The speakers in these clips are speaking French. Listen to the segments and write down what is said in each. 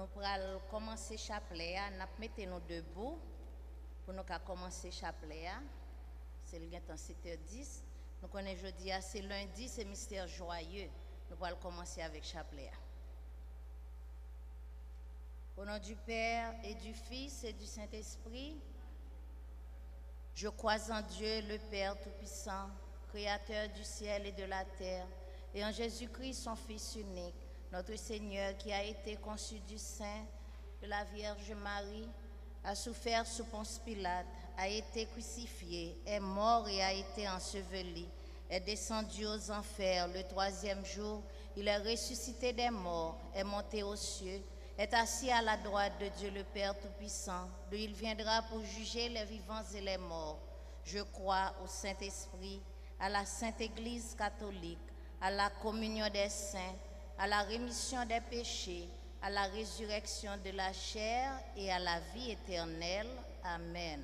Nous allons commencer chapelet, nous mettons nous debout pour nous commencer chapelet. C'est le temps 7h10. Nous connaissons jeudi, c'est lundi, c'est mystère joyeux. Nous allons commencer avec chapelet. Au nom du Père et du Fils et du Saint-Esprit, je crois en Dieu, le Père Tout-Puissant, Créateur du ciel et de la terre, et en Jésus-Christ, son Fils unique, notre Seigneur, qui a été conçu du sein de la Vierge Marie, a souffert sous Ponce Pilate, a été crucifié, est mort et a été enseveli, est descendu aux enfers. Le troisième jour, il est ressuscité des morts, est monté aux cieux, est assis à la droite de Dieu le Père Tout-Puissant, d'où il viendra pour juger les vivants et les morts. Je crois au Saint-Esprit, à la Sainte Église catholique, à la communion des saints, à la rémission des péchés, à la résurrection de la chair et à la vie éternelle. Amen.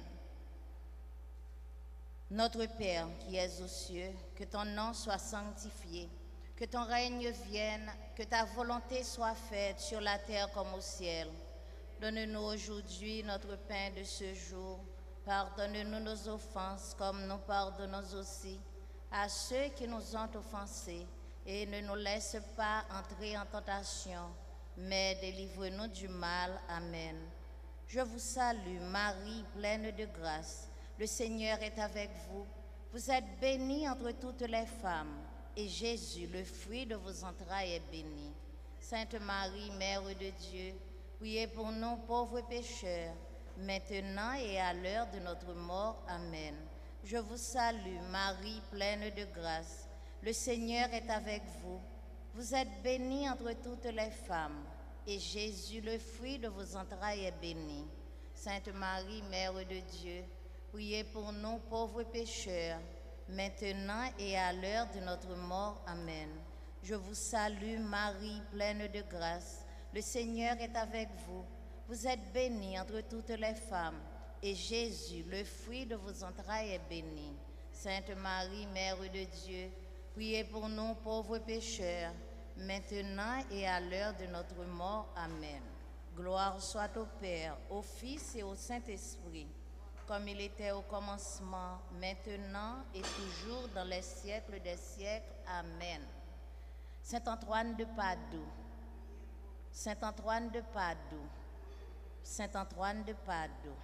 Notre Père qui es aux cieux, que ton nom soit sanctifié, que ton règne vienne, que ta volonté soit faite sur la terre comme au ciel. Donne-nous aujourd'hui notre pain de ce jour. Pardonne-nous nos offenses comme nous pardonnons aussi à ceux qui nous ont offensés. Et ne nous laisse pas entrer en tentation, mais délivre-nous du mal. Amen. Je vous salue, Marie, pleine de grâce. Le Seigneur est avec vous. Vous êtes bénie entre toutes les femmes, et Jésus, le fruit de vos entrailles, est béni. Sainte Marie, Mère de Dieu, priez pour nous pauvres pécheurs, maintenant et à l'heure de notre mort. Amen. Je vous salue, Marie, pleine de grâce. Le Seigneur est avec vous. Vous êtes bénie entre toutes les femmes, et Jésus, le fruit de vos entrailles, est béni. Sainte Marie, Mère de Dieu, priez pour nous pauvres pécheurs, maintenant et à l'heure de notre mort. Amen. Je vous salue, Marie, pleine de grâce. Le Seigneur est avec vous. Vous êtes bénie entre toutes les femmes, et Jésus, le fruit de vos entrailles, est béni. Sainte Marie, Mère de Dieu, priez pour nous pauvres pécheurs, maintenant et à l'heure de notre mort. Amen. Gloire soit au Père, au Fils et au Saint-Esprit, comme il était au commencement, maintenant et toujours dans les siècles des siècles. Amen. Saint Antoine de Padoue, Saint Antoine de Padoue, Saint Antoine de Padoue.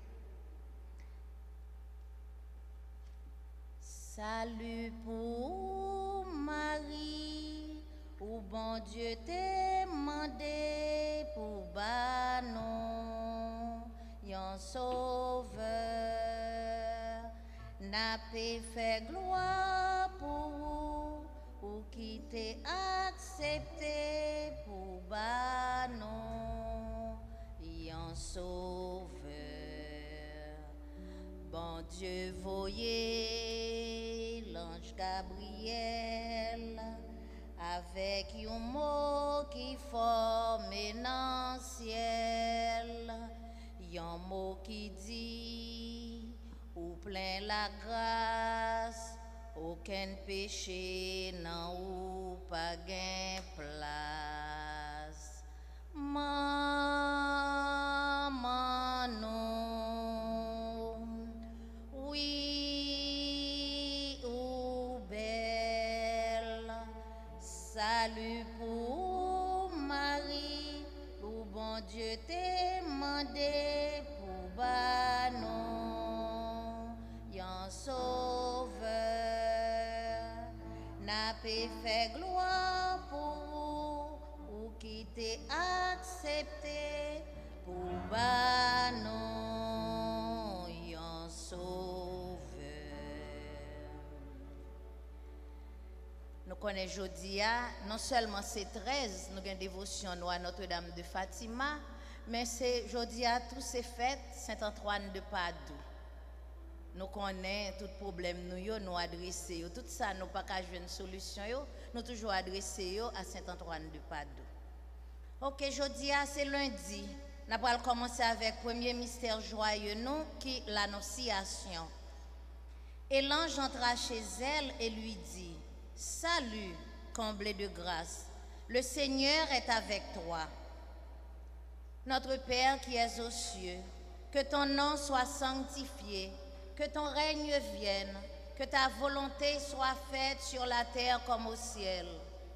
Salut pour Marie, où bon Dieu t'est mandé pour banon, yon sauveur, n'a pas fait gloire pour vous, ou qui t'est accepté pour banon, yon sauveur. Bon Dieu, voyez l'ange Gabriel avec un mot qui forme dans le ciel, un mot qui dit ou plein la grâce, aucun péché non ou pas gain place. Maman non, oui ou belle, salut pour Marie, où bon Dieu t'est mandé pour banon, yon sauveur, n'a pas fait gloire pour vous, ou qui t'est accepté pour banon, yon sauveur. Nous connaissons aujourd'hui, non seulement c'est 13, nous avons une dévotion à Notre-Dame de Fatima, mais c'est aujourd'hui tous ces fêtes Saint-Antoine de Padoue. Nous connaissons tout problème, nous adressons, tout ça, nous pas qu'à jouer une solution, nous toujours adressés à Saint-Antoine de Padoue. Ok, aujourd'hui c'est lundi, nous allons commencer avec le premier mystère joyeux, nous, qui est l'Annonciation. Et l'ange entra chez elle et lui dit: Salut, comblée de grâce, le Seigneur est avec toi. Notre Père qui es aux cieux, que ton nom soit sanctifié, que ton règne vienne, que ta volonté soit faite sur la terre comme au ciel.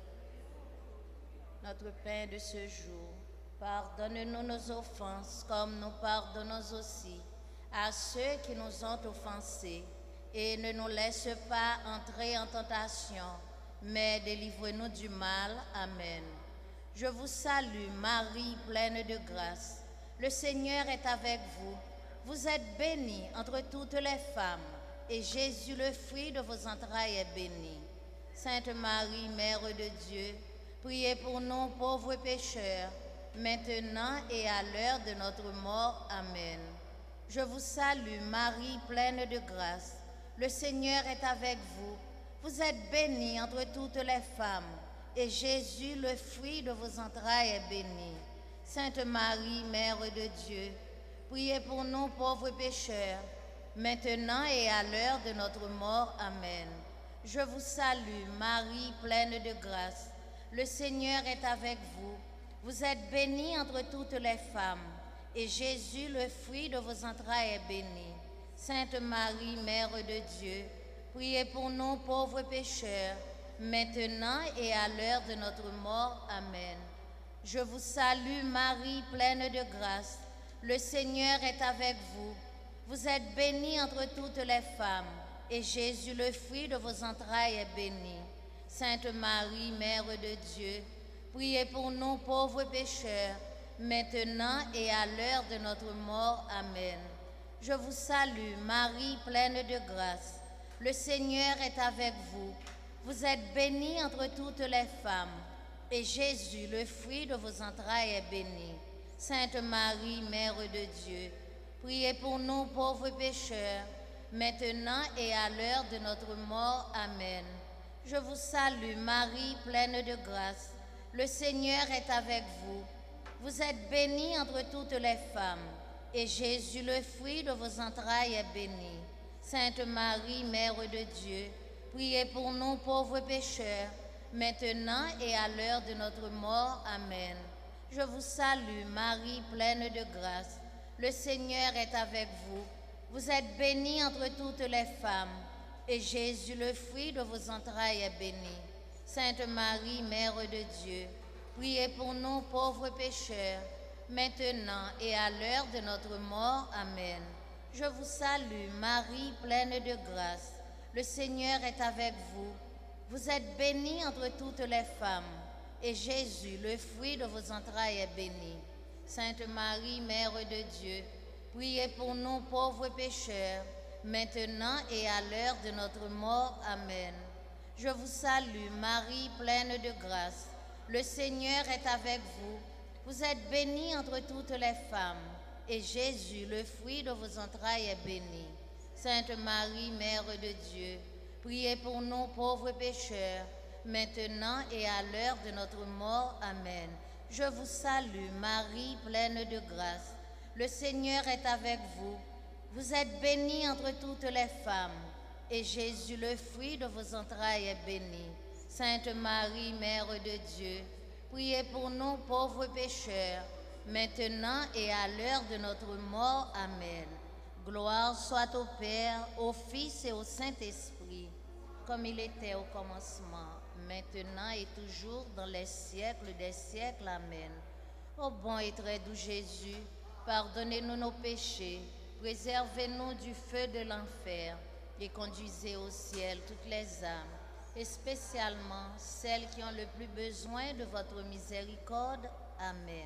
Notre pain de ce jour, pardonne-nous nos offenses comme nous pardonnons aussi à ceux qui nous ont offensés. Et ne nous laisse pas entrer en tentation, mais délivre-nous du mal. Amen. Je vous salue, Marie, pleine de grâce. Le Seigneur est avec vous. Vous êtes bénie entre toutes les femmes, et Jésus, le fruit de vos entrailles, est béni. Sainte Marie, Mère de Dieu, priez pour nous pauvres pécheurs, maintenant et à l'heure de notre mort. Amen. Je vous salue, Marie, pleine de grâce. Le Seigneur est avec vous. Vous êtes bénie entre toutes les femmes, et Jésus, le fruit de vos entrailles, est béni. Sainte Marie, Mère de Dieu, priez pour nous pauvres pécheurs, maintenant et à l'heure de notre mort. Amen. Je vous salue, Marie, pleine de grâce. Le Seigneur est avec vous. Vous êtes bénie entre toutes les femmes, et Jésus, le fruit de vos entrailles, est béni. Sainte Marie, Mère de Dieu, priez pour nous pauvres pécheurs, maintenant et à l'heure de notre mort. Amen. Je vous salue, Marie, pleine de grâce. Le Seigneur est avec vous. Vous êtes bénie entre toutes les femmes, et Jésus, le fruit de vos entrailles, est béni. Sainte Marie, Mère de Dieu, priez pour nous pauvres pécheurs, maintenant et à l'heure de notre mort. Amen. Je vous salue, Marie, pleine de grâce. Le Seigneur est avec vous. Vous êtes bénie entre toutes les femmes, et Jésus, le fruit de vos entrailles, est béni. Sainte Marie, Mère de Dieu, priez pour nous pauvres pécheurs, maintenant et à l'heure de notre mort. Amen. Je vous salue, Marie, pleine de grâce. Le Seigneur est avec vous. Vous êtes bénie entre toutes les femmes, et Jésus, le fruit de vos entrailles, est béni. Sainte Marie, Mère de Dieu, priez pour nous pauvres pécheurs, maintenant et à l'heure de notre mort. Amen. Je vous salue, Marie, pleine de grâce. Le Seigneur est avec vous. Vous êtes bénie entre toutes les femmes, et Jésus, le fruit de vos entrailles, est béni. Sainte Marie, Mère de Dieu, priez pour nous pauvres pécheurs, maintenant et à l'heure de notre mort. Amen. Je vous salue, Marie, pleine de grâce. Le Seigneur est avec vous. Vous êtes bénie entre toutes les femmes, et Jésus, le fruit de vos entrailles, est béni. Sainte Marie, Mère de Dieu, priez pour nous pauvres pécheurs, maintenant et à l'heure de notre mort. Amen. Je vous salue, Marie, pleine de grâce. Le Seigneur est avec vous. Vous êtes bénie entre toutes les femmes, et Jésus, le fruit de vos entrailles, est béni. Sainte Marie, Mère de Dieu, priez pour nous pauvres pécheurs, maintenant et à l'heure de notre mort. Amen. Je vous salue, Marie, pleine de grâce. Le Seigneur est avec vous. Vous êtes bénie entre toutes les femmes, et Jésus, le fruit de vos entrailles, est béni. Sainte Marie, Mère de Dieu, priez pour nous pauvres pécheurs, maintenant et à l'heure de notre mort. Amen. Gloire soit au Père, au Fils et au Saint-Esprit, comme il était au commencement, maintenant et toujours, dans les siècles des siècles. Amen. Ô bon et très doux Jésus, pardonnez-nous nos péchés, préservez-nous du feu de l'enfer, et conduisez au ciel toutes les âmes, et spécialement celles qui ont le plus besoin de votre miséricorde. Amen.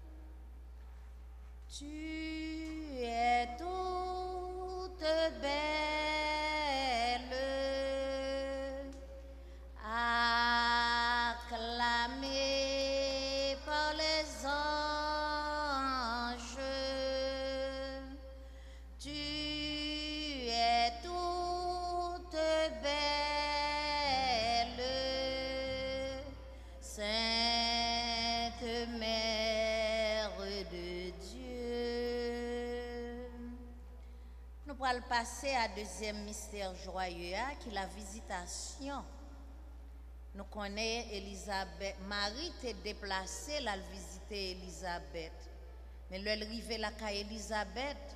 Tu es toute belle, acclamée par les anges. Tu es toute belle, Sainte Mère de Dieu. Nous allons passer à deuxième mystère joyeux, qui est la visitation. Nous connaissons Élisabeth. Marie t'est déplacée, la visiter Élisabeth. Mais le rivé la ka Elisabeth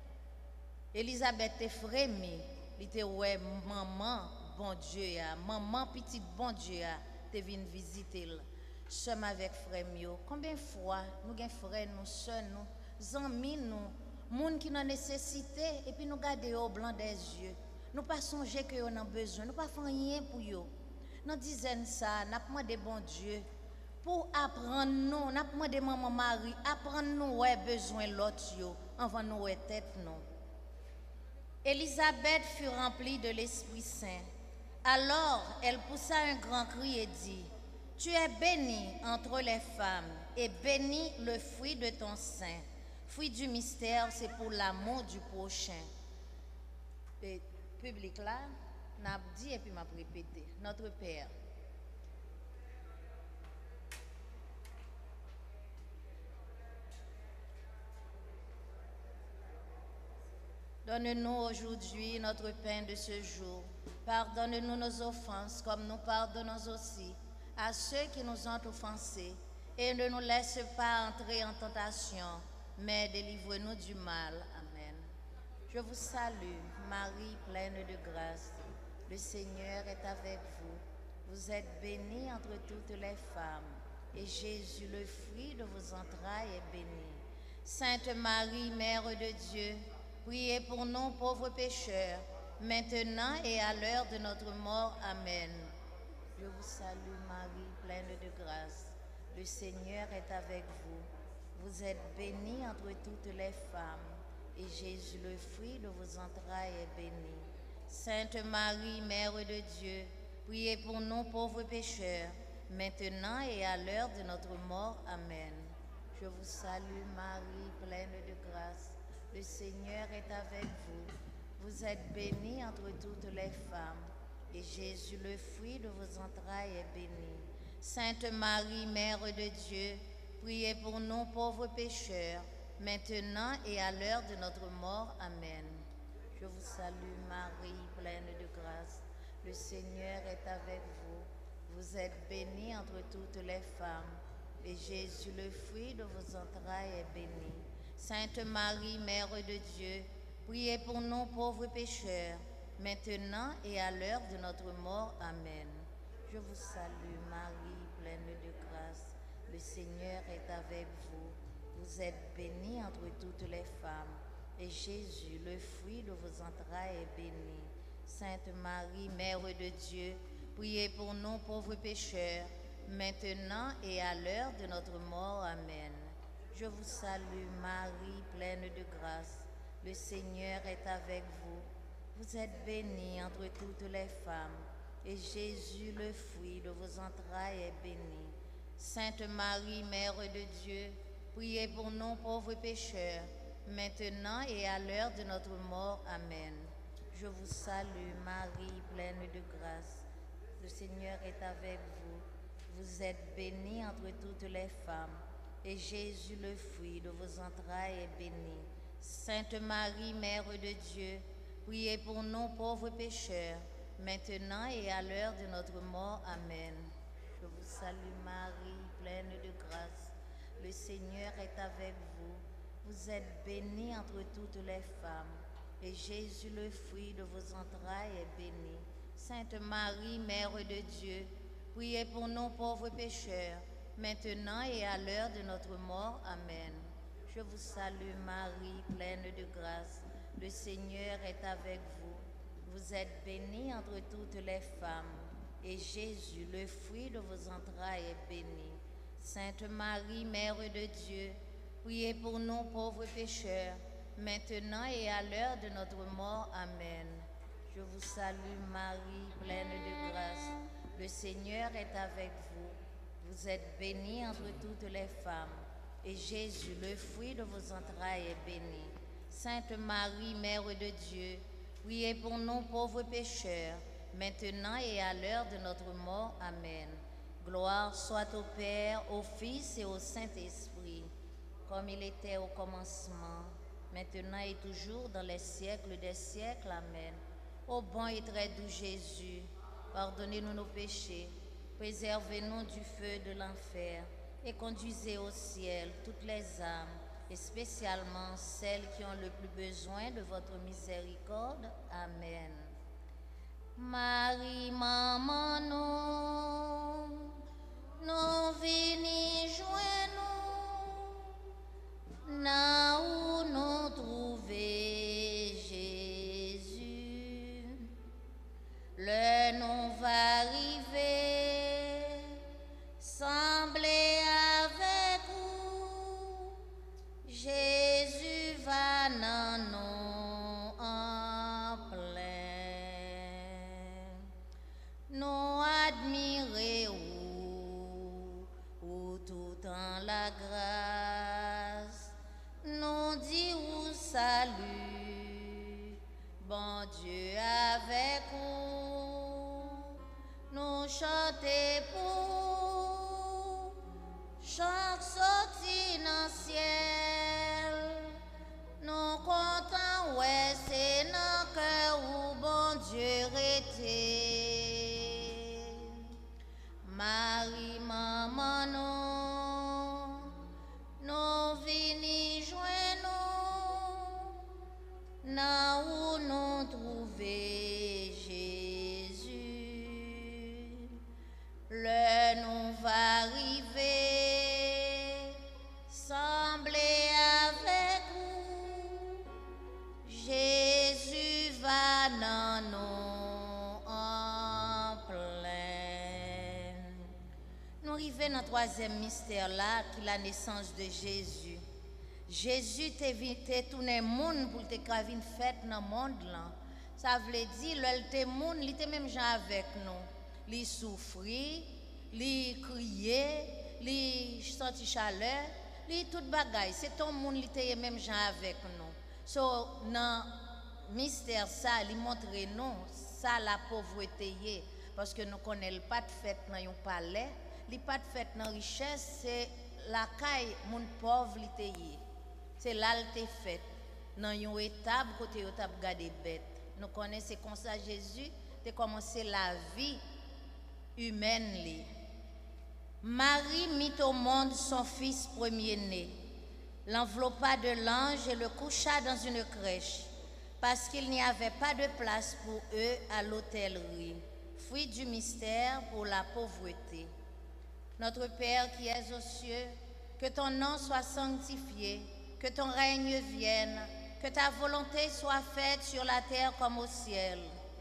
est frémi. Il était ouais maman bon Dieu maman petite bon Dieu te vient visiter sommes avec frère mio. Combien de fois nous gain frère nous sœurs nous amis nous monde qui n'a nécessité et puis nous garder au blanc des yeux. Nous pas songer que on a besoin, nous pas faire rien pour yo. Nous dizaine ça, n'a demandé bon Dieu pour apprendre nous, n'a demandé maman Marie apprendre nous ouais besoin l'autre yo avant nous ouais tête nous. Élisabeth fut remplie de l'Esprit Saint. Alors elle poussa un grand cri et dit: Tu es bénie entre les femmes, et béni le fruit de ton sein. Fruit du mystère, c'est pour l'amour du prochain. Le public là, n'a dit et puis m'a répété. Notre Père, donne-nous aujourd'hui notre pain de ce jour. Pardonne-nous nos offenses comme nous pardonnons aussi à ceux qui nous ont offensés. Et ne nous laisse pas entrer en tentation, mais délivre-nous du mal. Amen. Je vous salue, Marie, pleine de grâce. Le Seigneur est avec vous. Vous êtes bénie entre toutes les femmes, et Jésus, le fruit de vos entrailles, est béni. Sainte Marie, Mère de Dieu, priez pour nous pauvres pécheurs, maintenant et à l'heure de notre mort. Amen. Je vous salue, Marie, pleine de grâce. Le Seigneur est avec vous. Vous êtes bénie entre toutes les femmes, et Jésus, le fruit de vos entrailles, est béni. Sainte Marie, Mère de Dieu, priez pour nous pauvres pécheurs, maintenant et à l'heure de notre mort. Amen. Je vous salue, Marie, pleine de grâce. Le Seigneur est avec vous. Vous êtes bénie entre toutes les femmes, et Jésus, le fruit de vos entrailles, est béni. Sainte Marie, Mère de Dieu, priez pour nous pauvres pécheurs, maintenant et à l'heure de notre mort. Amen. Je vous salue, Marie, pleine de grâce. Le Seigneur est avec vous. Vous êtes bénie entre toutes les femmes, et Jésus, le fruit de vos entrailles, est béni. Sainte Marie, Mère de Dieu, priez pour nous pauvres pécheurs, maintenant et à l'heure de notre mort. Amen. Je vous salue, Marie, pleine de grâce. Le Seigneur est avec vous. Vous êtes bénie entre toutes les femmes, et Jésus, le fruit de vos entrailles, est béni. Sainte Marie, Mère de Dieu, priez pour nous pauvres pécheurs, maintenant et à l'heure de notre mort. Amen. Je vous salue, Marie, pleine de grâce. Le Seigneur est avec vous. Vous êtes bénie entre toutes les femmes, et Jésus, le fruit de vos entrailles, est béni. Sainte Marie, Mère de Dieu, priez pour nous pauvres pécheurs, maintenant et à l'heure de notre mort. Amen. Je vous salue, Marie, pleine de grâce. Le Seigneur est avec vous. Vous êtes bénie entre toutes les femmes, et Jésus, le fruit de vos entrailles, est béni. Sainte Marie, Mère de Dieu, priez pour nous pauvres pécheurs, maintenant et à l'heure de notre mort. Amen. Je vous salue, Marie, pleine de grâce. Le Seigneur est avec vous. Vous êtes bénie entre toutes les femmes, et Jésus, le fruit de vos entrailles, est béni. Sainte Marie, Mère de Dieu, priez pour nous pauvres pécheurs, maintenant et à l'heure de notre mort. Amen. Je vous salue, Marie, pleine de grâce. Le Seigneur est avec vous. Vous êtes bénie entre toutes les femmes, et Jésus, le fruit de vos entrailles, est béni. Sainte Marie, Mère de Dieu, priez pour nous pauvres pécheurs, maintenant et à l'heure de notre mort. Amen. Je vous salue, Marie, pleine de grâce. Le Seigneur est avec vous. Vous êtes bénie entre toutes les femmes, et Jésus, le fruit de vos entrailles, est béni. Sainte Marie, Mère de Dieu, priez pour nous pauvres pécheurs, maintenant et à l'heure de notre mort. Amen. Gloire soit au Père, au Fils et au Saint-Esprit, comme il était au commencement, maintenant et toujours, dans les siècles des siècles. Amen. Ô bon et très doux Jésus, pardonnez-nous nos péchés, préservez-nous du feu de l'enfer, et conduisez au ciel toutes les âmes, et spécialement celles qui ont le plus besoin de votre miséricorde. Amen. Marie, maman, nous venons joindre nous, là où nous trouver Jésus. Le nom va arriver, sembler avec vous. Jésus va dans nous en plein. Nous admirer ou tout en la grâce. Nous dit ou salut, bon Dieu avec vous. Nous chanter pour chant sorti dans le ciel. Nous comptons, ouais, c'est dans le cœur où bon Dieu était. Marie, maman, nous venons joindre nous, là où nous trouver Jésus. Le nom va arriver, sembler avec vous. Jésus va dans nous en plein. Nous arrivons dans le troisième mystère là, qui est la naissance de Jésus. Jésus t'est tourné monde pour te venir fête dans le monde là. Ça veut dire le te monde, il était même gens avec nous. Il souffrit, il criait, il senti chaleur, il tout bagaille. C'est ton monde, il était même gens avec nous. So dans mystère ça, il montre nous ça la pauvreté est parce que nous connaissons pas de fête dans un palais, il pas de fête dans richesse, c'est la caille mon pauvre était. C'est là le fait dans une étape côté où tu as gardé bête. Nous connaissons comme ça Jésus a commencé la vie humaine. Marie mit au monde son fils premier-né, l'enveloppa de l'ange et le coucha dans une crèche, parce qu'il n'y avait pas de place pour eux à l'hôtellerie. Fruit du mystère pour la pauvreté. Notre Père qui es aux cieux, que ton nom soit sanctifié, que ton règne vienne, que ta volonté soit faite sur la terre comme au ciel.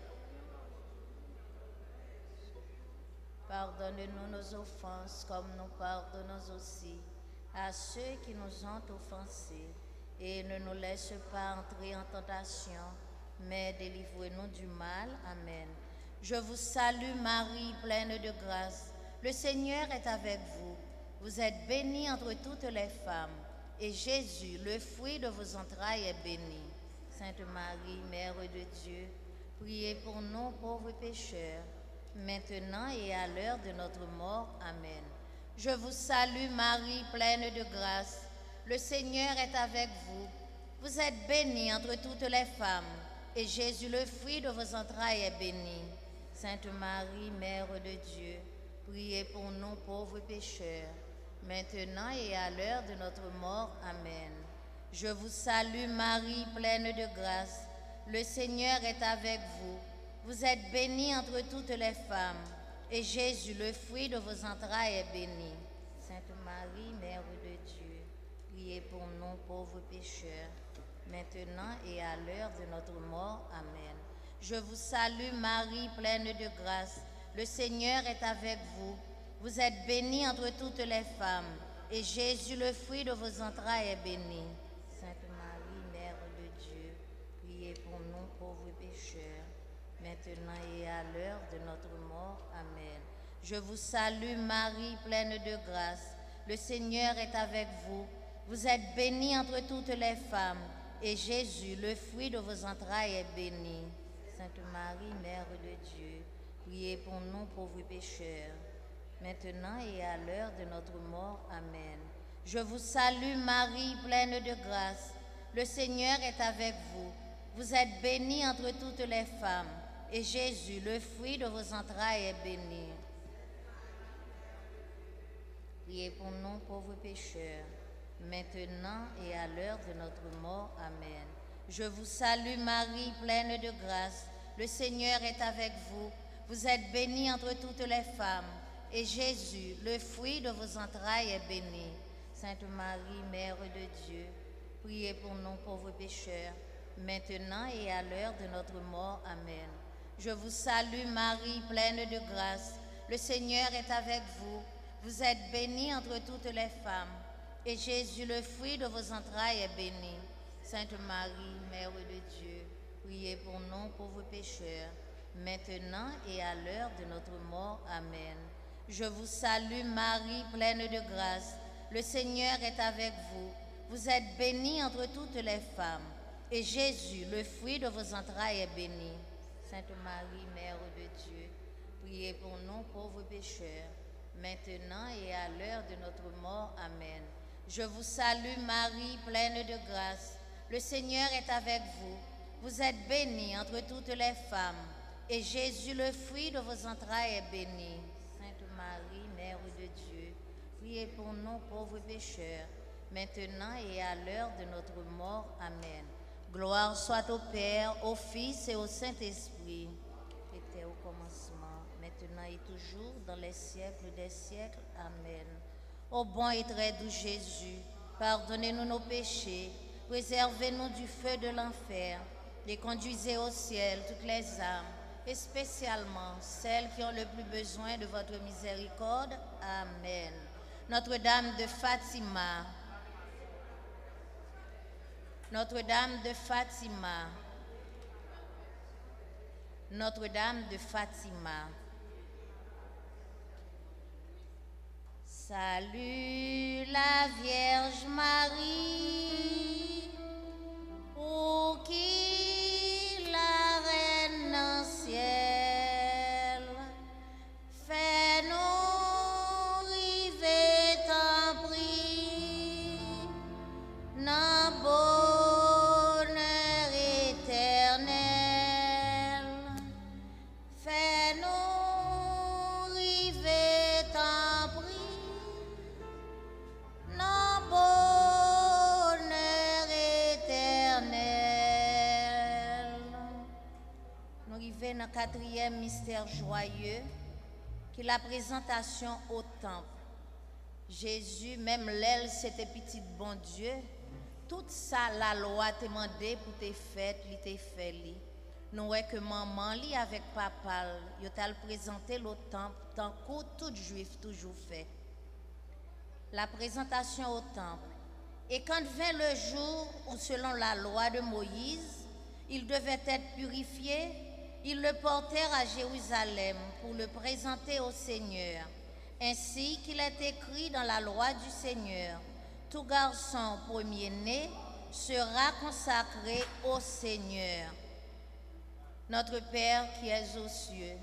Pardonne-nous nos offenses comme nous pardonnons aussi à ceux qui nous ont offensés. Et ne nous laisse pas entrer en tentation, mais délivre-nous du mal. Amen. Je vous salue Marie, pleine de grâce. Le Seigneur est avec vous. Vous êtes bénie entre toutes les femmes. Et Jésus, le fruit de vos entrailles, est béni. Sainte Marie, Mère de Dieu, priez pour nous pauvres pécheurs, maintenant et à l'heure de notre mort. Amen. Je vous salue Marie, pleine de grâce. Le Seigneur est avec vous. Vous êtes bénie entre toutes les femmes, et Jésus, le fruit de vos entrailles, est béni. Sainte Marie, Mère de Dieu, priez pour nous pauvres pécheurs, maintenant et à l'heure de notre mort. Amen. Je vous salue Marie, pleine de grâce. Le Seigneur est avec vous. Vous êtes bénie entre toutes les femmes, et Jésus, le fruit de vos entrailles, est béni. Sainte Marie, Mère de Dieu, priez pour nous pauvres pécheurs, maintenant et à l'heure de notre mort. Amen. Je vous salue Marie, pleine de grâce. Le Seigneur est avec vous. Vous êtes bénie entre toutes les femmes, et Jésus, le fruit de vos entrailles, est béni. Sainte Marie, Mère de Dieu, priez pour nous pauvres pécheurs, maintenant et à l'heure de notre mort. Amen. Je vous salue Marie, pleine de grâce. Le Seigneur est avec vous. Vous êtes bénie entre toutes les femmes, et Jésus, le fruit de vos entrailles, est béni. Sainte Marie, Mère de Dieu, priez pour nous pauvres pécheurs, maintenant et à l'heure de notre mort. Amen. Je vous salue Marie, pleine de grâce. Le Seigneur est avec vous. Vous êtes bénie entre toutes les femmes, et Jésus, le fruit de vos entrailles, est béni. Priez pour nous pauvres pécheurs, maintenant et à l'heure de notre mort. Amen. Je vous salue Marie, pleine de grâce. Le Seigneur est avec vous. Vous êtes bénie entre toutes les femmes. Et Jésus, le fruit de vos entrailles, est béni. Sainte Marie, Mère de Dieu, priez pour nous pauvres pécheurs, maintenant et à l'heure de notre mort. Amen. Je vous salue Marie, pleine de grâce. Le Seigneur est avec vous. Vous êtes bénie entre toutes les femmes. Et Jésus, le fruit de vos entrailles, est béni. Sainte Marie, Mère de Dieu, priez pour nous pauvres pécheurs, maintenant et à l'heure de notre mort. Amen. Je vous salue Marie, pleine de grâce. Le Seigneur est avec vous. Vous êtes bénie entre toutes les femmes. Et Jésus, le fruit de vos entrailles, est béni. Sainte Marie, Mère de Dieu, priez pour nous pauvres pécheurs, maintenant et à l'heure de notre mort. Amen. Je vous salue Marie, pleine de grâce. Le Seigneur est avec vous. Vous êtes bénie entre toutes les femmes. Et Jésus, le fruit de vos entrailles, est béni. Sainte Marie, Mère de Dieu, priez pour nous pauvres pécheurs, maintenant et à l'heure de notre mort. Amen. Gloire soit au Père, au Fils et au Saint-Esprit. Était au commencement, maintenant et toujours, dans les siècles des siècles. Amen. Ô bon et très doux Jésus, pardonnez-nous nos péchés, préservez-nous du feu de l'enfer, et conduisez au ciel toutes les âmes, et spécialement celles qui ont le plus besoin de votre miséricorde. Amen. Notre-Dame de Fatima, Notre-Dame de Fatima, Notre-Dame de Fatima. Salut la Vierge Marie, pour qui la Reine en ciel, fais-nous river ton prix, dans bonheur éternel. Fais-nous river ton prix, dans bonheur éternel. Nous arrivons dans le quatrième mystère joyeux, qui est la présentation au temple. Jésus, même l'aile, c'était petit bon Dieu. Tout ça, la loi t'a demandé pour te faire, il t'a fait. Nous voyons que maman, li avec papa, il t'a présenté au temple, tant que tout juif toujours fait. La présentation au temple. Et quand vint le jour où, selon la loi de Moïse, il devait être purifié, ils le portèrent à Jérusalem pour le présenter au Seigneur. Ainsi qu'il est écrit dans la loi du Seigneur, tout garçon premier-né sera consacré au Seigneur. Notre Père qui es aux cieux,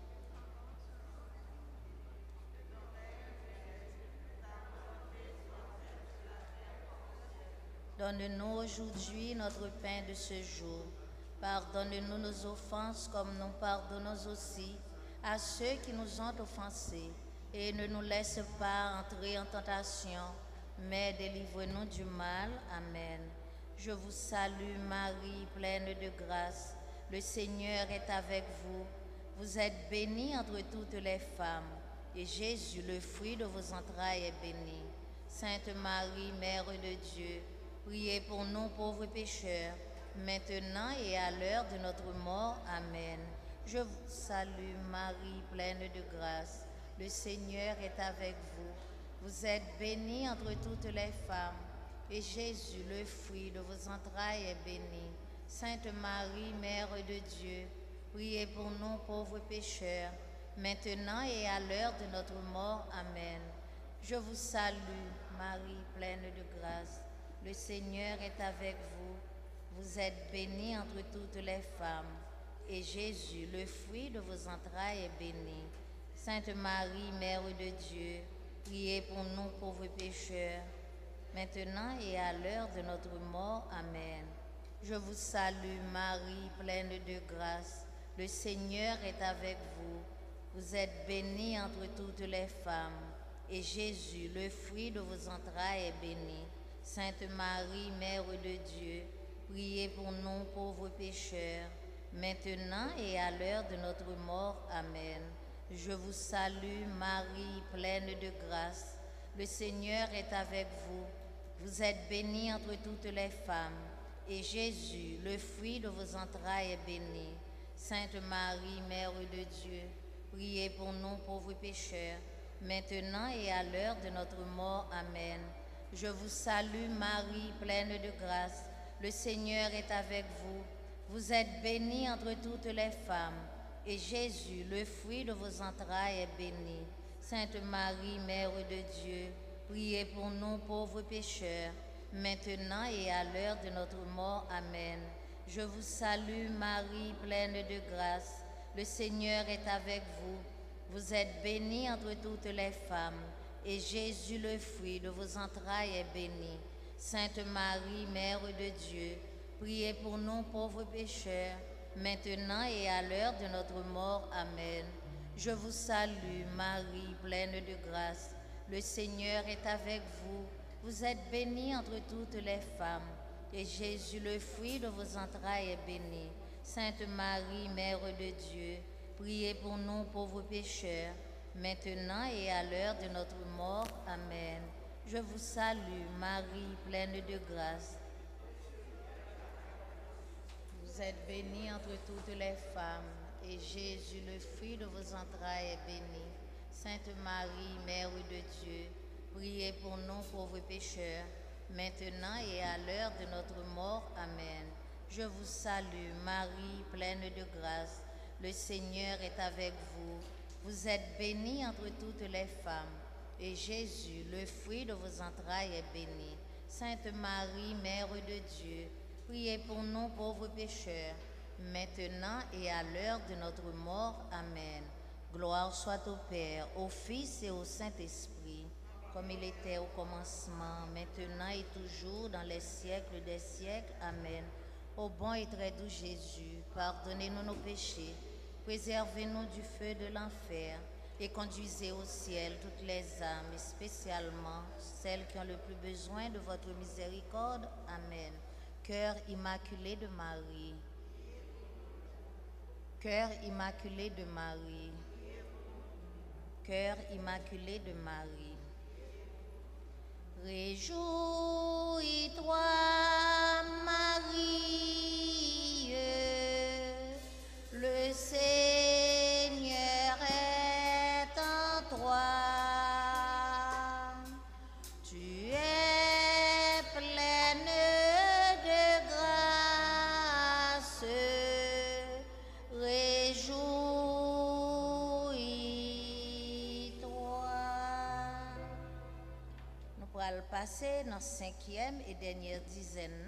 donne-nous aujourd'hui notre pain de ce jour. Pardonne-nous nos offenses comme nous pardonnons aussi à ceux qui nous ont offensés. Et ne nous laisse pas entrer en tentation, mais délivre-nous du mal. Amen. Je vous salue Marie, pleine de grâce. Le Seigneur est avec vous. Vous êtes bénie entre toutes les femmes. Et Jésus, le fruit de vos entrailles, est béni. Sainte Marie, Mère de Dieu, priez pour nous pauvres pécheurs, maintenant et à l'heure de notre mort. Amen. Je vous salue Marie, pleine de grâce. Le Seigneur est avec vous. Vous êtes bénie entre toutes les femmes. Et Jésus, le fruit de vos entrailles, est béni. Sainte Marie, Mère de Dieu, priez pour nous pauvres pécheurs, maintenant et à l'heure de notre mort. Amen. Je vous salue, Marie, pleine de grâce. Le Seigneur est avec vous. Vous êtes bénie entre toutes les femmes. Et Jésus, le fruit de vos entrailles, est béni. Sainte Marie, Mère de Dieu, priez pour nous pauvres pécheurs, maintenant et à l'heure de notre mort. Amen. Je vous salue, Marie, pleine de grâce. Le Seigneur est avec vous. Vous êtes bénie entre toutes les femmes. Et Jésus, le fruit de vos entrailles, est béni. Sainte Marie, Mère de Dieu, priez pour nous pauvres pécheurs, maintenant et à l'heure de notre mort. Amen. Je vous salue, Marie, pleine de grâce. Le Seigneur est avec vous. Vous êtes bénie entre toutes les femmes, et Jésus, le fruit de vos entrailles, est béni. Sainte Marie, Mère de Dieu, priez pour nous pauvres pécheurs, maintenant et à l'heure de notre mort. Amen. Je vous salue, Marie, pleine de grâce. Le Seigneur est avec vous. Vous êtes bénie entre toutes les femmes, et Jésus, le fruit de vos entrailles, est béni. Sainte Marie, Mère de Dieu, priez pour nous pauvres pécheurs, maintenant et à l'heure de notre mort. Amen. Je vous salue, Marie, pleine de grâce. Le Seigneur est avec vous. Vous êtes bénie entre toutes les femmes, et Jésus, le fruit de vos entrailles, est béni. Sainte Marie, Mère de Dieu, priez pour nous pauvres pécheurs, maintenant et à l'heure de notre mort. Amen. Je vous salue, Marie, pleine de grâce. Le Seigneur est avec vous. Vous êtes bénie entre toutes les femmes, et Jésus, le fruit de vos entrailles, est béni. Sainte Marie, Mère de Dieu, priez pour nous pauvres pécheurs, maintenant et à l'heure de notre mort. Amen. Je vous salue, Marie, pleine de grâce. Vous êtes bénie entre toutes les femmes, et Jésus, le fruit de vos entrailles, est béni. Sainte Marie, Mère de Dieu, priez pour nous pauvres pécheurs, maintenant et à l'heure de notre mort. Amen. Je vous salue, Marie, pleine de grâce. Le Seigneur est avec vous. Vous êtes bénie entre toutes les femmes, et Jésus, le fruit de vos entrailles, est béni. Sainte Marie, Mère de Dieu, priez pour nous pauvres pécheurs, maintenant et à l'heure de notre mort. Amen. Gloire soit au Père, au Fils et au Saint-Esprit, comme il était au commencement, maintenant et toujours, dans les siècles des siècles. Amen. Ô bon et très doux Jésus, pardonnez-nous nos péchés, préservez-nous du feu de l'enfer, et conduisez au ciel toutes les âmes, et spécialement celles qui ont le plus besoin de votre miséricorde. Amen. Cœur immaculé de Marie. Cœur immaculé de Marie. Cœur immaculé de Marie. Réjouis-toi, Marie, le Seigneur est en toi. Tu es pleine de grâce. Réjouis-toi. Nous pourrons passer dans la 5e et dernière dizaine.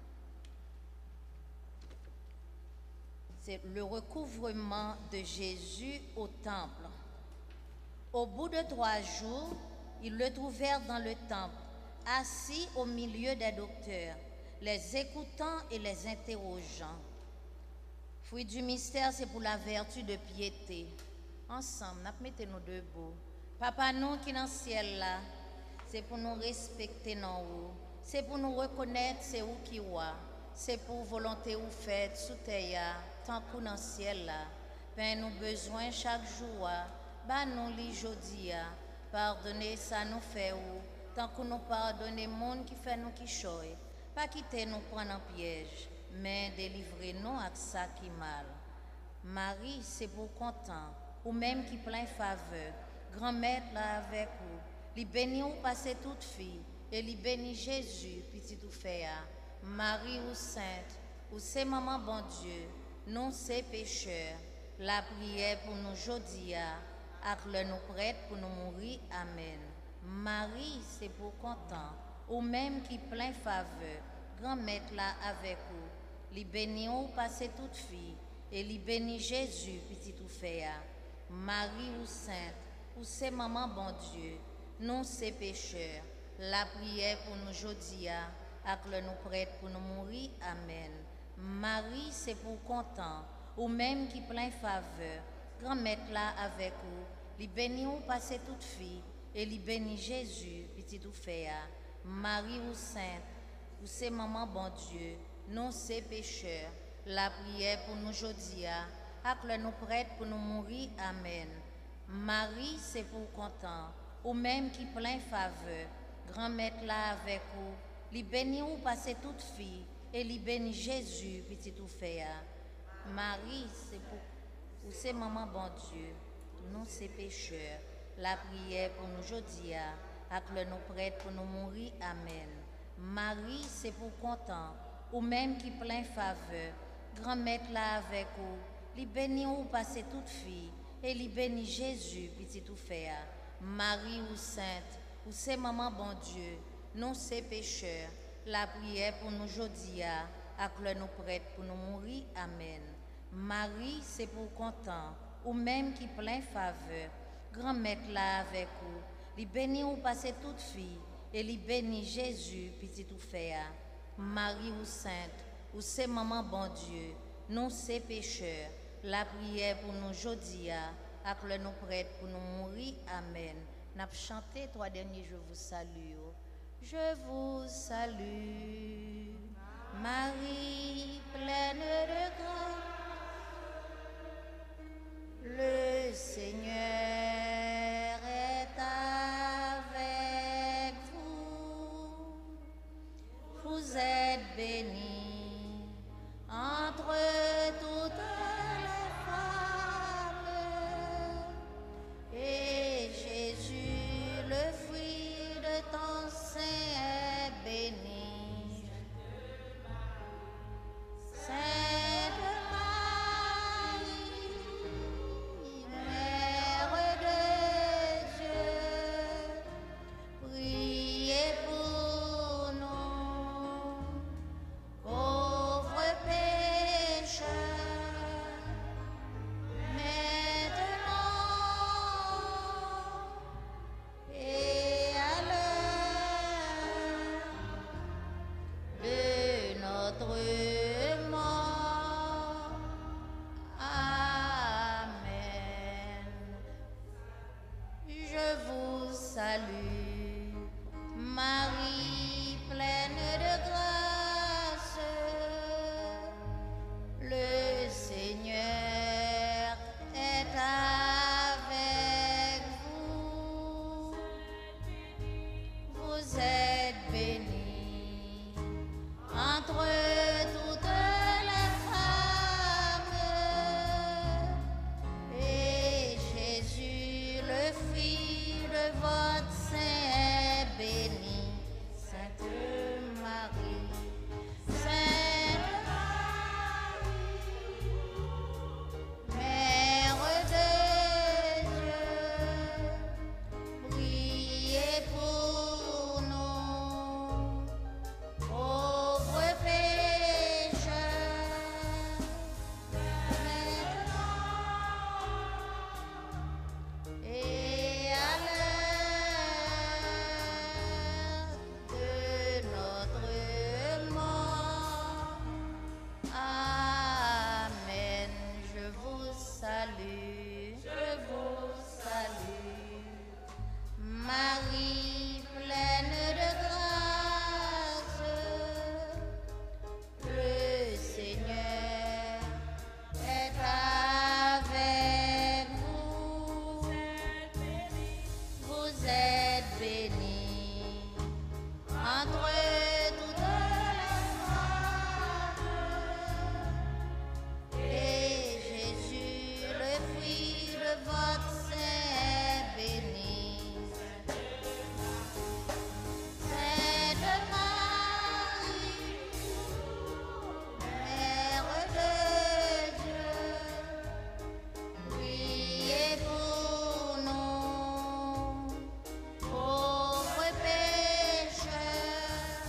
C'est le recouvrement de Jésus au temple. Au bout de 3 jours, ils le trouvèrent dans le temple, assis au milieu des docteurs, les écoutant et les interrogeant. Fruit du mystère, c'est pour la vertu de piété. Ensemble, mettez-nous debout. Papa, nous qui dans le ciel là, c'est pour nous respecter dans vous. C'est pour nous reconnaître c'est où qui est. C'est pour volonté ou faites sous terre, tant qu'on dans le ciel là. Ben nous besoin chaque jour. Bah nous li jodi. Pardonnez ça nous fait ou. Tant qu'on nous pardonne monde qui fait nous qui choy. Pas quitter nous prendre en piège, mais délivrez-nous à ça qui mal. Marie, c'est pour content, ou même qui plein faveur. Grand-mère là avec vous. Li béni ou passez toute fille, et li béni Jésus, petit ou fait. Marie ou sainte, ou c'est maman bon Dieu, nous c'est pécheurs. La prière pour nous jodi, ak le nous prête pour nous mourir. Amen. Marie, c'est pour content, ou même qui plein faveur. Grand-mère là avec vous. Li béni ou passez toute fille, et li béni Jésus, petit ou fait. Marie ou sainte, ou c'est maman bon Dieu, nous c'est pécheurs. La prière pour nous jodi, ak le nous prête pour nous mourir. Amen. Marie, c'est pour content, ou même qui plein faveur. Grand-mère là avec vous, li béni ou passez toute fille, et li béni Jésus, petit ou fait. Marie ou sainte, ou c'est maman bon Dieu, non c'est pécheurs, la prière pour nous aujourd'hui, ak le nous prête pour nous mourir, amen. Marie c'est pour content, ou même qui plein faveur, grand maître là avec vous, li béni ou passer toute fille, et li béni Jésus, petit ou fait. Marie c'est pour, ou c'est maman bon Dieu, non c'est pécheurs, la prière pour nous aujourd'hui, ak le nous prête pour nous mourir, amen. Marie, c'est pour content, ou même qui plein faveur, grand maître là avec vous, li béni ou passer toute fille, et li béni Jésus, petit ou fait. Marie ou sainte, ou c'est maman bon Dieu, non c'est pécheur, la prière pour nous aujourd'hui, ak le nous prête pour nous mourir, amen. Marie, c'est pour content, ou même qui plein faveur, grand maître là avec vous, li béni ou passer toute fille, et li béni Jésus, petit ou fait. Marie ou sainte, ou c'est maman bon Dieu, non c'est pécheur, la prière pour nous aujourd'hui, ak le nous prête pour nous mourir, amen. N'a chanté trois derniers, je vous salue. Je vous salue, Marie, pleine de grâce. Le Seigneur est avec vous. Vous êtes bénie entre toutes les femmes. Et Jésus, le fruit de ton sein, est béni. Sainte Marie, Mère de Dieu, priez pour nous, pauvres pécheurs, maintenant et à l'heure de notre mort. Amen. Je vous salue, Marie, pleine de grâce. Le Seigneur est avec vous. Vous êtes bénie entre toutes les femmes. Et Jésus, le fruit de votre sein, est béni. Sainte Marie, Sainte Marie, Mère de Dieu, priez pour nous, pauvres pécheurs, maintenant et à l'heure de notre mort. Amen. Je vous salue, Marie, pleine de grâce. Le Seigneur est avec vous. Vous êtes bénie entre toutes les femmes. Et Jésus, le fruit de votre sein, est béni. Sainte Marie, Mère de Dieu, priez pour nous, pauvres pécheurs,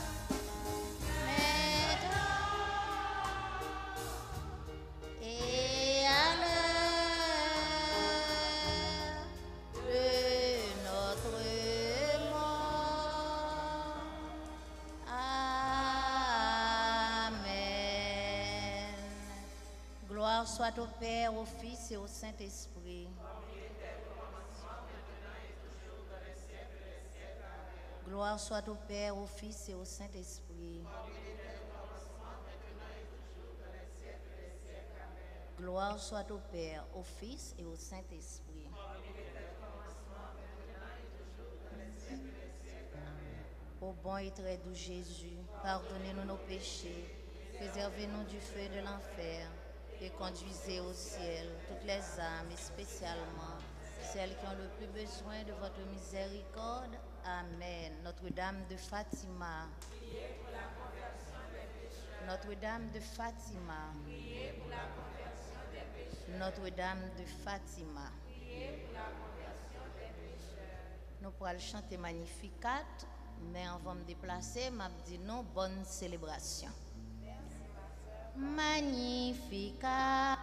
maintenant et à l'heure de notre mort. Amen. Gloire soit au Père, au Fils et au Saint-Esprit. Gloire soit au Père, au Fils et au Saint-Esprit. Gloire soit au Père, au Fils et au Saint-Esprit. Ô bon et très doux Jésus, pardonnez-nous nos péchés, préservez-nous du feu de l'enfer et conduisez au ciel toutes les âmes, et spécialement celles qui ont le plus besoin de votre miséricorde. Amen. Notre-Dame de Fatima. Notre-Dame de Fatima. Notre-Dame de Fatima. Nous pourrons chanter Magnificat, mais avant de me déplacer, je dis non, bonne célébration. Magnificat.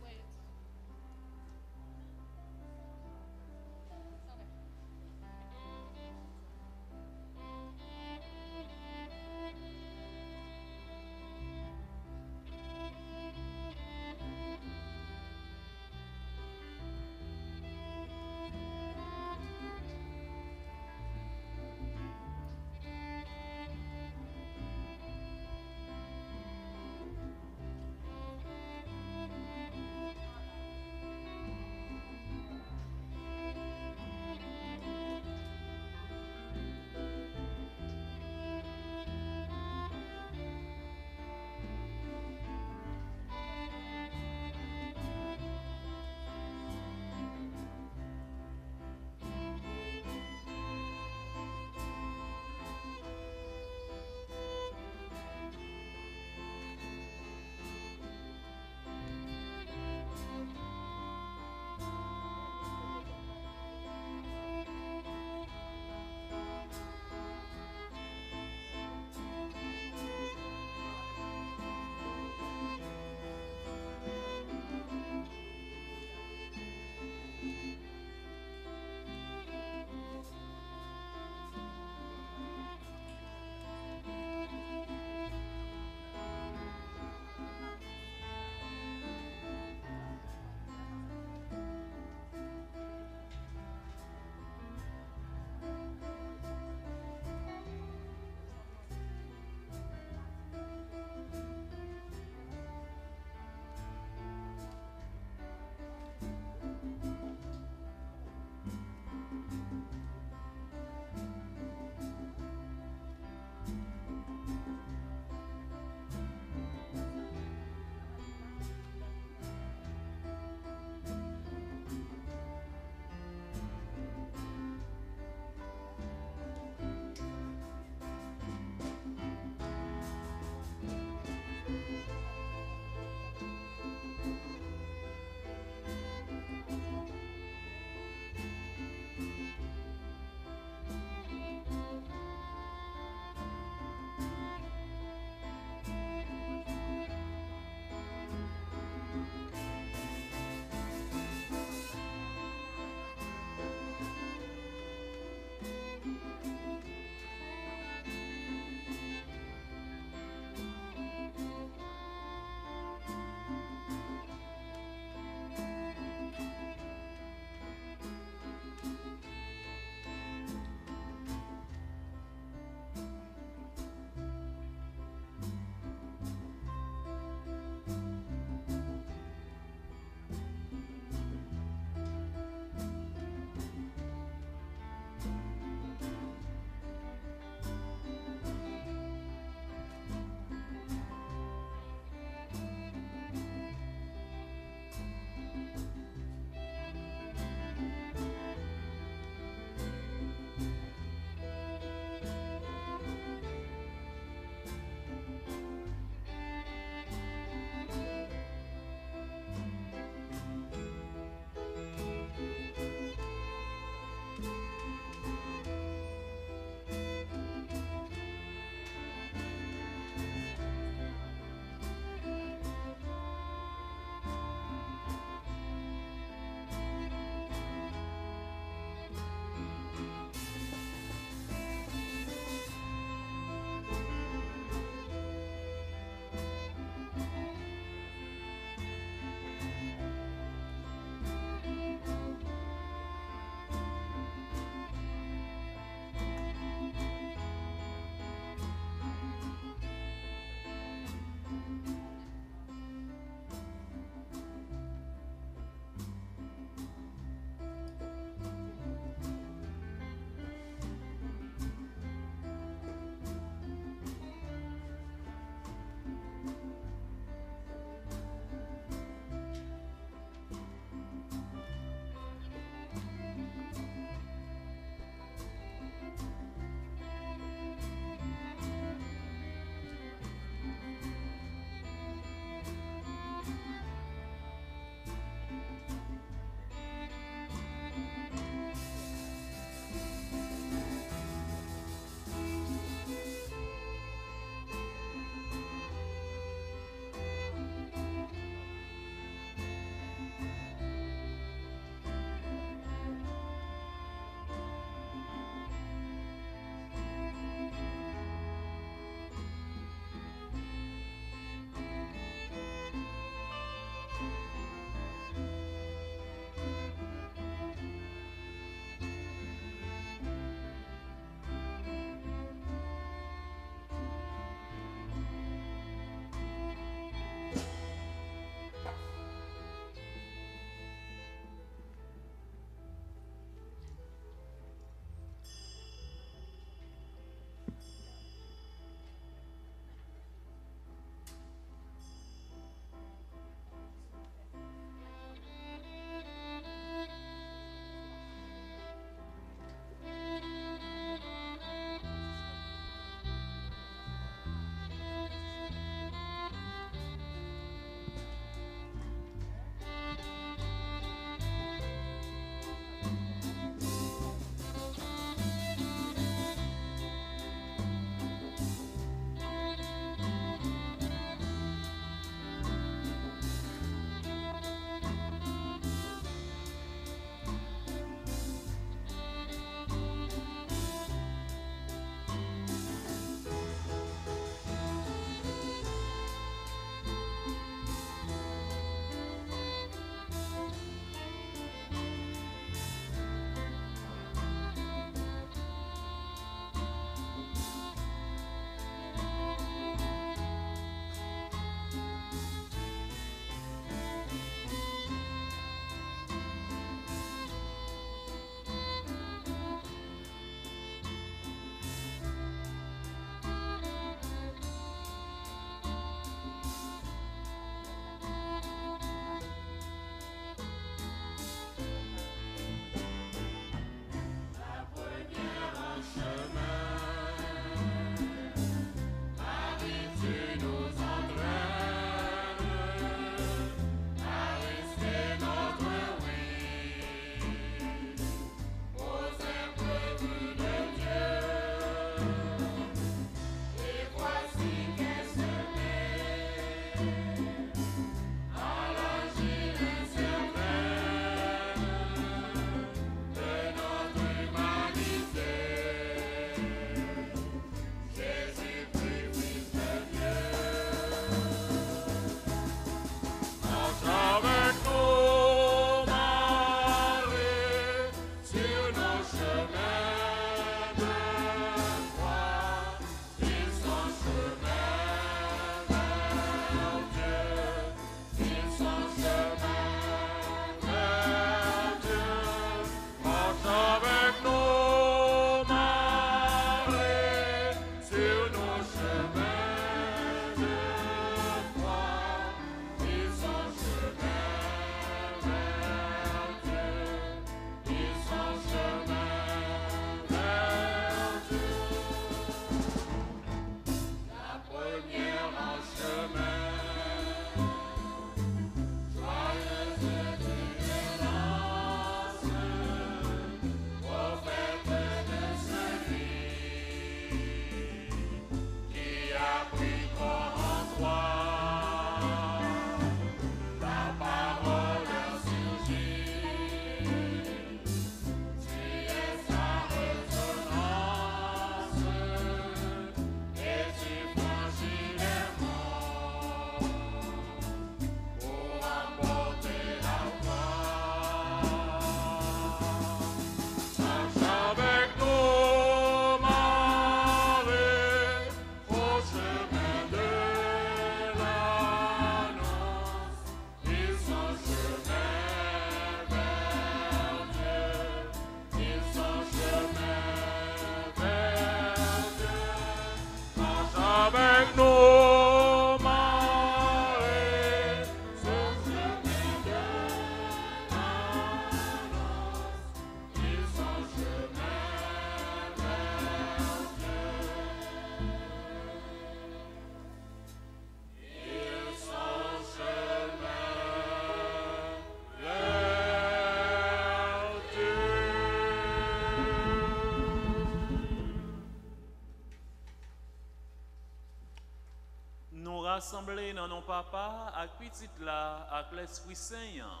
Rassemblés dans nos papas, avec petit là, avec l'Esprit Saint.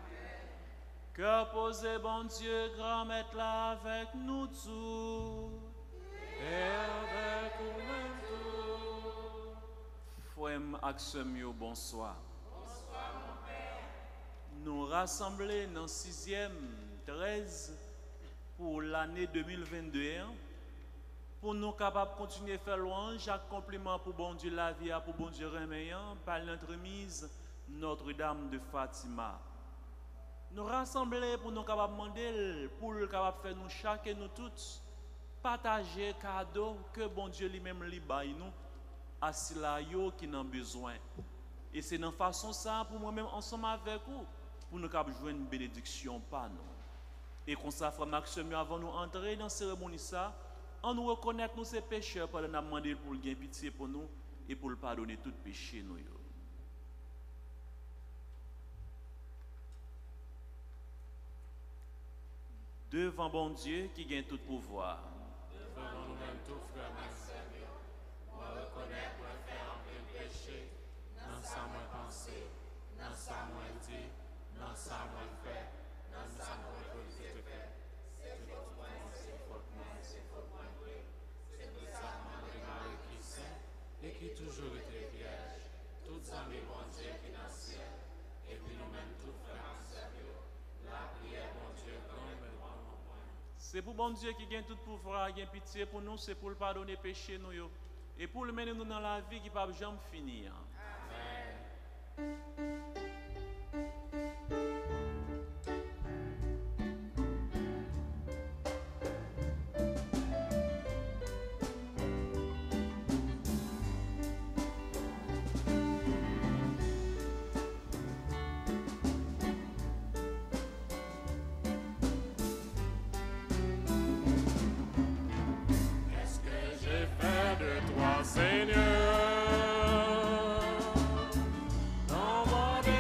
Cœur posé, bon Dieu, grand maître là, avec nous tous. Et avec nous tous. Frère Axemio, bonsoir. Bonsoir, mon Père. Nous rassemblés dans 6e 13 pour l'année 2022. Pour nous capables de continuer à faire louange, chaque compliment pour bon Dieu la vie, pour bon Dieu remerciant, par l'entremise Notre-Dame de Fatima. Nous rassembler pour nous capables de demander, pour le capable faire nous chaque et nous tous, partager cadeau que bon Dieu lui-même lui baille nous, à ceux qui en ont besoin. Et c'est dans façon ça pour moi-même ensemble avec vous, pour nous capables jouer une bénédiction par nous. Et qu'on s'affre Maxime avant nous entrer dans la cérémonie ça. On nous reconnaît nous ces pécheurs pour nous demander pour le gain pitié pour nous et pour le pardonner tout péché nous. Devant bon Dieu qui gagne tout pouvoir. Devant nous-mêmes tout frère Maxime, on reconnaît pour faire un peu péché, dans sa moins pensée, dans sa moins dit, dans sa moins fait, dans sa moins posé fait. C'est faute moi, c'est faute moi, c'est faute moi. C'est pour ça que Marie qui saint et qui toujours était vierge, toutes amies bon Dieu qui dans le ciel, et puis nous-mêmes tout frère Maxime, la prière bon Dieu comme c'est pour bon Dieu qui gagne tout pouvoir, qui gagne pitié pour nous, c'est pour le pardonner péché nous yo. Et pour le mener nous dans la vie qui ne peut jamais finir. Amen. Seigneur, dans mon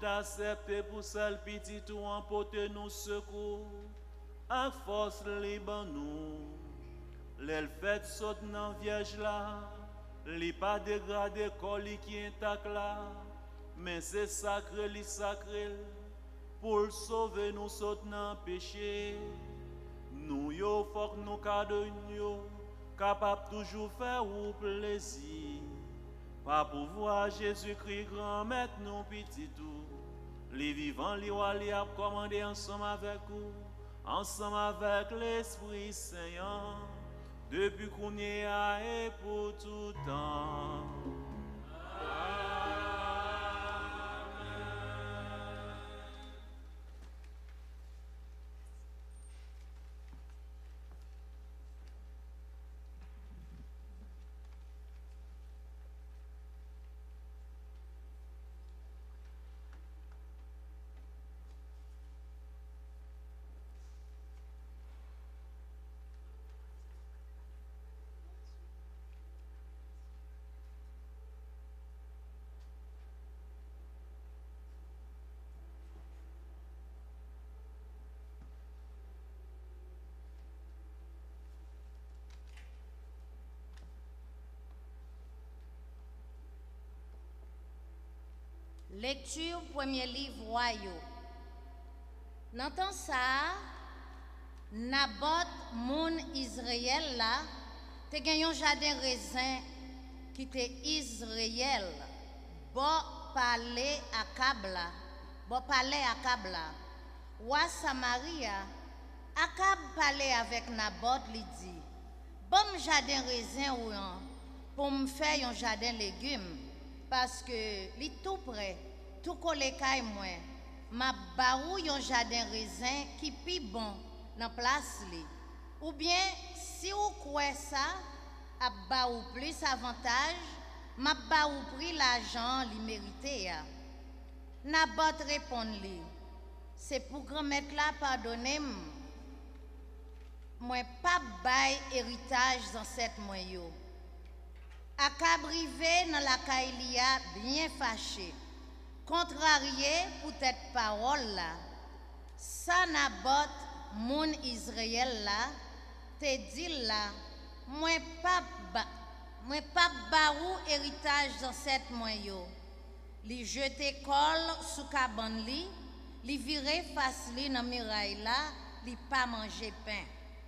t'accepter pour celle petite ou emporter nous secours. À force liban nous, l'elle fait saute dans vierge là, li pas dégradé colis qui intact là, mais c'est sacré li sacré, pour sauver nous saute dans péché. Nous yo faut que nous cadre yo, capable toujours faire ou plaisir. Par pouvoir Jésus-Christ grand maître nous petit tout, les vivants li wa li a commandé ensemble avec vous. Ensemble avec l'Esprit Saint, depuis qu'on y a et pour tout temps. Lecture premier livre royaux. Dans temps ça, Nabot moun Israël là, te gagné un jardin raisin qui te Israël, bon palais à Kabla, Roi Samaria, Akab parlait avec Nabot, lui dit, bon jardin raisin ou pour me faire un jardin légumes, parce que li tout près, tout collé kay moi, ma barou un jardin raisin qui pi bon dans place li. Ou bien si ou croit ça, a ba ou plus avantage, ma ba ou pris l'argent li mérité ya. Nabot répond li, c'est pour grand-mère là pardonner moi pas bay héritage dans cette moyo. Akab rivé dans la Kaïlia bien fâché, contrarié pour cette parole là. Ça Nabot moun Israël là, te dit là, moi pas barou héritage dans cette moyo. Li jeté col sous cabane li viré face li dans muraille là, li pas manger pain.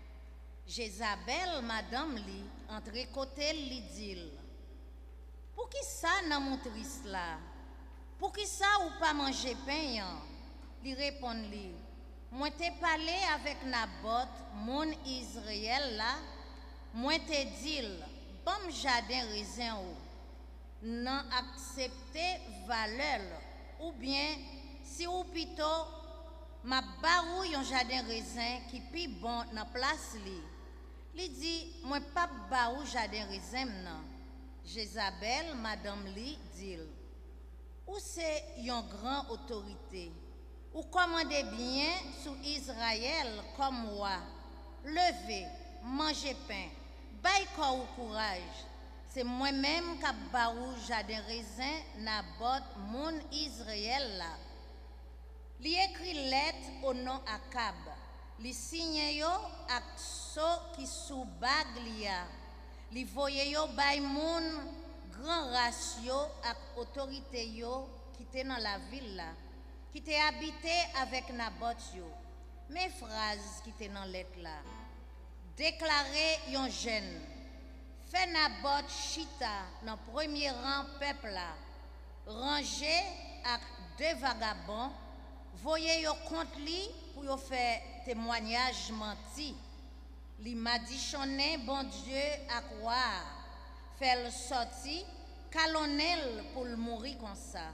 Jézabel, madame li, entre côté li dit, pour qui ça nan mon triste là? Pour qui ça ou pas manger pain? Li répond li, moi te parlé avec Nabot, mon Israël là, moi te dit, bon jardin raisin ou, non accepter valeur, ou bien si ou plutôt ma barou yon jardin raisin qui pi bon dans place li. Li dit, moi pas barou jardin raisin non. Jézabel, madame li, dit, ou c'est yon grand autorité, ou commandez bien sur Israël comme moi, levez, mangez pain, bay corps ou courage. C'est moi-même qui barou jardin raisin Nabot mon Israël là. Li écrit lettre au nom Akab. Li signe yo ak so qui sous bag liya. Li voye yo bay moun grand ratio ak autorité yo qui était dans la ville là, qui était habité avec Nabot yo. Mes phrases qui étaient dans lettre là. Déclarer yon jeune. Fait Nabot chita dans premier rang peuple là. Rangé ak deux vagabonds. Voyez yo contre li pour yo faire témoignage menti. Li madichonné bon Dieu à croire. Fait le sorti, calonnel pour le mourir comme ça.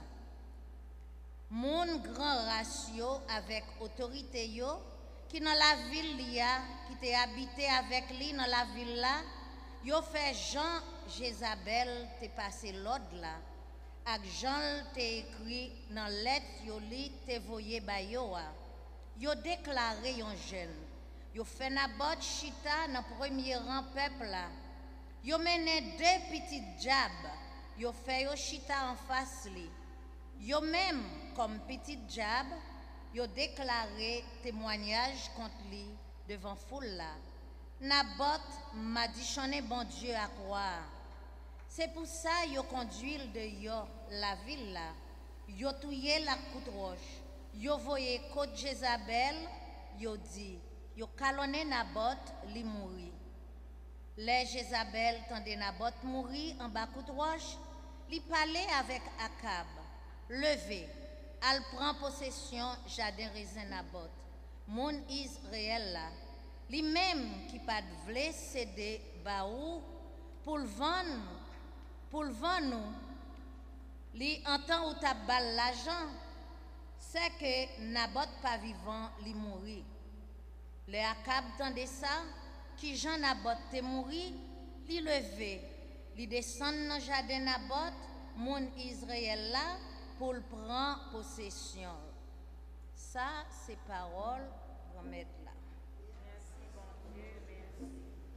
Mon grand ratio avec autorité yo, qui dans la ville liya, qui t'est habité avec lui dans la ville là, yo fait Jean Jézabel t'est passé l'ordre là. Ak Jean t'est écrit dans lettre yo li t'est voyé ba yo a. Yo déclaré yon jeune. Yo fait Nabot chita dans premier rang peuple là. Yo mené deux petites jab. Yo fait yo chita en face li. Yo même comme petit diable, yo déclaré témoignage contre lui devant foule là. Nabot m'a dit chonné bon Dieu à croire. C'est pour ça yo conduit de yo la ville là. Yo touye la coupe roche. Yo voye côte Jézabel, yo dit, yo calonné Nabot li mouri. Les Jézabel tande Nabot mouri en bas coupe roche, li parlait avec Akab. Levé, al prend possession jardin raisin Nabot. Moun Israël là, li même qui pas vle céder baou pour le vendre nous, li entend ou t'a bal l'argent, c'est que Nabot pas vivant li mouri. Le Akab tande ça, qui Jean Nabot te mouri, li levé, li descend dans jardin Nabot, moun Israël là, pour le prendre possession. Ça, c'est parole, on va mettre là. Merci, bon Dieu, merci.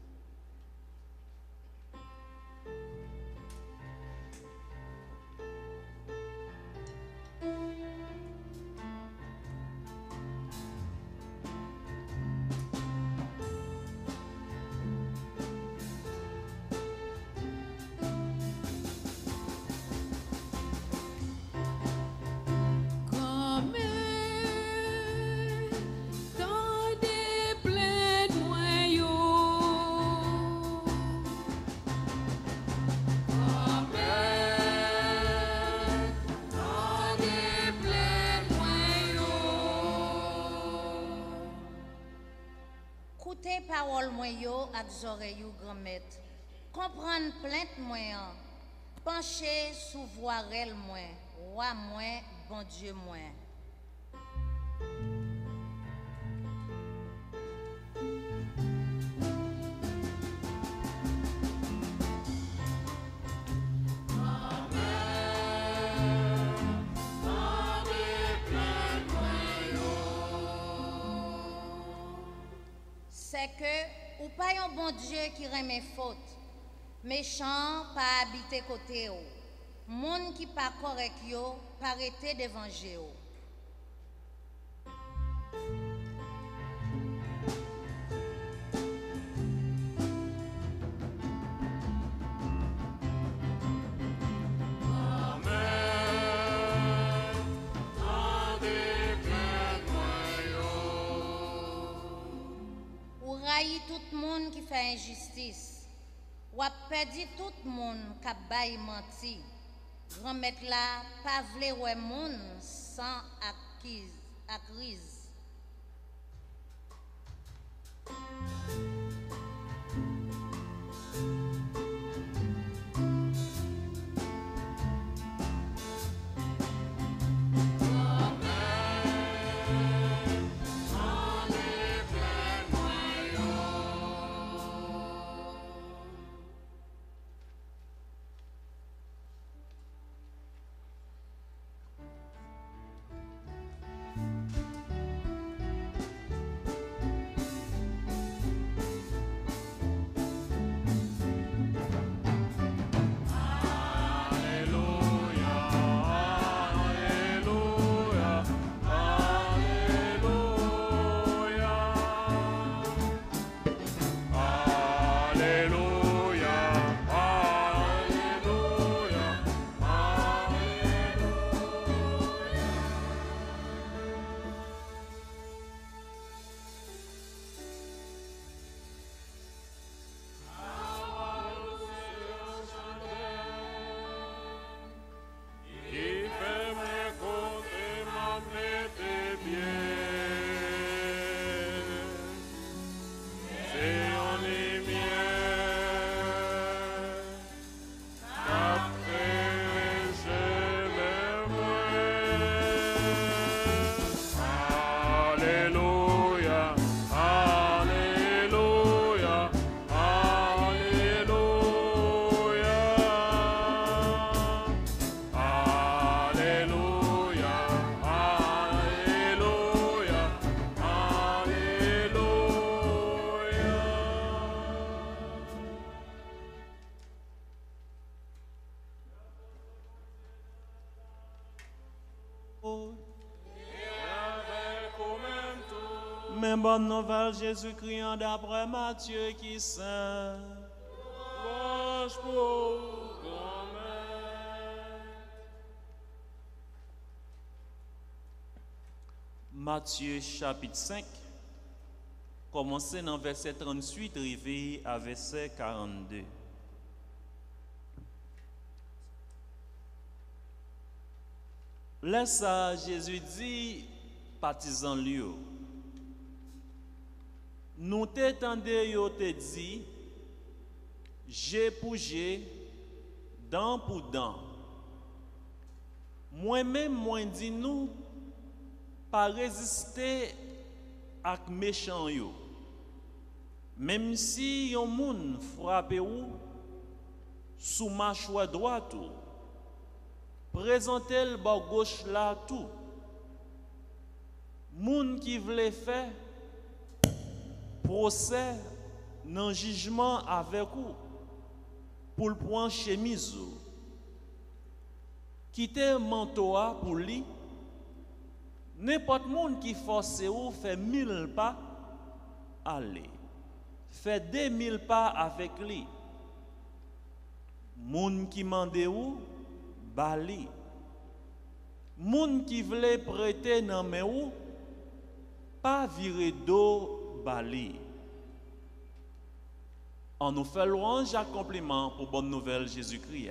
Écoutez parole moi yo ak oreille yo grand-mère. Comprendre plainte moi an. Pencher sous voirelle moi, roi moi, bon Dieu moi. C'est que ou pas un bon Dieu qui remet faute. Méchant pas habiter côté ou. Monde qui pas correct yo, pas arrêter devant Jéo. Tout le monde qui fait injustice, ou a perdu tout le monde qui a baillé menti. Grand-mère là, pas vle ouais monde sans acquise. Point bonne nouvelle, Jésus-Christ, d'après Matthieu qui saint. Louange pour ton maître. Matthieu chapitre 5, commencez dans verset 38, arrivé à verset 42. Là, ça, Jésus dit, partisans lieu. Nous t'étendons, yo te dit, j'ai pour j'ai, dent pour dent. Moi-même, moi dis nous, pas résister à méchant yo. Même si yon moun frappe ou, sous mâchoire droite ou, présentez le bord gauche là tout. Moun qui vle faire procès dans jugement avec vous pour le prendre chemise ou. Quitter manteau pour lui. N'importe monde qui force ou fait 1000 pas aller. Fait 2000 pas avec lui. Moun qui mande ou bali. Moun qui voulait prêter nan men ou pas virer d'eau bali. On nous fait louange à compliment pour bonne nouvelle Jésus-Christ.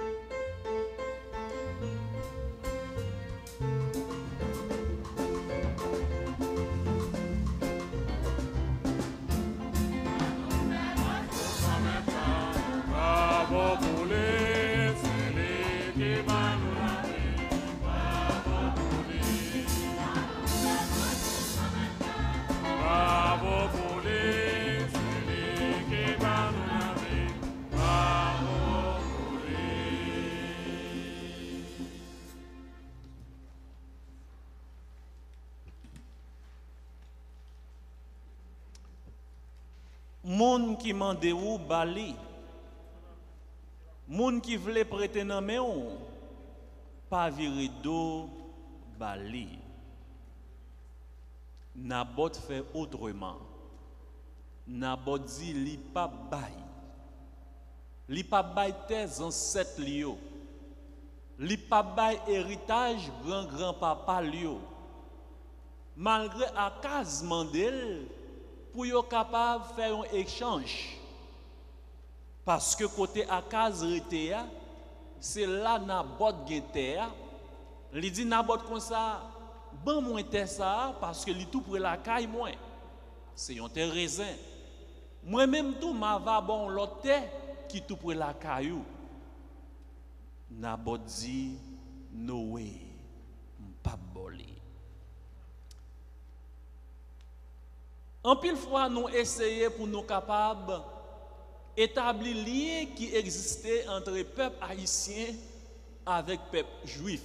Bravo pour les célés qui va nous laver. Bravo pour les. Bravo pour les célés qui va nous laver. Bravo pour les. Moun qui mande ou bali. Moun qui voulait prêter nan men ou pas virer d'eau bali. Nabot fait autrement. Nabot dit li pa bay. Li pa bay tes ancêtres liyo. Li pa bay héritage grand-grand-papa liyo. Malgré akaz mandel pour yo capable faire un échange. Parce que côté Akaz rete c'est là Nabot gen terre. Li dit Nabot comme ça, ban moi terre ça parce que li tout pour la caille moi. C'est un terre raisin. Moi même tout m'a va bon l'autre terre qui tout pour la caillou. Nabot dit Noé m'pa bolé. En pile fois nous essayons pour nous capables établir lien qui existait entre le peuple haïtien avec le peuple juif.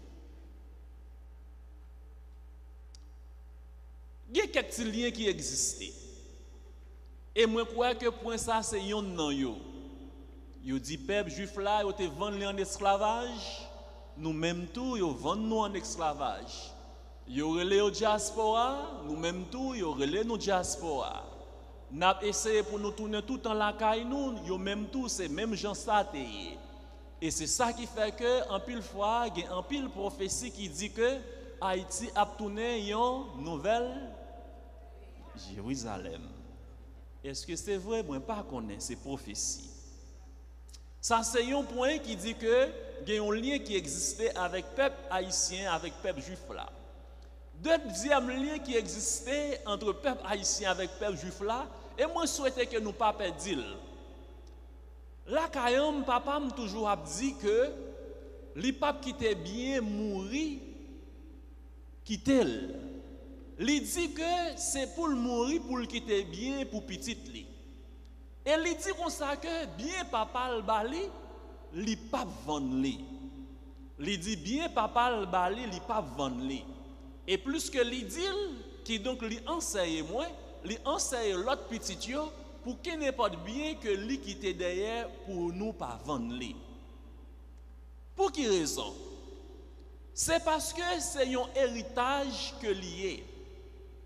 Il y a quelques liens qui existaient. Et moi, je crois que pour ça, c'est un nan yo. Yo dit peuple juif là, yo te vendu en esclavage. Nous-mêmes tout, yo vendu nous en esclavage. Yo relé au diaspora, nous-mêmes tout, yo relé nous diaspora. N'a essayé pour nous tourner tout en la caille nous, yo même tout c'est même gens ça téye. Et c'est ça qui fait que en pile fois, il y a en pile prophétie qui dit que Haïti a tourné une nouvelle Jérusalem. Est-ce que c'est vrai? Moi pas connais ces prophéties. Ça c'est un point qui dit que il y a un lien qui existait avec peuple haïtien avec peuple juif là. Deuxième lien qui existait entre peuple haïtien avec peuple juif là, et moi souhaitais que nous pas perdre. Là kayam papa m'a toujours dit que li pape qui était bien mouri quitter. Li dit que c'est pour le mourir pour le quitter bien pour petit li. Et li dit comme ça que bien papa le bali li pas vendre li. Li dit bien papa le bali li pas vendre li. Et plus que li dit qui donc li enseigne moi, li enseigne l'autre petit yo pour qu'il n'importe bien que li quitte derrière pour nous pas vendre li. Pour quelle raison? C'est parce que c'est un héritage que lié.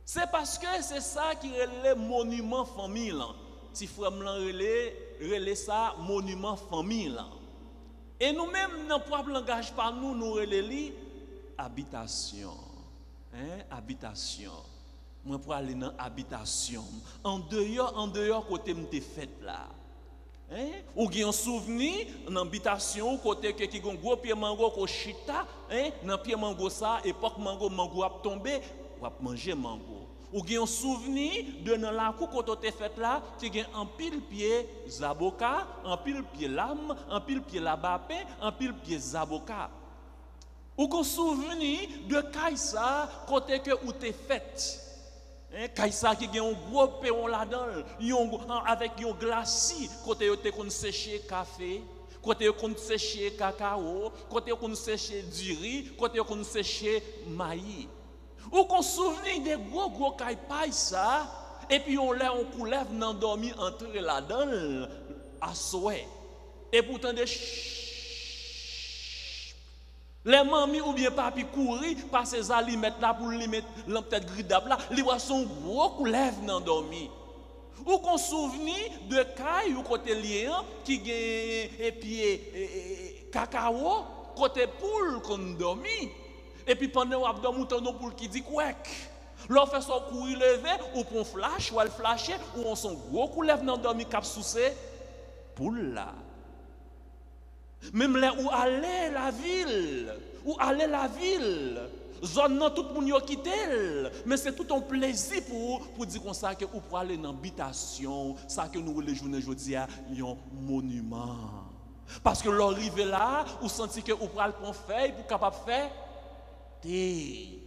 C'est parce que c'est ça qui est le monument famille. Si frère relais ça monument famille. Et nous-mêmes, dans le propre langage par nous relais habitation. Habitation. Moi pour aller dans habitation. En dehors côté m'te fait là. Ou gen un souvenir dans habitation côté que qui gon gros pied mango ko chita, dans pied mango ça époque mango a tombé, ou a manger mango. Ou gen un souvenir de dans la cour côté fait là, qui gen en pile pied zaboka, en pile pied lame, en pile pied labapin, en pile pied zaboka. Ou qu'on souvenir de Kaïsa côté que ou te fait. Kaïsa qui a un gros péon là-dedans, avec un glacis, côté où tu séché café, côté où tu séché cacao, côté où tu séché du riz, côté où tu séché maïs. Ou qu'on souvenir des gros caïpailles ça, et puis on l'a coulève dans dormi entrer là-dedans à souhait. Et pourtant des les mamies ou bien papi courir par ces aliments là pour lui mettre l'entête gridable là, li voit son gros coulève dans dormi. Ou qu'on souvenir de caille ou côté lien qui gagne et puis cacao côté poule qu'on dormi. Et puis pendant on dormi ton poule qui dit quack. L'on fait son courir lever ou pour flash ou elle flasher ou on son gros coulève dans dormi cap soucé poule là. Même là où aller la ville, zone nan tout moun yo quitté, mais c'est tout un plaisir pour dire comme ça que ou pour aller dans habitation, ça que nous les journée jodi a un monument. Parce que l'arrivé là, ou senti que ou pour aller prendre feuille pour capable faire thé.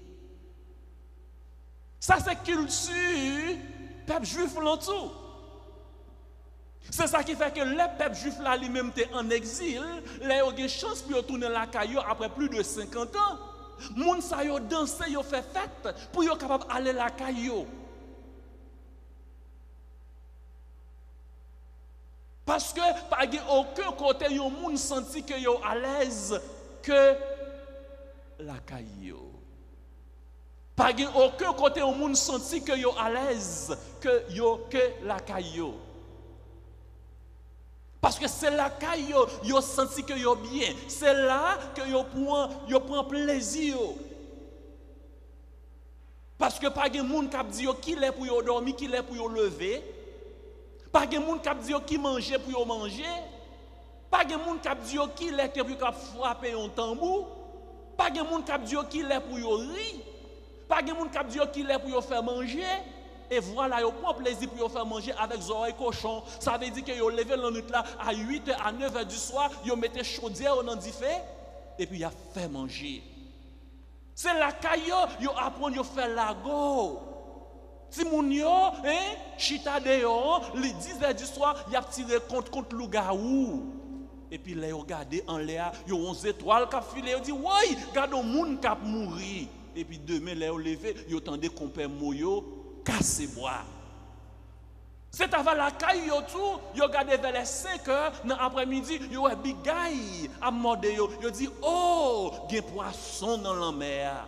Ça c'est culture peuple juif l'entour. C'est ça qui fait que les peuples juifs là lui-même étaient en exil, là ont une chance pour retourner la caillou après plus de 50 ans. Moun sa yo danser, yo fait fête pour yo capable aller la caillou. Parce que pas aucun côté yo moun senti que yo à l'aise que la caillou. Pas aucun côté yo moun senti que yo à l'aise que la caillou. Parce que c'est là que yo senti que yo bien, c'est là que yo prend plaisir. Parce que pas de monde qui dit qui est pour yo dormir, qui est pour yo lever. Pas de monde qui dit qui manger pour yo manger. Pas de monde qui dit qui est pour yo frapper un tambour. Pas de monde qui dit qui est pour yo rire. Pas de monde qui dit qui est pour yo faire manger. Et voilà, yo prend plaisir pour faire manger avec des oreilles cochon. Ça veut dire que yo levé la nuit là à 8h à 9h du soir, yo mettez chaudière dans du feu et puis y a fait manger. C'est la caillou, yo apprend yo faire lago. Si moun yo, chita dehors, les 10h du soir, y a tiré contre loup-garou. Et puis là yo regardé en l'air, yo 11 étoiles qui filé, yo dit "Ouais, regarde un monde qui a mouri." Et puis demain là yo levé, yo tendé compère moyo casser bois. C'est avant la caille yo tout, yo gardé vers les 5h dans l'après-midi, yo a big guy a morde yo dit "Oh, gen poisson dans la mer."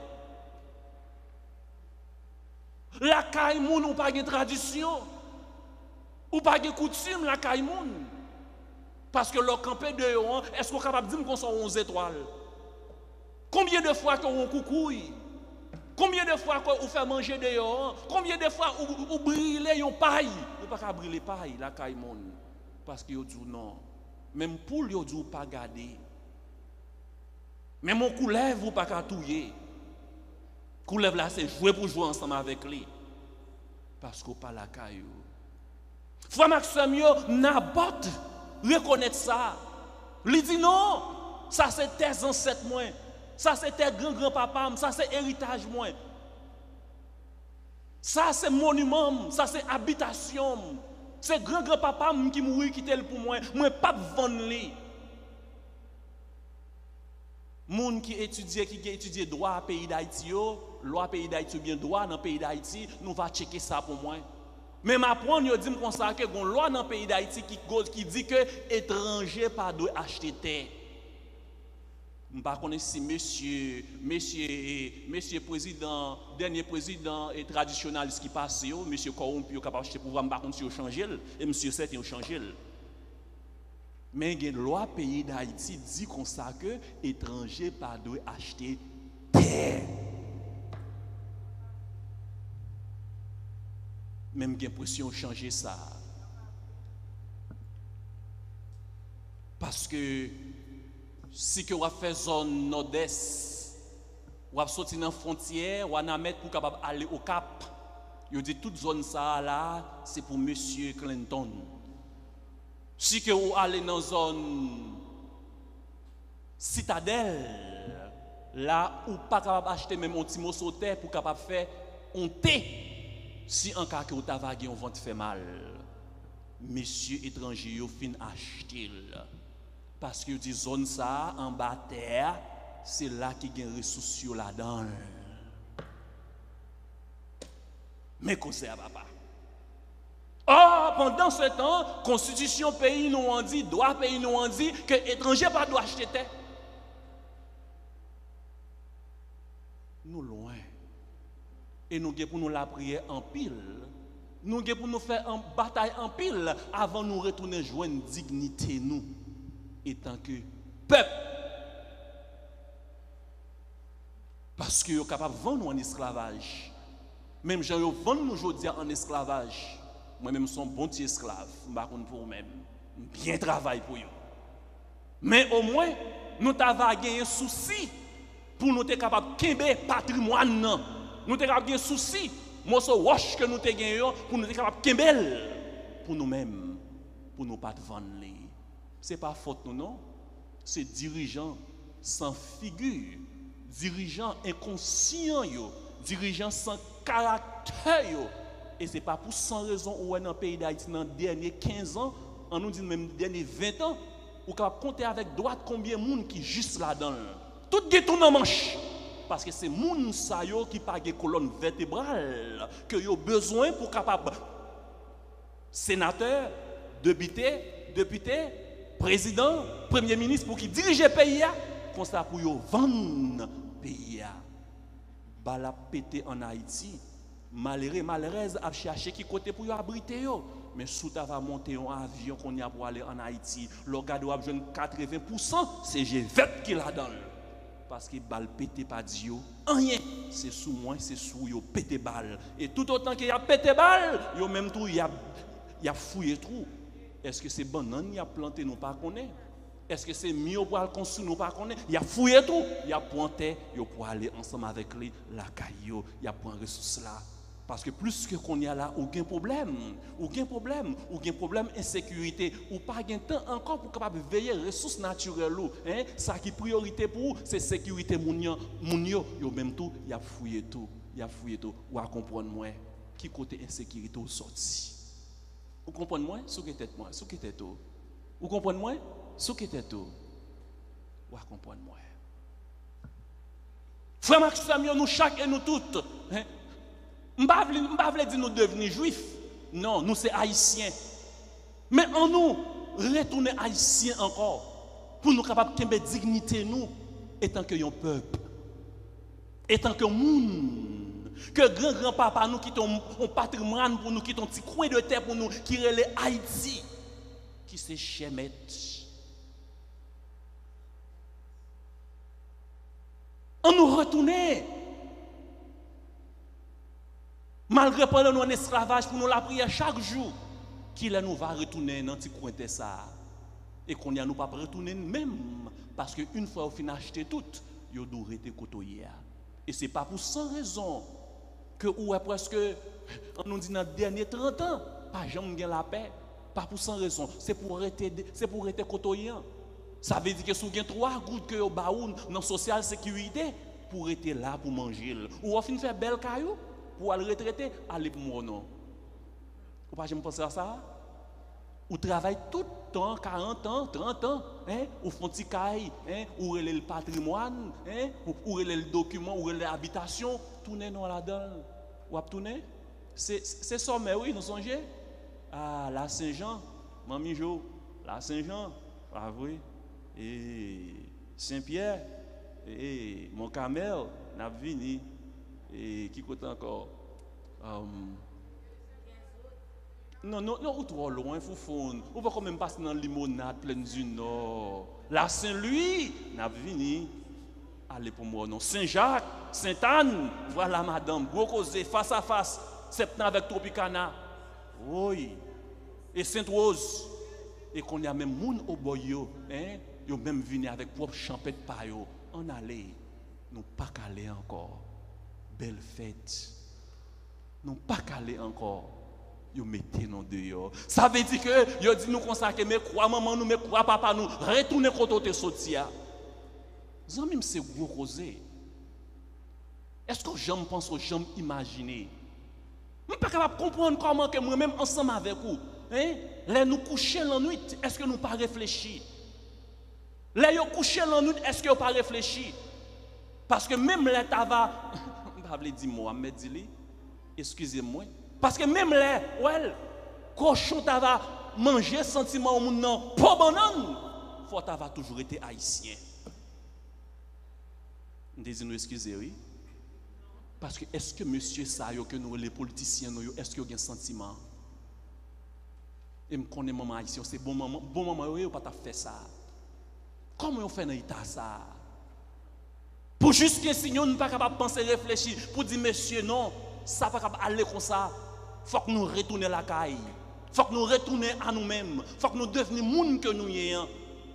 La caille moun ou pas gen tradition, ou pas gen coutume la caille moun. Parce que leur campé de yo, est-ce qu'on est capable de dire qu'on sont 11 étoiles? Combien de fois qu'on coucouille? Combien de fois qu'on fait manger dehors? Combien de fois on brûle yon paille? Ou pas qu'à brûler paille la caille moun. Parce que yo dit non. Même poule yo dit pas garder. Même mon coulève ou pas qu'à touyer. Coulève là c'est jouer pour jouer ensemble avec lui. Parce qu'on pas la caille. Frère Maxime yo n'aborde reconnaître ça. Il dit non, ça c'est tes ancêtres moins. Ça c'est tes grand-papa, ça c'est héritage moi. Ça c'est monument, ça c'est habitation. C'est grand-papa qui mourit qui tel pour moi, moi pas vendre lui. Moun qui étudie droit à pays d'Haïti, loi pays d'Haïti bien droit dans pays d'Haïti, nous va checker ça pour moi. Mais m'apprendre yo dit me comme ça que gon loi dans pays d'Haïti qui dit que étranger pas doit acheter terre. Je ne sais pas si monsieur président, dernier président et traditionnaliste qui passe, monsieur corrompu, capable de pouvoir, je ne sais pas si il changé, et monsieur 7 il changé. Mais une loi pays d'Haïti dit comme ça que étranger pas doit acheter terre. Même j'ai l'impression de changer ça. Parce que si que vous fait zone nord-est, vous sorti dans la frontière, vous allez mettre pour capable aller au Cap. Vous dit toute zone ça là, c'est pour monsieur Clinton. Si que vous allez dans la zone citadelle, là où pas capable acheter même un petit morceau de terre pour capable faire un thé. Si en cas que vous avez un ventre fait mal, messieurs étrangers vous fin acheter. Parce que dit zone ça en bas terre, c'est là qui gagne ressources là-dedans. Mais qu'on sait papa. Oh, pendant ce temps, constitution pays nous en dit, droit pays nous en dit que étranger pas doit acheter terre. Nous loin. Et nous avons pour nous la prière en pile. Nous avons pour nous faire une bataille en pile avant de nous retourner joindre dignité nous étant que peuple. Parce que nous sommes capables de vendre en esclavage. Même gens qui vendent nous aujourd'hui en esclavage. Moi-même, je suis un bon petit esclave. Je ne sais pas pour vous-même. Bien travail pour vous. Mais au moins, nous avons gagné un souci pour nous être capables de quitter patrimoine. Nous avons gagné un souci. Moi, ce wash que nous avons gagné pour nous être capables de quitter pour nous-mêmes. Pour nous pas vendre. Ce n'est pas faute, non? C'est dirigeants sans figure, dirigeants inconscients, dirigeants sans caractère. Et ce n'est pas pour sans raison où dans le pays d'Haïti, dans les derniers 15 ans, on nous dit même les derniers 20 ans, on peut compter avec droite combien de monde qui juste là-dedans. Tout est tout dans manche. Parce que c'est les gens qui pas de colonne vertébrale que ont besoin pour capable sénateur, député, président, premier ministre pour qui dirige le pays, comme ça pour vendre le pays. Bala pété en Haïti. Malheureuse a cherché qui côté pour abriter yo, mais sous ta va monter un avion qu'on y a pour aller en Haïti, le gars doit besoin 80%, c'est G20 qui la donne. Parce que balle pété pas Dieu, rien, c'est sous moi, c'est sous yo pété balle. Et tout autant qu'il y a pété balle, yo même tout y a fouillé tout. Est-ce que c'est banane y a planté nous pas connaît? Est-ce que c'est mieux pour aller construire nous pas connaît? Il a fouillé tout, il a pointé, yo pour aller ensemble avec lui la caillou, il a point ressources là. Parce que plus que qu'on y a là, aucun problème, insécurité, ou pas de temps encore pour capable veiller ressources naturelles. Hein? Ça qui est priorité pour vous, c'est sécurité mounio, yo même tout, il a fouillé tout, ou à comprendre moi, qui côté insécurité ou sorti. Vous comprenez moi, sous que tête moi, sous que tête tout. Vous comprenez moi, sous que tête tout. Ou à comprendre moi. Frère Maxime, nous chaque et nous toutes. Hein? Je ne veux pas dire nous devenir juifs. Non, nous sommes haïtiens. Mais en nous, retourner haïtiens encore. Pour nous capables de dignité nous, étant que un peuple. Étant que monde. Que grand-papa nous qui ont un patrimoine pour nous, qui ont un petit coin de terre pour nous, qui relève Haïti. Qui se chémet. On nous retourner. Malgré pendant nous en esclavage pour nous la prière chaque jour, qui là nous va retourner dans petit coin de ça et qu'on y a nous pas retourner même parce que une fois au fin acheter tout, yo doit rester côtoyer. Et c'est pas pour sans raison que ou presque on nous dit dans les derniers 30 ans, pas jamais gain la paix, pas pour sans raison, c'est pour rester côtoyer. Ça veut dire que si vous avez 3 gouttes que vous avez dans la social sécurité pour être là pour manger ou au fin faire belle caillou pour aller retraiter, aller pour moi non. Ou pas jamais penser à ça? Ou travaille tout le temps, 40 ans, 30 ans, hein? Ou font petit caille, hein? Ou le patrimoine, hein? Ou le document, ou l'habitation, tourner non là-dedans. Ou à tourner? C'est ça, mais oui, nous songez? Ah, la Saint-Jean, Mamie Jo, la Saint-Jean, ah oui, et Saint-Pierre, Et mon camel n'a venu. Et qui compte encore? Non, ou trop loin, foufoune. Ou pas quand même passer dans limonade pleine du Nord. La Saint-Louis n'a venu. Allez pour moi, non. Saint-Jacques, Sainte-Anne, voilà madame, gros causé, face à face, septembre avec Tropicana. Oui. Et Sainte-Rose. Et qu'on y a même moun au boyo, hein, yo même venu avec propre champêtre pa yo. On allait, nous pas calé encore. Belle fête. Nous pas calé encore. Yo mettez nous dehors. Ça veut dire que yo dit nous consacrer mais croix maman nous mais croix papa nous retourner quand te sorti a. Zanmim c'est gros causé. Est-ce que j'aime pense j'aime imaginer? Je ne suis pas capable de comprendre comment que moi-même ensemble avec vous, hein, les nous coucher la nuit, est-ce que nous pas réfléchi? Les nous coucher la nuit, est-ce que nous pas réfléchi? Parce que même les tava, je ne vais pas dire Mohamed Dili, excusez-moi, parce que même les, ouais, cochon tava manger sentiment au monde non, pas banane, faut tava toujours été haïtien. Nous excusez, oui. Parce que est-ce que monsieur ça que nous les politiciens nous est-ce qu'il y a un sentiment? Et me connais maman haïtien, c'est bon maman yo pas ta fait ça. Comment on fait dans l'état ça? Pour juste que si nous ne pas capable penser réfléchir pour dire monsieur non, ça pas capable aller comme ça. Faut que nous retourner la caille. Faut que nous retourner à nous-mêmes. Faut que nous devenions monde que nous y est.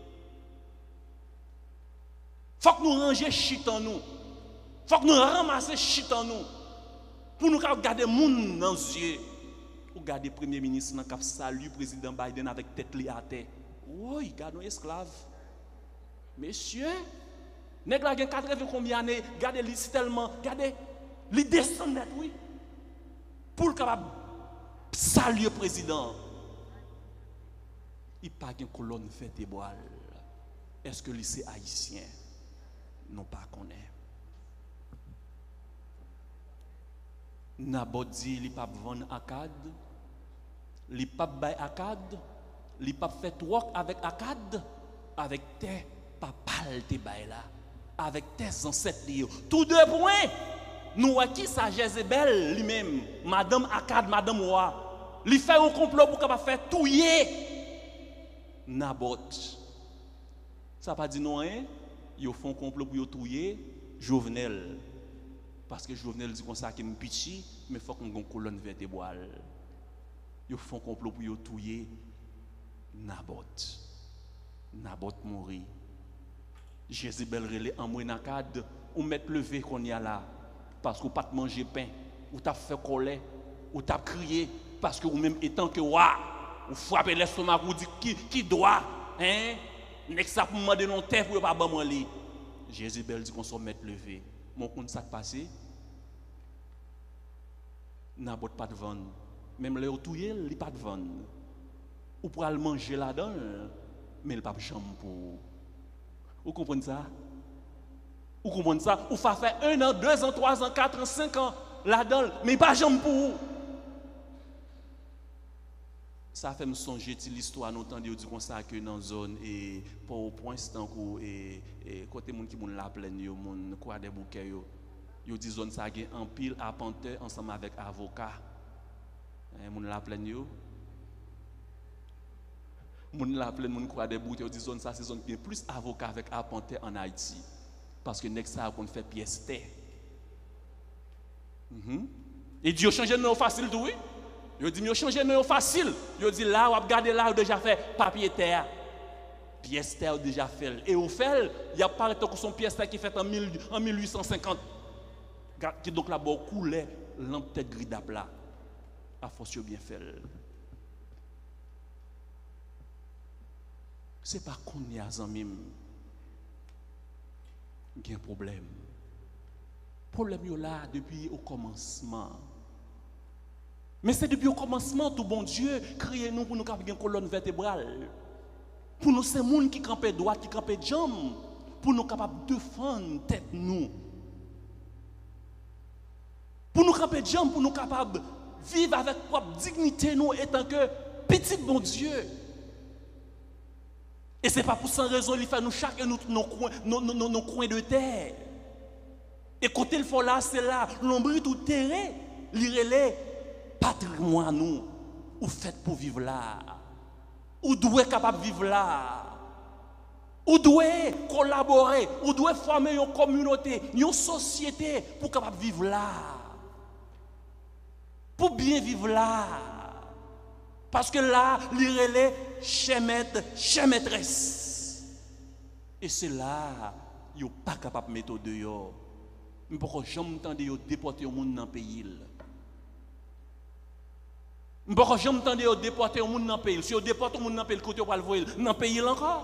Faut que nous ranger shit en nous. Faut que nous ramasser shit en nous. Pour nous garder moun dans les yeux. Ou garder premier ministre dans cap salut président Biden avec tête li à terre. Oui, gardons esclaves. Messieurs, nèg la gen 80 combien d'années, gardez li tellement, gardez li descend net oui. Pour capable saluer président. Il pas gen colonne vertébrale. Est-ce que lycée haïtien non pas connaît? Nabot dit li pa vendre Akkad, li pa bay Akkad, li pa fait work avec Akkad, avec tes papal te bay là, avec tes ancêtres li yo. Tous deux points. Nous qui ça Jézabel lui-même, madame Akkad, madame Roi, li fait un complot pour capable faire touyer Nabot. Ça pas dit non hein, yo font complot pour yo touyer Jovenel. Parce que Jovenel dit comme ça qu'il me pitchi, mais il faut qu'on ait une colonne vertébrale. Ils font complot pour y tuer Nabot. Nabot mourit. Jézabel relé en moins Akkad, ou mettre levé qu'on y a là. Parce qu'on pas te manger pain, ou t'as fait colère, ou t'as crié, parce que ou même étant que wa, ou frapper l'estomac, ou dit qui doit, hein, n'est-ce pas pour demander non terre pour pas ban li. Jézabel dit qu'on soit mettre levé. Mon compte ça passé, Nabot pas de vendre. Même le touyer, il pas de vendre. Ou pour aller manger là-dedans, mais il pas de chambre pour. Vous comprenez ça? Vous comprenez ça? Ou faire 1 an, 2 ans, 3 ans, 4 ans, 5 ans là-dedans, mais il pas de chambre pour. Ça fait me songer l'histoire notamment de dire comme ça que dans zone et pour point tant et côté monde qui moun la plaine yo moun quoi des bouquets yo dit zone ça gen en pile appenteur ensemble avec avocat moun la plaine yo moun la plaine moun quoi des bouquets yo dit zone ça c'est zone qui plus avocat avec appenteur en Haïti parce que nek ça qu'on fait pièce terre et Dieu changer nom facile tout oui. Yo dit, yo change non facile. Yo dit là, on a regardé là, on déjà fait papier terre. Pièce terre déjà fait. Et au fait, il y a pas que son pièce terre qui fait en 1850. Qui donc là bas coulait lampe tête gris d'aplat. A force bien fait. C'est pas qu'on y a zanmim. Il y a un problème. Problème yo là depuis au commencement. Mais c'est depuis le commencement, tout bon Dieu, créé nous pour nous avoir une colonne vertébrale. Pour nous, c'est les gens qui campent droit, qui campent jambe. Pour nous capables de défendre tête nous. Pour nous camper jambe, pour nous capables de vivre avec propre dignité nous étant que petit bon Dieu. Et ce n'est pas pour sans raison qu'il fait nous chacun nos coins de terre. Et côté le fond là, c'est là, l'ombri tout terrain, l'irélé, patrimoine nous, ou fait pour vivre là. Ou doit capable de vivre là. Ou doit collaborer, ou doit former une communauté, une société pour capable de vivre là. Pour bien vivre là. Parce que là, l'irélé, chez maître, chez maîtresse. Et c'est là, ils ne sont pas capables de mettre dehors. Mais pourquoi jamais entendre déporter le monde dans le pays? Pourquoi jamais entendre déporter le monde dans le pays? Si on déporte le monde dans le pays, côté on va le voir dans le pays encore.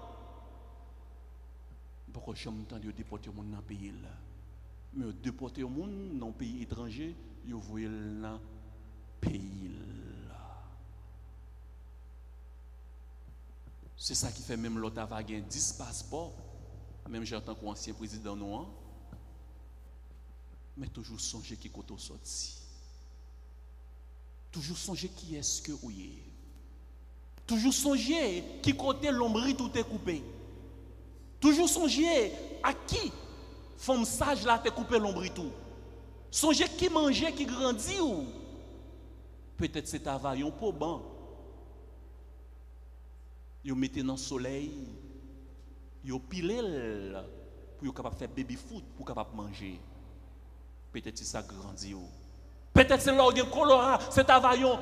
Pourquoi jamais entendre déporter le monde dans le pays? Mais déporter le monde dans le pays étranger, ils voient dans le pays. C'est ça qui fait même l'autre a 10 passeports, même j'ai en tant qu'ancien président noir. Mais toujours songer qui côté sorti. Toujours songer qui est-ce que vous êtes. Toujours songer qui côté l'ombri tout est coupé. Toujours songer à qui femme sage là te coupé l'ombri tout. Songer qui mangeait, qui grandit ou peut-être c'est travail pour ban. Vous mettez dans le soleil, vous pilez pour être capable de faire baby food pour capable manger. Peut-être c'est ça grandit. Peut-être c'est l'organe colorant, c'est availlon.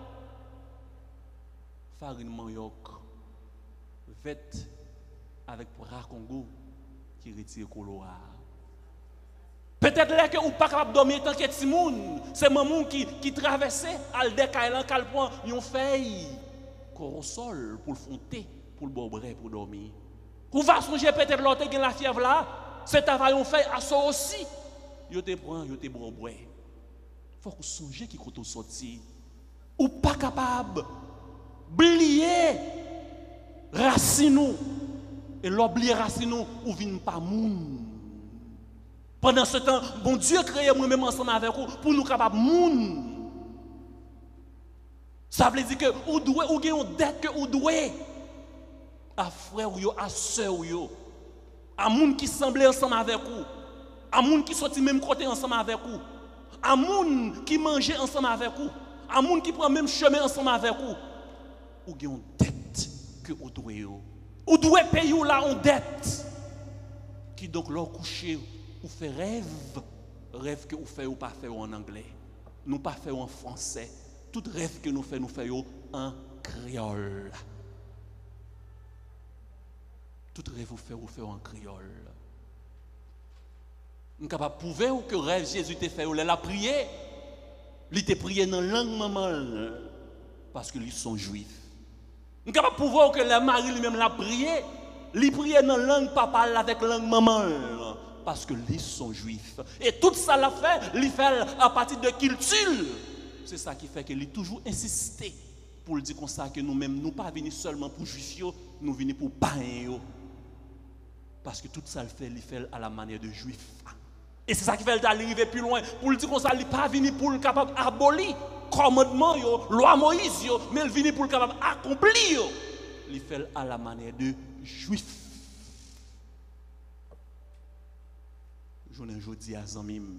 Farine manioc, vête avec bras Congo qui retire colorant. Peut-être là que vous pas capable de dormir tant que petit monde, c'est maman qui traversait al décaillant calpon une feuille corosol pour le fonter, pour le boire pour dormir. Ou va songer peut-être l'autre qui a la fièvre là, c'est availlon feuille à ça aussi. Yo te prend, yo te bon bois. Faut que songe qui quand on sorti ou pas capable oublier racine et l'oublier racine ou vinn pas moun. Pendant ce temps, bon Dieu créé moi-même ensemble avec vous pour nous capable moun. Ça veut dire que ou doit ou gagne une dette que ou doit à frère ou à sœur ou à moun qui semblait ensemble avec vous. À moun qui sorti même côté ensemble avec vous, à moun qui mangeait ensemble avec vous, à moun qui prend même chemin ensemble avec vous, ou gen une dette que vous doyez, ou doyez payer là en dette, qui donc leur coucher ou fait rêve que vous faites ou pas faire en anglais, nous pas faire en français, tout rêve que nous faisons en créole, tout rêve vous faites en créole. Nous sommes capables de prouver que le rêve Jésus t'a fait, il a prié. Il t'a prié dans la langue maman parce qu'ils sont juifs. Nous sommes capables de prouver que le mari lui-même l'a prié. Il prié dans la langue papa avec la langue maman parce qu'ils sont juifs. Et tout ça l'a fait, il fait à partir de culture. C'est ça qui fait qu'il a toujours insisté pour dire comme ça que nous-mêmes, nous ne pas venir seulement pour juifs, nous venons pour païens. Parce que tout ça il fait à la manière de juifs. Et c'est ça qui fait arriver plus loin. Pour le dire comme ça, il n'est pas venu pour le capable d'abolir commandement, loi Moïse, mais il vient pour le capable d'accomplir. Il fait à la manière de juif. Je ne dis à Zamim,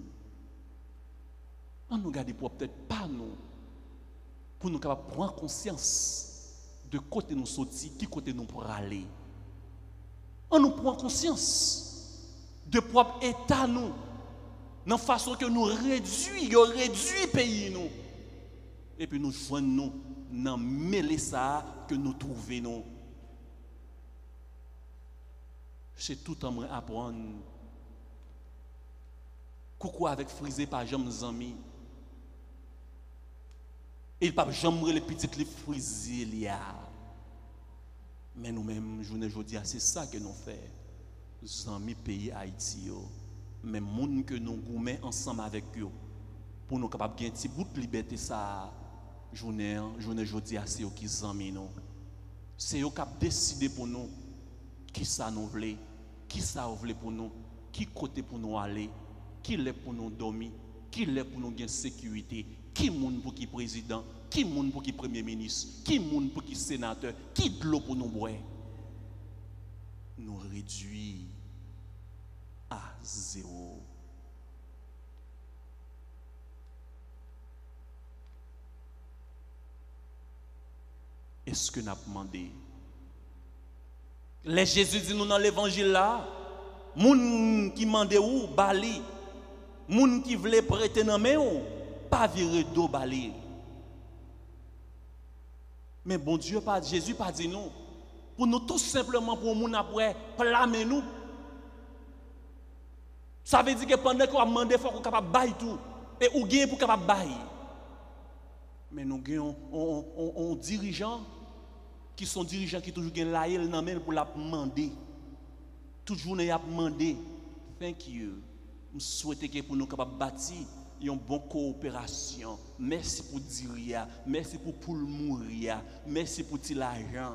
on nous garde pour peut-être pas nous, pour nous capable prendre conscience de côté nous sortir, qui côté nous pour aller. On nous prend conscience de propre état nous. Dans la façon que nous réduit le pays nous. Et puis nous joignons nous dans mêler ça que nous trouvons. C'est tout en apprendre. Coucou avec frisé par jamais amis. Et pas jamais les petites les frisés là. Mais nous-mêmes, je vous dis, c'est ça que nous faisons. Amis pays Haïti. Mais moun que nous goumets ensemble avec eux pour nous capables de gagner un petit bout de liberté ça journée jeudi à c'est eux qui zami nous c'est eux qui décidé pour nous qui ça nous voulait qui ça voulait pour nous qui côté pour nous aller qui l'est pour nous dormir qui l'est pour nous gagner sécurité qui moun pour qui président qui moun pour qui premier ministre qui moun pour qui sénateur qui de l'eau pour nous boire nous réduit à zéro. Est-ce que nous avons demandé? Les Jésus dit nous dans l'évangile là, moun qui mande ou bali, moun qui voulait prêter dans main ou pas virer dos bali. Mais bon Dieu pas Jésus pas dit nous pour nous tout simplement pour moun après plamer nous. Ça veut dire que pendant qu'on a demandé faut qu'on capable bailler tout et ou gain pour capable bailler. Mais nous gagnons on dirigeant qui sont dirigeants qui toujours gagnent la haine dans main pour la demander. Toute journée y a demandé. Thank you. Je souhaite que pour nous capable bâtir une bonne coopération. Merci pour dire, merci pour le mourir, merci pour l'argent.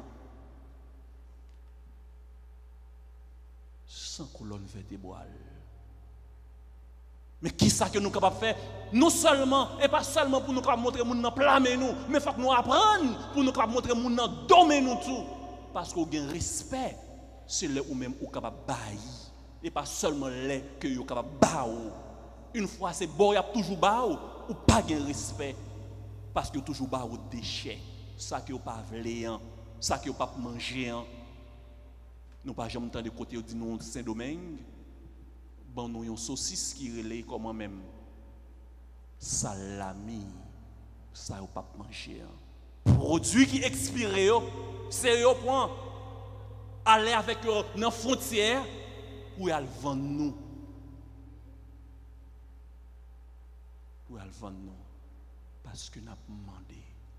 Sans colonne vertébrale. Mais qui ça que nous sommes capables de faire? Non seulement, et pas seulement pour nous montrer que nous plamer nous, mais il faut que nous apprenions pour nous montrer que nous dominer nous tout. Parce qu'on a un respect, c'est là où même nous sommes capables de bailler. Et pas seulement là que nous sommes capables de bailler. Une fois c'est bon, il y a toujours bailler, ou pas de respect. Parce que toujours bailler des déchets. Ça que vous pas voulez, ça que vous pas manger. Nous pas jamais entendu côté de nous Saint-Domingue. Bon, nous avons une saucisse qui relève comme même salami, ça ne pas manger. Produit qui expiré, c'est au point aller avec nos frontières pour aller vendre nous. Pour aller vendre nous. Parce que nous avons demandé.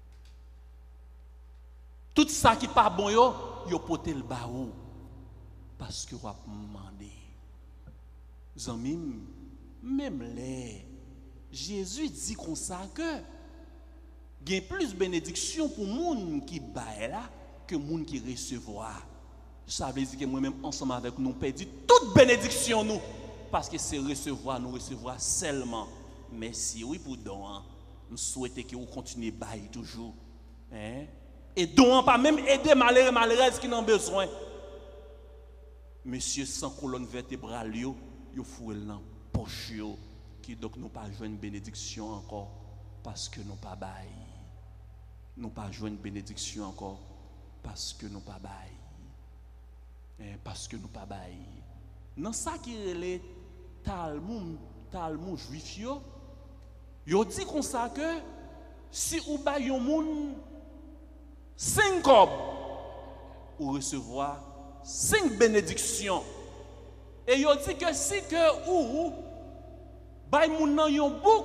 Tout ça qui n'est pas bon, vous portez le barreau. Parce que vous avez demandé. Zamim, même les Jésus dit comme ça que il y a plus de bénédiction pour les gens qui baillent là que les gens qui recevra. Ça veut dire que moi-même ensemble avec nous perdons toute bénédiction nous parce que c'est recevoir nous recevoir seulement. Merci oui pour don. Nous souhaitons que vous continuez à bailler toujours. Et don pas même aider malheureux qui n'ont besoin. Monsieur sans colonne vertébrale yo fouel dans poche yo qui donc nous pas joindre bénédiction encore parce que nous pas bail. Nous pas joindre bénédiction encore parce que nous pas bail. Parce que nous pas bail. Dans ça qui relève Talmud juif yo dit comme ça que si ou bail yon moun 5 cob ou recevoir 5 bénédictions. Et il dit que si que ou bay moun nan yon bon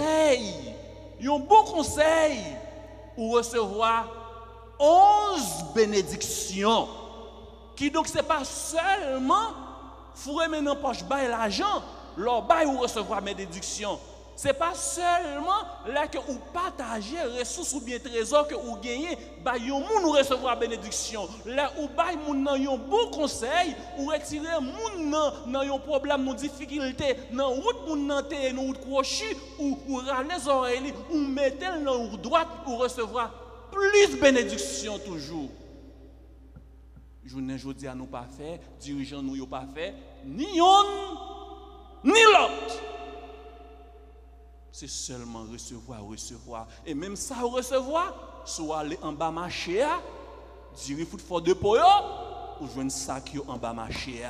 conseil ou recevoir 11 bénédictions qui donc c'est pas seulement fourrer maintenant poche bay l'argent, leur bay ou recevoir bénédiction. C'est pas seulement là que vous partagez ressources ou bien trésors que vous gagnez, bah yon moun ou recevoir bénédiction. Là où bah moun nan yon bon conseil, ou retirer moun nan yon problème, nan difficulté, nan route moun nan te, nan route crochu, ou râler les oreilles, ou mettez nan route droite pour recevoir plus bénédiction toujours. Journée jodi a nous pas fait, dirigeants nous yo pas fait, ni yon ni l'autre. C'est seulement recevoir. Et même ça, recevoir, soit aller en bas marché, dire foot fort de poyo, ou jouer un sac en bas marché.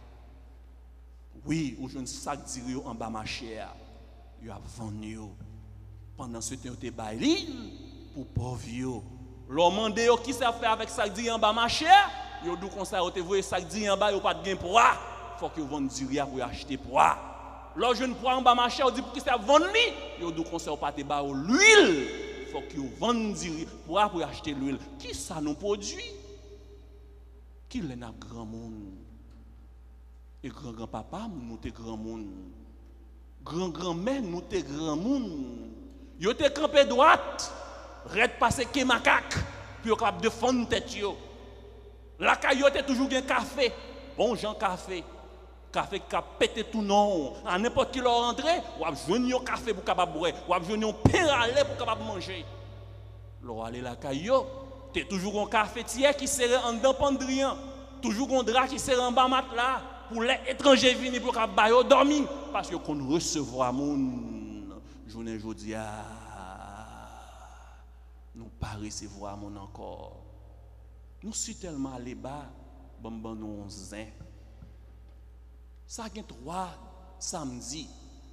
Oui, ou jouer un sac dire en bas marché. Vous avez vendu. Pendant ce temps, vous avez baillé pour pauvres. L'on demande qui ça fait avec sac dire en bas marché. Vous avez dit comme ça, vous avez sac dire en bas, vous n'avez pas de gain pour ça. Il faut que vous vendiez dire pour acheter pour ça. Lorsque je ne prends pas marché, on dit pour qui ça vend lui, yo do conseil pas te ba l'huile, faut que vous vendiez pour acheter l'huile. Qui ça nous produit? Qui l'en a grand monde? Et grand papa nous te grand monde. Grand-mère nous te grand monde. Yo te campé droite, red passer que macaque, puis capable de fond tête yo. La caillotte toujours un café, bon Jean café. Café qui a pété tout non. À n'importe qui leur rentré, ou a besoin un café pour capable boire, ou a besoin un pain à lait pour capable manger. Leur aller la caillou, t'es toujours un cafetier qui serait en dedans pendrien. toujours un drap qui sert en bas matelas pour les étrangers venir pour qu'ils dormir parce que qu'on recevoir moun journée jodi a nous pas recevoir mon encore. Nous sommes tellement allés bas, bon nous zin. Ça a 3 samedi.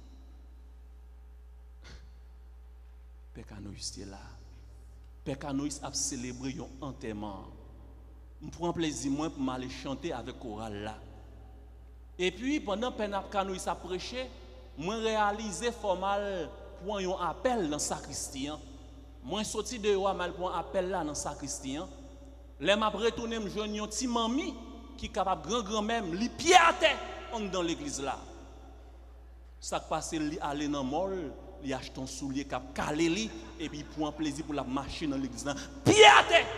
Père Canoïs était là. Père Canoïs a célébré un enterrement. Je prends plaisir moi pour m'aller chanter avec chorale là. Et puis pendant que Père Canoïs a prêché, moi réalisé formal pour un appel dans sacristie. Moi sorti de mal pour un appel là dans sacristie. Là m'a retourné me joindre un petit mamie qui capable grand même li pied à terre dans l'église là. Ça passe li aller dans mall, li achète un soulier cap calé li et puis prend plaisir pour la marcher dans l'église là. Pied à terre.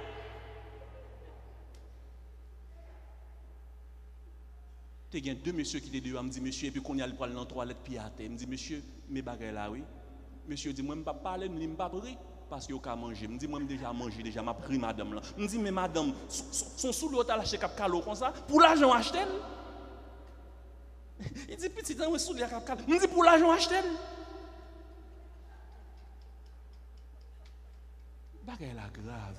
Il y a 2 messieurs qui étaient dehors, me dit monsieur, et puis qu'on y a le poil dans la toilette, pied à terre. Me dit monsieur, mes bagages là, oui. Monsieur dit, moi, je ne vais pas parler, je ne vais pas parler, parce qu'il y a manger. Je dis, moi, je déjà mangé, déjà, je pris madame là. Je dis, mais madame, son sous l'autre, lâché cap calo comme ça, pour l'argent acheter. Il dit, petit, dans le sous l'autre, cap calo. Je dis, pour l'argent acheter. Bagages là, grave.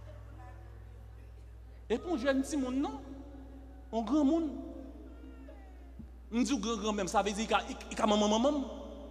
Et pour un jeune petit monde, non, un grand monde. Je dis grand même, ça veut dire qu'il y a maman.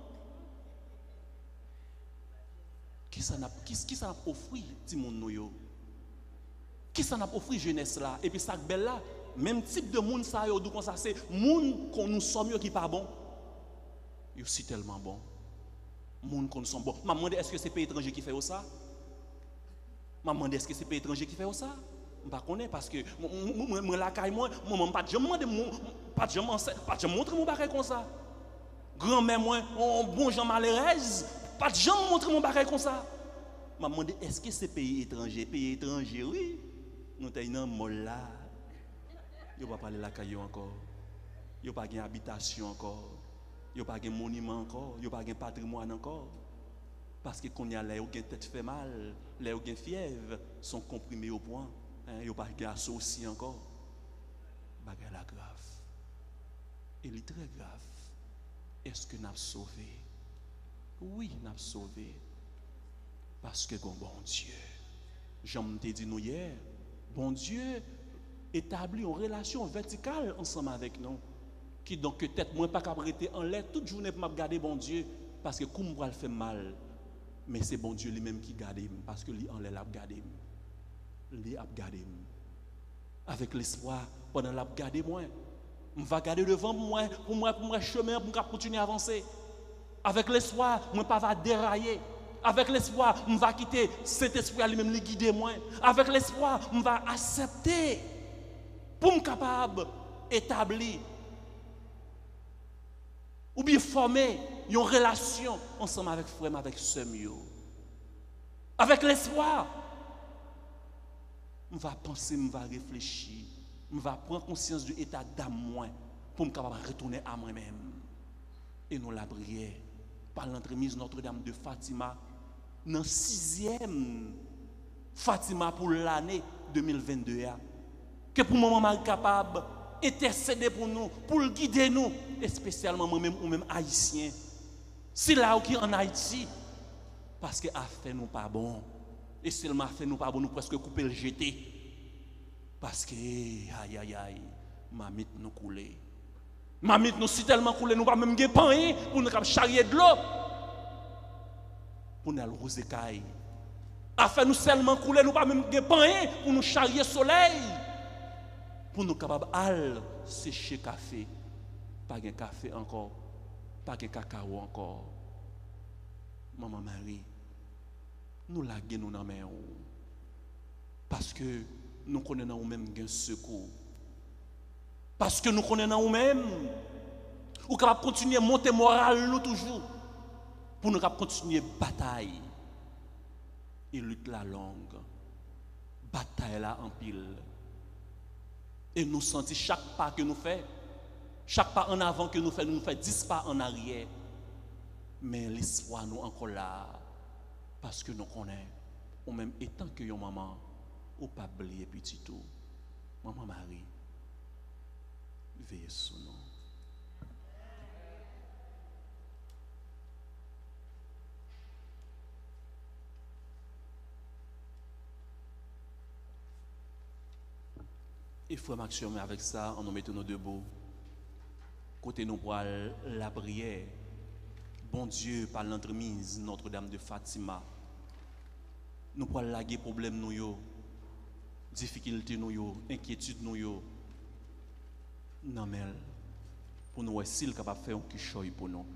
Qui ça n'a offert, petit monde yo? Qui ça n'a offert jeunesse là? Et puis ça belle là, même type de monde ça yo, comme ça c'est monde qu'on nous sommes qui pas bon. Yo si tellement bon. Monde qu'on nous sommes bon. M'a demandé est-ce que c'est pays étranger qui fait ça? M'a demandé est-ce que c'est pays étranger qui fait ça? Je ne connais pas parce que moi la caille moi pas jamais pas jamais montrer mon bagage comme ça. Grand-mère moi un bon Jean malheureuse, pas jamais montrer mon bagage comme ça. M'a demandé est-ce que c'est pays étranger oui. Nous t'ai dans mol là. Yo pas parler la caille encore. Yo pas gain habitation encore. Yo pas gain monument encore, yo pas gain patrimoine encore. Parce que qu'on y a là yo gain tête fait mal, là yo gain fièvre, sont comprimés au point. Il n'y a pas de associé encore. Bagay la grave. Il est très grave. Est-ce que nous avons sauvé? Oui, nous avons sauvé. Parce que bon Dieu, j'en t'ai dit nous hier, bon Dieu établit une relation verticale ensemble avec nous. Qui donc peut-être moi pas capable en l'air toute journée pour me garder bon Dieu. Parce que comme moi le fait mal. Mais c'est bon Dieu lui-même qui garde. Parce que lui en l'air l'a gardé. Li ap gade avec l'espoir pendant la garder moi on va garder devant moi pour moi chemin pour continuer à avancer avec l'espoir moi pas va dérailler avec l'espoir on va quitter cet esprit lui-même lui guider moi avec l'espoir on va accepter pour me capable établir ou bien former une relation ensemble avec frère avec sœur avec l'espoir je vais penser, je vais réfléchir, je vais prendre conscience de l'état d'âme moi pour me capable retourner à moi-même. Et nous la prière par l'entremise Notre-Dame de Fatima dans 6e Fatima pour l'année 2022. Que pour moi, je suis capable d'intercéder pour nous, pour guider nous, et spécialement moi-même ou même haïtien. Si là où qui en Haïti, parce que a fait nous pas bon. Et seulement fait nous pas bon, nous presque couper le jeté. Parce que, aïe, mamite nous couler. Mamite nous si tellement couler, nous pas même gagner pain pour nous charrier de l'eau. Pour nous aller roser caille. Afin nous seulement couler, nous pas même gagner pain pour nous charrier soleil. Pour nous capables aller sécher café. Pas de café encore. Pas de cacao encore. Maman Marie. Nous la gagnons dans main parce que nous connaissons nous-mêmes un secours. Parce que nous connaissons nous-mêmes. Nous sommes capables de continuer à monter moral nous toujours. Pour nous continuer à bataille. Et lutte la longue. Bataille là en pile. Et nous sentons chaque pas que nous faisons. Chaque pas en avant que nous faisons, nous faisons 10 pas en arrière. Mais l'espoir nous encore là. Parce que nous connaissons, ou même étant que yon maman, ou pas oublier petit tout. Maman Marie, veillez sur nous. Et frère Maxime, avec ça, on nous met nous debout. Côté nous pour la prière. Bon Dieu, par l'entremise Notre-Dame de Fatima, nous pour laguer problème nous yo, difficulté nous yo, inquiétude nous yo. Non mais pour nous s'il capable faire un kichoy pour nous.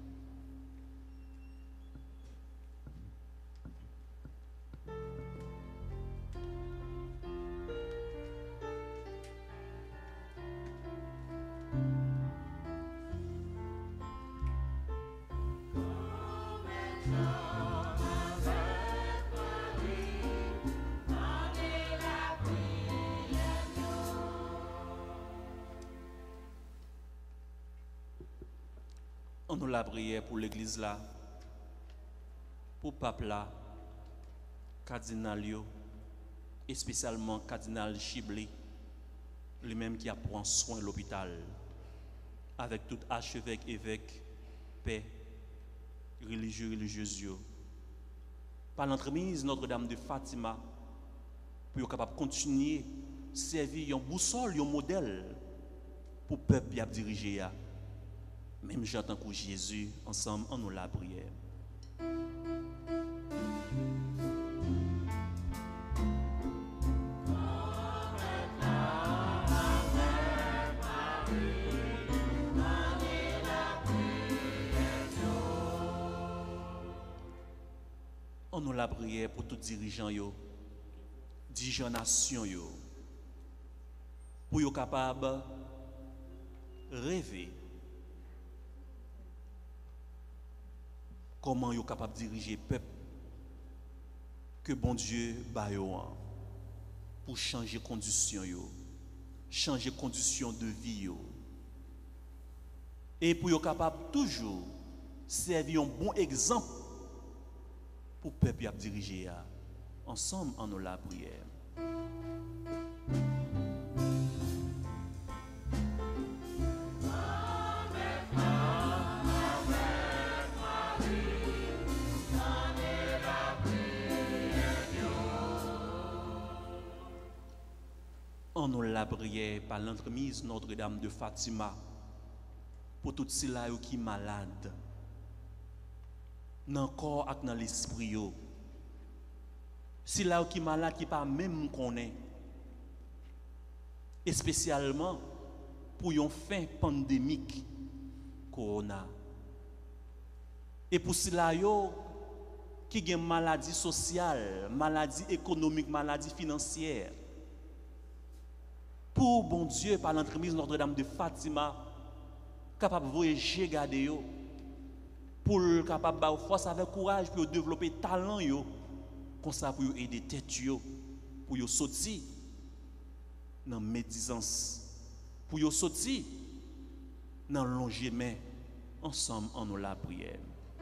On nous la prière pour l'église là, pour le pape là, cardinal yo, et spécialement cardinal Chibli, lui-même qui a pris soin de l'hôpital, avec tout archevêque, évêque, paix, religieux, religieuse yo. Par l'entremise Notre-Dame de Fatima, pour être capable de continuer à servir un boussole, un modèle pour le peuple qui a dirigé. Même j'entends que Jésus, ensemble, on nous la prière. On nous la prière pour tous les dirigeants, dirigeants nations, pour être capables de rêver. Comment ils sont capables de diriger le peuple que bon Dieu baille pour changer conditions, changer conditions de vie. Et pour être capable toujours servir un bon exemple pour le peuple à diriger. Ensemble, en nous la prière. On nous la prière par l'entremise Notre-Dame de Fatima pour toutes ceux-là qui sont malades dans le corps et dans l'esprit. Ceux-là qui sont malades qui pas même connaît. Et spécialement pour une fin pandémique corona. Et pour ceux-là qui ont une maladie sociale, maladie économique, maladie financière. Pour bon Dieu, par l'entremise Notre-Dame de Fatima, capable de voyager, garder, pour capable de force avec courage, pour développer talent, comme ça pour aider tête, pour sortir dans la médisance, pour sortir dans le long chemin, ensemble en nous la prière.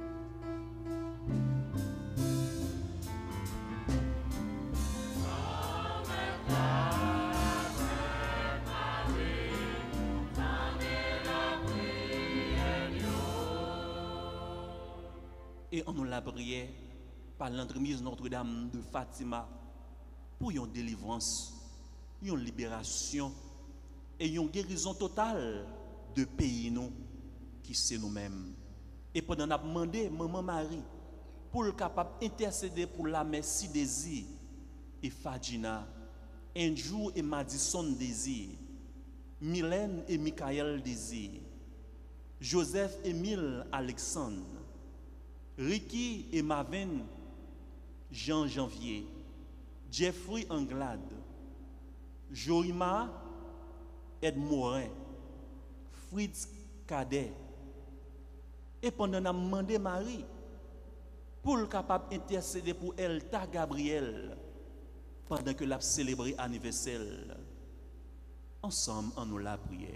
Et on nous la prière par l'entremise Notre-Dame de Fatima pour une délivrance, une libération et une guérison totale de pays nous qui c'est nous-mêmes. Et pendant qu'on a demandé Maman Marie pour le capable d'intercéder pour la mère Désir et Fadjina, Andrew et Madison Désir, Mylène et Michael Désir, Joseph Émile Alexandre, Ricky et Marvin Jean Janvier, Jeffrey Anglade, Jorima Ed Morin, Fritz Cadet. Et pendant qu'on a demandé Marie pour le capable d'intercéder pour Elta Gabriel pendant que l'a célébré anniversaire. Ensemble, en nous la prière.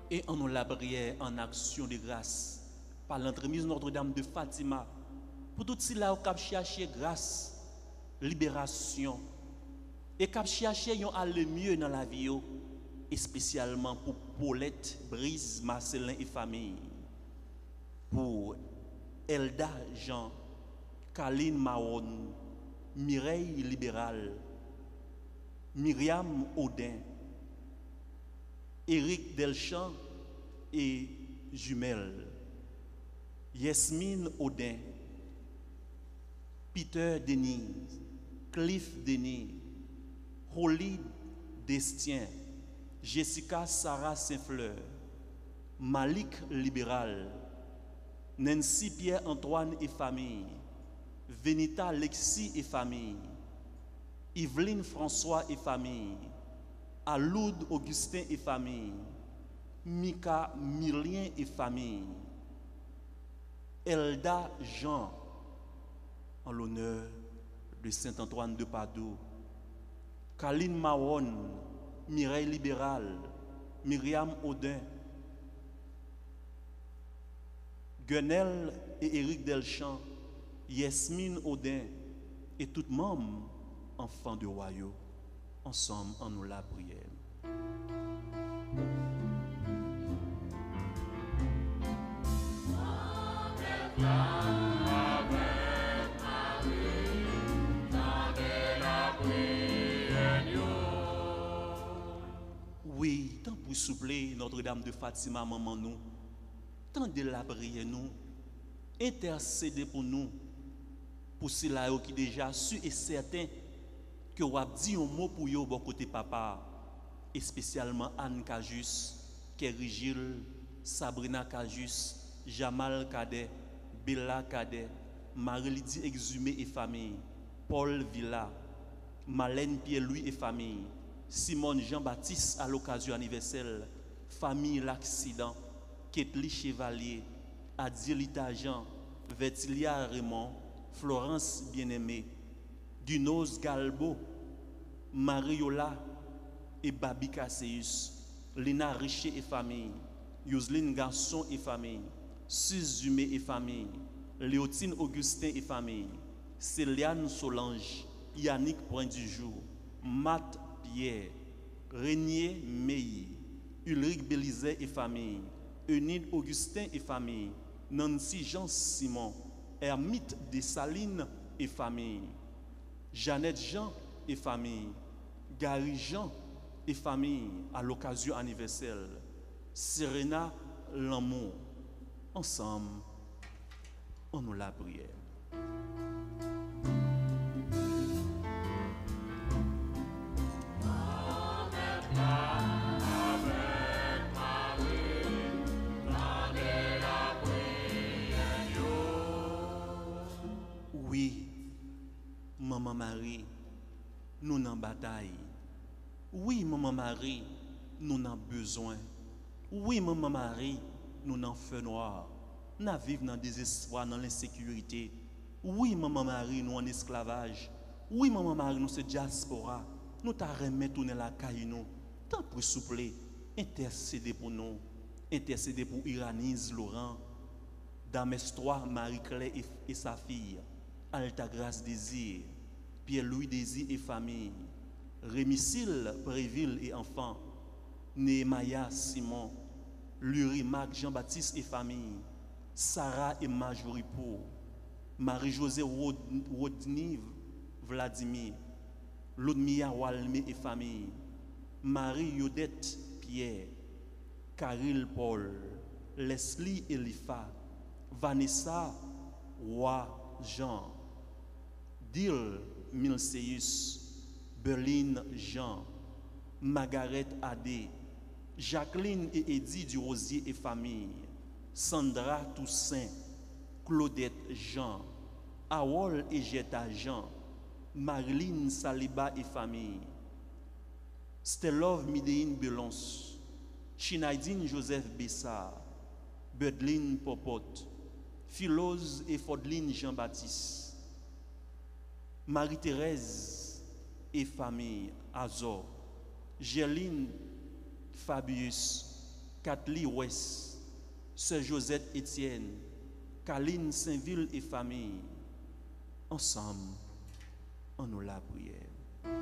et en nous la prière en action de grâce par l'entremise Notre-Dame de Fatima pour tout cela au cap chercher grâce, libération et cap chercher yon aller mieux dans la vie et spécialement pour Paulette, Brise, Marcelin et famille, pour Elda Jean, Kaline Mahon, Mireille Libéral, Myriam Audin, Éric Delchamp et Jumelle, Yasmine Audin, Peter Denis, Cliff Denis, Holly Destien, Jessica Sarah Saint-Fleur, Malik Libéral, Nancy Pierre-Antoine et famille, Venita Lexi et famille, Yveline François et famille, Aloud Augustin et famille, Mika Milien et famille, Elda Jean, en l'honneur de Saint-Antoine de Padoue, Kaline Mahon, Mireille Libéral, Myriam Audin, Guenel et Éric Delchamp, Yasmine Audin et tout membre enfants de royaume, ensemble en nous la prière. Oui, tant pour soupler Notre-Dame de Fatima, maman nous, tant de la prière nous, intercéder pour nous, pour ceux-là qui déjà su et certain que vous avez dit un mot pour vous, bon côté papa, et spécialement Anne Cajus, Kerry Gilles, Sabrina Cajus, Jamal Cadet, Bella Cadet, Marie-Lydie Exhumé et famille, Paul Villa, Malène Pierre-Louis et famille, Simone Jean-Baptiste à l'occasion anniversaire, famille l'accident, Ketli Chevalier, Adilita Jean, Vertilia Raymond, Florence Bien-Aimée, Dunos Galbo, Mariola et Babi Casseus, Lina Richer et famille, Yoseline Garçon et famille, Suze Humé et famille, Léotine Augustin et famille, Céliane Solange, Yannick Point du Jour, Matt Pierre, Régnier Meilly, Ulrich Bélizet et famille, Eunide Augustin et famille, Nancy Jean Simon, Hermite Dessalines et famille, Jeannette Jean et famille, Gary Jean et famille à l'occasion anniversaire, Serena Lamour, ensemble, on nous la prière. Oui, Maman Marie, nous n'en bataille. Oui, Maman Marie, nous n'en besoin. Oui, Maman Marie, nous n'en feu noir. Nous vivons dans le désespoir, dans l'insécurité. Oui, Maman Marie, nous en esclavage. Oui, Maman Marie, nous sommes diaspora. Nous t'arrêtons tourner la caille nous. Tant pour souffler, intercéder pour nous. Intercéder pour Iranise Laurent, Damestrois Marie-Claire et sa fille, Altagrace Désir, Pierre-Louis Désir et famille, Rémicile Préville et enfants, Néhémia Simon, Lurimac Jean-Baptiste et famille, Sarah et Marjorie Pou, Marie-Josée Rodnive Vladimir, Ludmilla Walmé et famille, Marie-Yodette Pierre, Caril Paul, Leslie Elifa, Vanessa Roy Jean, Dil Milceus, Berline Jean, Margaret Adé, Jacqueline et Eddie Durosier et famille, Sandra Toussaint, Claudette Jean, Awol et Jetta Jean, Marilyn Saliba et famille, Stelov Midéine Belons, Chinaidine Joseph Bessard, Bedline Popote, Philose et Faudeline Jean-Baptiste, Marie-Thérèse et famille, Azor, Gerline Fabius, Catherine Ouest, Sœur Josette Étienne, Caline Saint-Ville et famille. Ensemble, en nous la prière.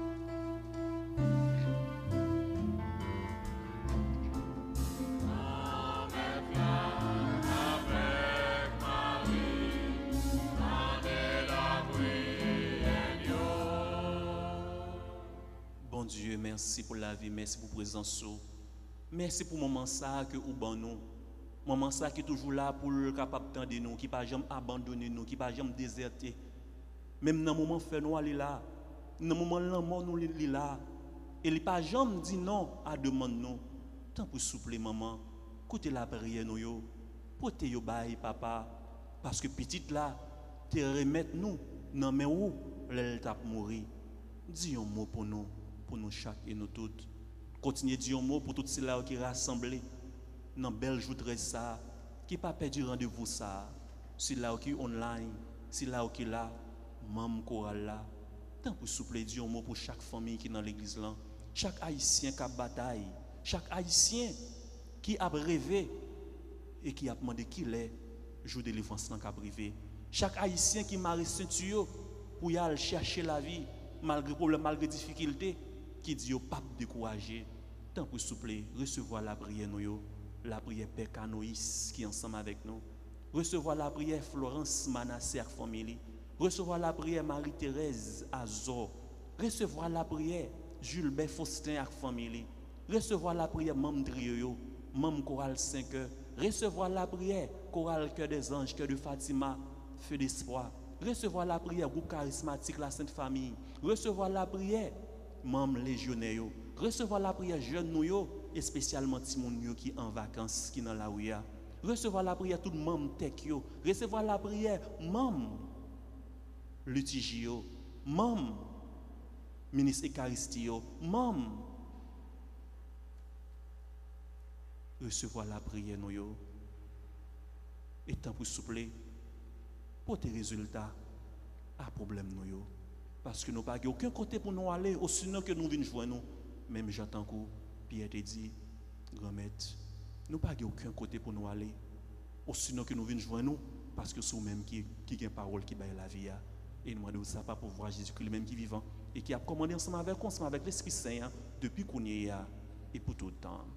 Bon Dieu, merci pour la vie, merci pour la présence. Merci pour le moment ça que vous ban nous. Moment ça qui est toujours là pour le capable de nous, qui ne pas jamais abandonner nous, qui ne pas jamais déserter. Même dans le moment fait nous aller là, dans le moment là mort nous aller là, et il pas jamais dit non à demande nous. Tant pour souffler maman, écoutez la prière nous yo, portez yo bail papa, parce que petite là, te remettre nous dans mais où l'elle t'a mourir. Dis un mot pour nous chaque et nous toutes. Continuez à dire un mot pour tous ceux-là qui rassemblés dans belle journée ça, qui pas perdu rendez-vous ça, c'est là qui online, c'est là qui là, même choral là. Tant pour souffler dire un mot pour chaque famille qui est dans l'église là, chaque haïtien qui a bataille, chaque haïtien qui a rêvé et qui a demandé qui l'est, jour de délivrance dans cap privé. Chaque haïtien qui m'a ceinture pour y aller chercher la vie malgré problème, malgré difficulté, qui dit au pape découragé. Tant pour souffler, recevoir la prière nous, la prière Père Canoïs qui est ensemble avec nous. Recevoir la prière Florence Manassé avec famille. Recevoir la prière Marie-Thérèse Azor. Recevoir la prière Jules Faustin avec famille. Recevoir la prière Mam Drio, Mam Chorale 5 heures. Recevoir la prière Chorale Cœur des Anges, Cœur de Fatima, Feu d'Espoir. Recevoir la prière Groupe Charismatique La Sainte Famille. Recevoir la prière Mam Légionnaire. Recevoir la prière Jeune Nouyo, et spécialement Timoun qui en vacances, qui dans la ouya. Recevoir la prière tout Mam Tekyo. Recevoir la prière Mam Lutigio. Mam Ministre Eucharistio. Mam recevoir la prière nous. Et tant pour souffler, pour tes résultats, à problème nous. Parce que nous n'avons pas aucun côté pour nous aller, au sinon que nous venons jouer nous. Même j'attends que Pierre te dit, grand-maître, nous n'avons pas aucun côté pour nous aller, au sinon que nous venons jouer nous, parce que c'est nous-mêmes qui a une parole qui baille la vie. Et nous demandons ça pas pour voir Jésus-Christ, lui-même qui est vivant, et qui a commandé ensemble avec l'Esprit Saint, depuis qu'on y est et pour tout le temps.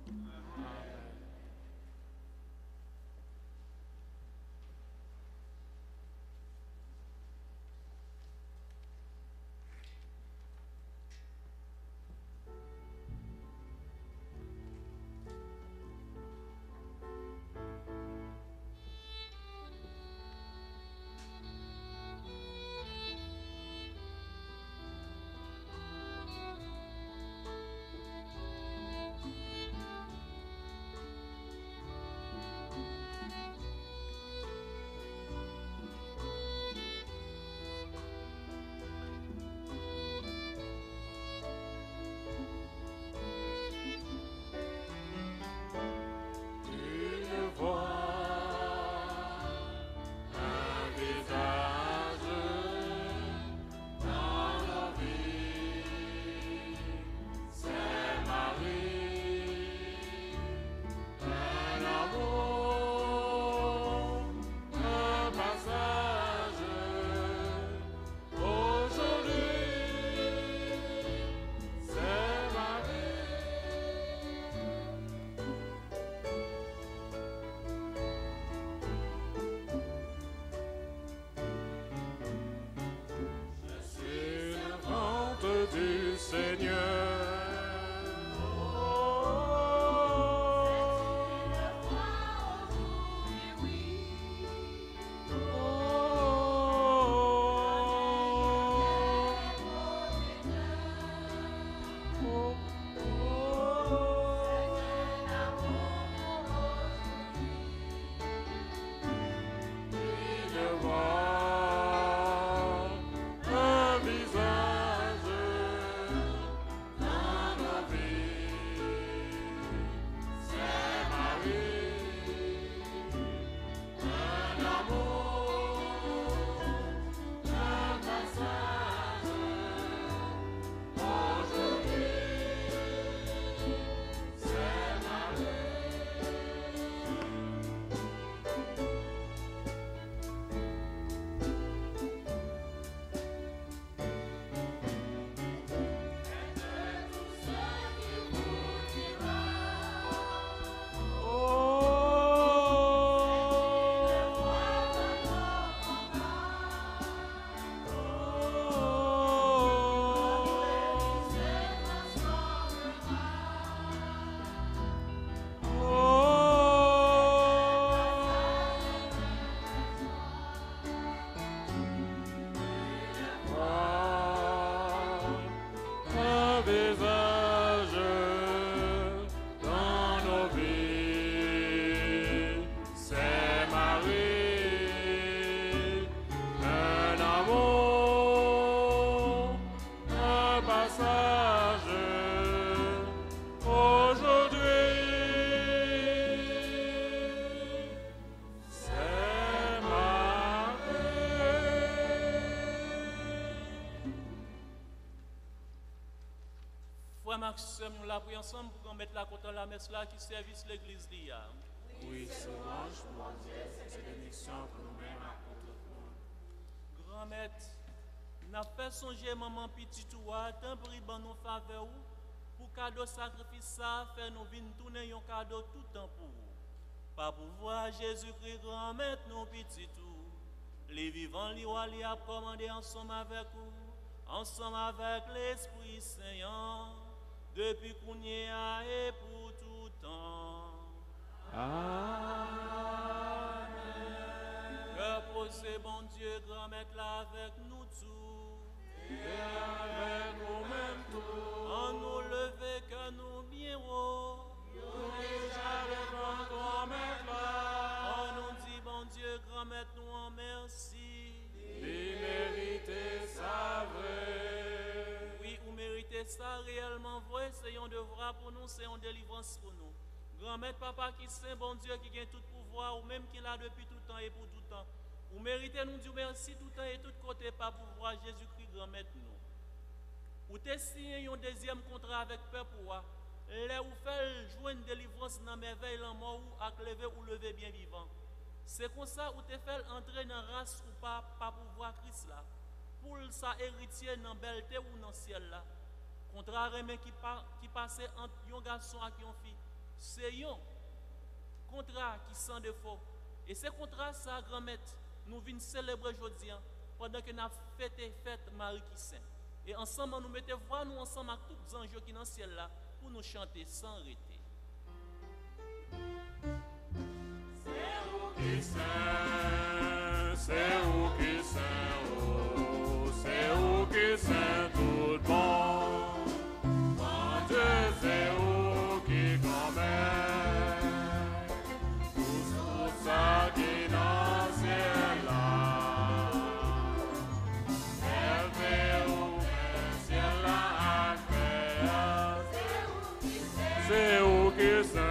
Frère Maxime, nous la prions ensemble pour qu'on mette la côte la messe là qui service l'église d'hier. Oui, louange pour Dieu, c'est bénédiction pour nous-mêmes et pour tout le monde. Grand maître, n'a fait songer maman petit toi, tant pris dans nos faveurs pour cadeau sacrifice ça, faire nous vins tourner un cadeau tout le temps pour vous. Pas pour voir Jésus-Christ grand maître nos petits tout. Les vivants li a commandé ensemble avec vous, ensemble avec l'Esprit Saint, depuis qu'on y a et pour tout temps. Amen. Que posez bon Dieu grand maître là avec nous tous. Et avec nous-mêmes tous. En nous lever que nous bien haut. Nous déjà devant toi, maître là. On nous dit bon Dieu grand maître nous en merci. Mériter sa vraie. Oui, vous méritez ça réellement vrai, c'est un devoir pour nous, c'est une délivrance pour nous. Grand-mère, papa qui saint, bon Dieu, qui gagne tout pouvoir, ou même qui l'a depuis tout temps et pour tout temps. Vous méritez nous dire merci tout temps et tout côté par pouvoir Jésus-Christ, grand-mère nous. Vous avez signé un deuxième contrat avec peuple, là vous faites jouer une délivrance dans merveille, en mort ou à lever ou lever bien vivant. C'est comme ça vous te fait entrer dans la race ou pas pouvoir Christ là. Pour ça héritier dans la belleté ou dans le ciel là. Contrairement qui passait entre un garçon et une fille. C'est un contrat qui sans défaut. Et ce contrat, ça, grand-mère, nous venons célébrer aujourd'hui pendant que nous avons fête Marie qui saint. Et ensemble, nous mettons voix, nous ensemble avec tous les anges qui sont dans le ciel là, pour nous chanter sans arrêter. C'est où qui saint, oh, c'est où qui saint tout bon. Mon Dieu, c'est où qui commet tout ça qui dans le ciel là. Élevé au ciel là à terre. C'est où qui saint.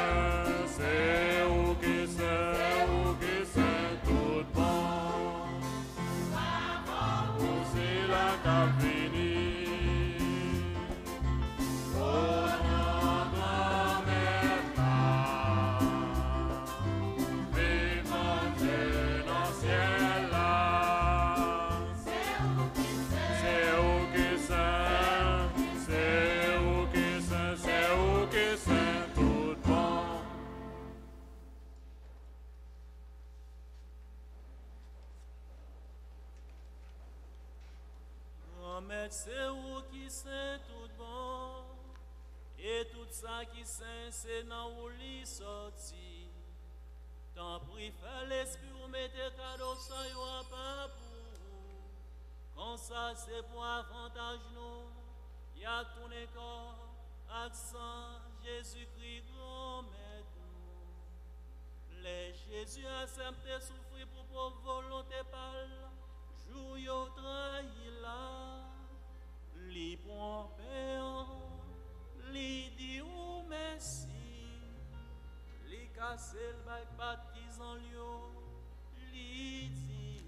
C'est où qui saint tout bon, et tout ça qui saint, c'est dans où l'y sorti. Tant pis, fais l'esprit ou mettez cadeau sans yon pas pour vous. Comme ça, c'est pour avantage nous. Y a tout le corps, accent, Jésus-Christ, grand maître nous. Les Jésus accepté souffrir pour pauvre volonté pâle, jour yo trahi là. Li prend peur, li dit ou merci, li casse le bail baptisant lio, li dit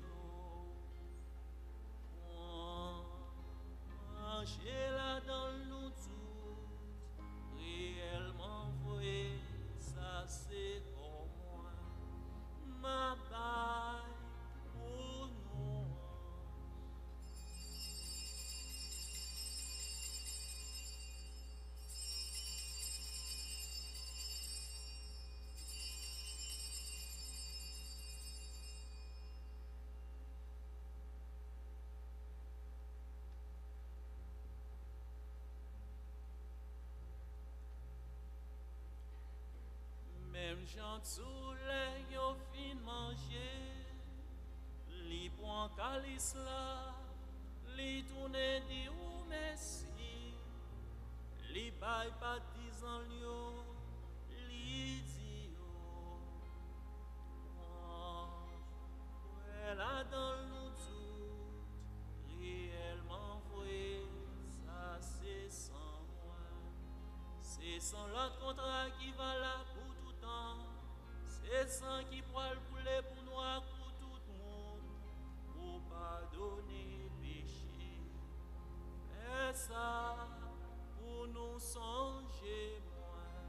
manger là dans nous tous, réellement vrai, ça c'est comme moi, ma baille pour nous. Même Jean Soleil yo fin manger, li prend calice là, li tourne di ou merci, li bay baptisant yo, li di yo, là dans nous tous, réellement vrai, ça c'est sans moi, c'est sans l'autre contrat qui va là pour c'est sang qui poil couler pour nous à pour tout le monde, pour pardonner péché. Et ça, pour pour nous songer moins.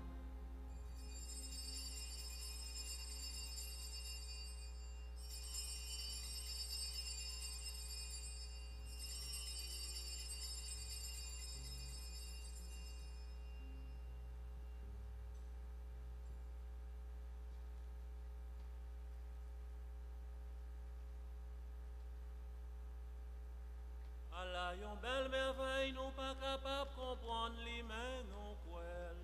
Allah, yon belle merveille, nous pas capables de comprendre les mains, nous croyons.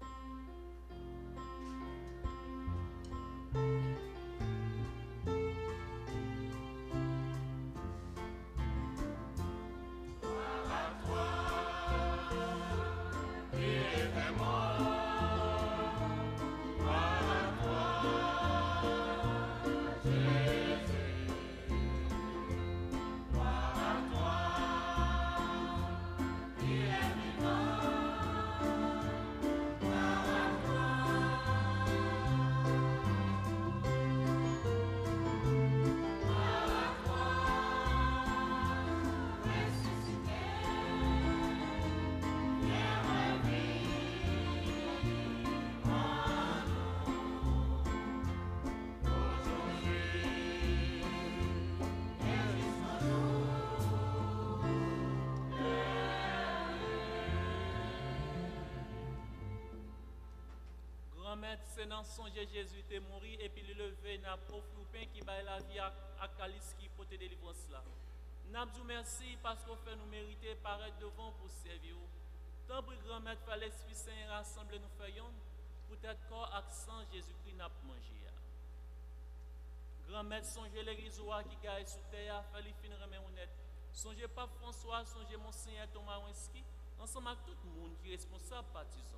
C'est dans son Jésus t'est mort et puis il levé n'a profité au pain qui baille la vie à calice qui porte délivrance là. N'a dit merci parce qu'on fait nous mériter paraître devant pour servir. Tant pour grand maître fait l'Esprit Saint rassembler nous faisons pour être corps accent Jésus-Christ n'a mangé. Grand maître songez l'église qui gagne sous terre fait les fin remet honnête. Songez Pape François, songez Monseigneur Thomas Winski ensemble avec tout le monde qui est responsable partisan.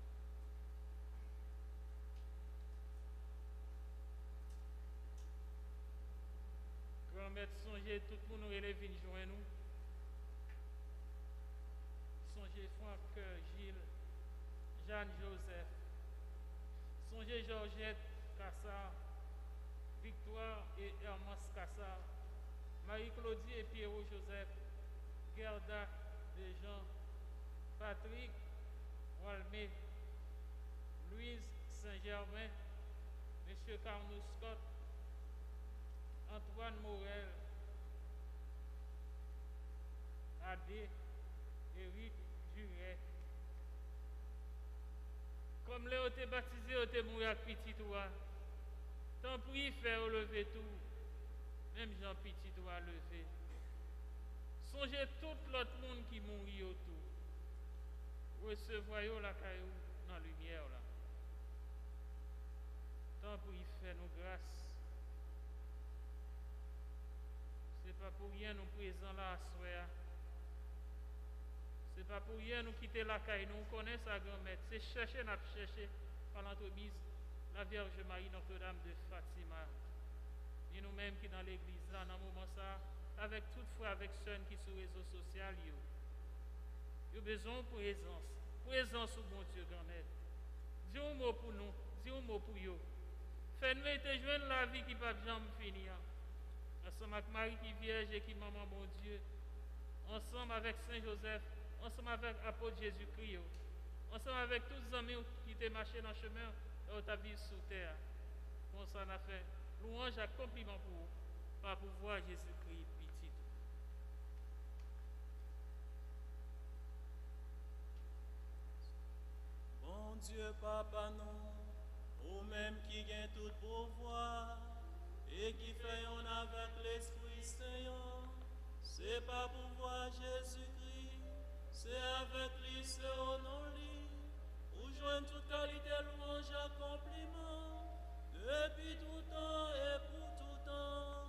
Grand-mère, songez tout le monde relève une joindre nous. Songez Franck, Gilles, Jeanne-Joseph. Songez Georgette Cassard, Victoire et Hermance Cassard, Marie-Claudie et Pierrot Joseph, Gerda Desjean, Patrick Walmé, Louise Saint-Germain, M. Carnot Scott, Antoine Morel, Adé, Éric Duret. Comme les été baptisés, été mourir avec petit toi. Tant pis faire lever tout, même Jean petit doit lever. Songez tout l'autre monde qui mourit autour. Recevoyons la caillou dans la lumière là. Tant pis faire nos grâces. Ce n'est pas pour rien nous présents là à soir. Ce n'est pas pour rien nous quitter la caille. Nous connaissons sa grand-mère. C'est chercher, n'a cherché par l'entremise la Vierge Marie Notre-Dame de Fatima. Et nous-mêmes qui dans l'église là, dans ce moment ça, avec toutefois avec ceux qui sont sur les réseaux sociaux, ils ont besoin de présence. Présence au bon Dieu grand-mère. Dis un mot pour nous, dis un mot pour eux. Fais-nous te joindre la vie qui ne va jamais finir. Ensemble avec Marie qui vierge et qui maman bon Dieu, ensemble avec Saint Joseph, ensemble avec l'apôtre Jésus-Christ, ensemble avec tous les amis qui étaient marchés dans le chemin et qui vivent sur terre. Comme ça, on a fait louange et compliment pour vous, par pouvoir Jésus-Christ petit. Bon Dieu, Papa, nous, ou même qui gagne tout pouvoir, et qui fait on avec l'Esprit Saint, c'est pas pour voir Jésus-Christ, c'est avec lui, c'est au nom lui, où joindre toute qualité, louange et compliment, depuis tout temps et pour tout temps.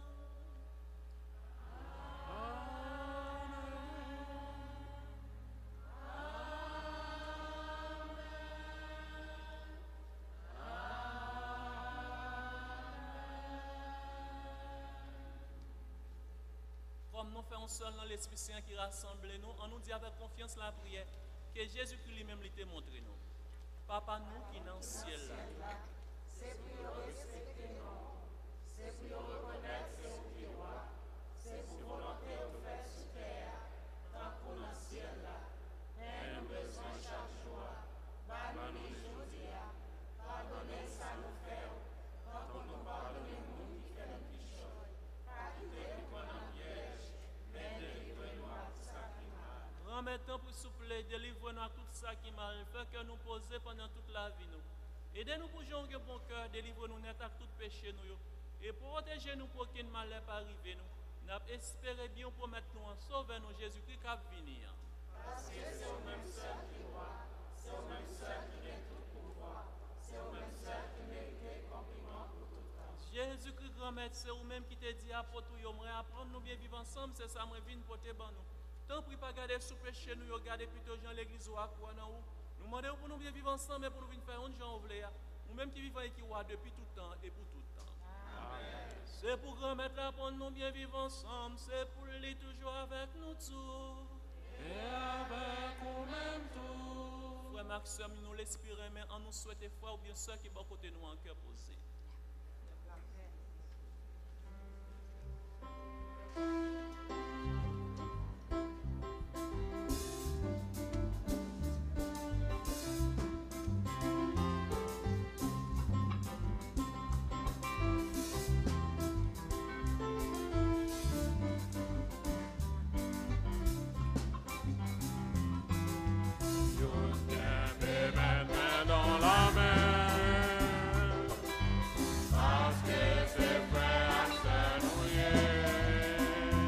Comme nous faisons seul dans l'Esprit Saint qui rassemble nous, on nous dit avec confiance la prière que Jésus-Christ lui-même l'a montré nous. Papa nous qui est dans le ciel là. C'est pour respecter nous, c'est pour reconnaître ce qui roi, c'est pour volonté de faire sur terre, tant qu'on dans le ciel là. Et nous besoin chaque ça qui mal fait que nous poser pendant toute la vie. Nous. Aidez-nous pour jouer un bon cœur, délivrez-nous net à tout péché. Nous, et protégez-nous pour qu'aucun mal n'ait pas arrivé. Nous espérons bien pour mettre nous en sauver nous Jésus-Christ qui va venir. Parce que c'est au même seul qui voit, c'est au même seul qui a tout pouvoir, c'est au même seul qui mérite les compliments pour tout temps. Jésus-Christ, grand maître, c'est vous-même qui te dit apôtre, apprendre nous bien vivre ensemble, c'est ça, moi, viens pour te ban nous. Tant pis pas garder sous péché, nous regarder plutôt dans l'église ou à quoi, non? Nous demandons pour nous bien vivre ensemble et pour nous venir faire un gens oublier. Nous-mêmes qui vivons et qui voient depuis tout temps et pour tout temps. C'est pour grand maître là pour nous bien vivre ensemble, c'est pour lui toujours avec nous tous. Et avec nous-mêmes tous. Frère Maxime, nous l'espérons, mais en nous souhaite foi ou bien ceux qui vont côté nous en cœur posé. Dans la main, parce que c'est frère, c'est nouillé.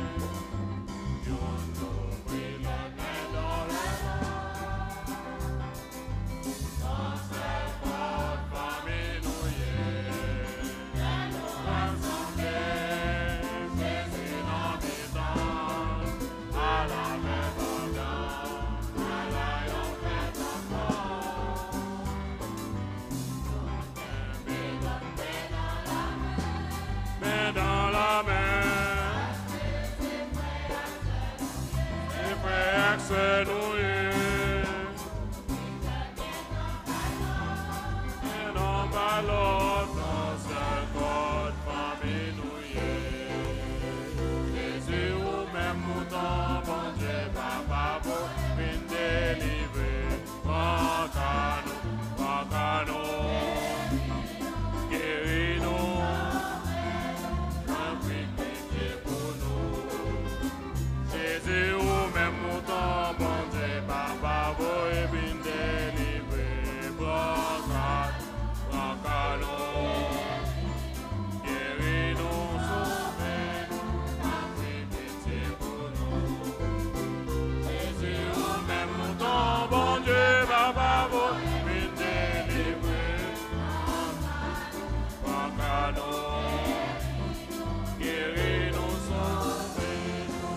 Nous pris la main dans la main, dans cette porte famille nouillée. Et nous rassembler, Jésus n'habitant, à la main pendant, à la yon fait encore. Mais dans la main, les frères se nouillent, et non pas l'autre dans ce corps famille nouillée. Jésus ou même mouton, bon Dieu, papa, pour venir délivrer, pas guéris-nous. Jésus ou même mouton, bon Dieu, papa, vous et bien délivré, brancano, guéris-nous, sauvez-nous, prie pitié pour nous. Jésus ou même mouton, bon Dieu, papa, vous et bien délivré, brancano, guéris-nous, sauvez-nous.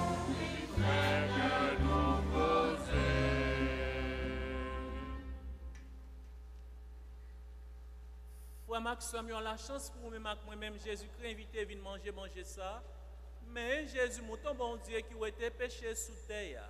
Frère Maxime, nous avons la chance pour moi-même, Jésus-Christ, invité à venir manger ça. Mais Jésus, mouton bon Dieu, qui a été péché sous terre.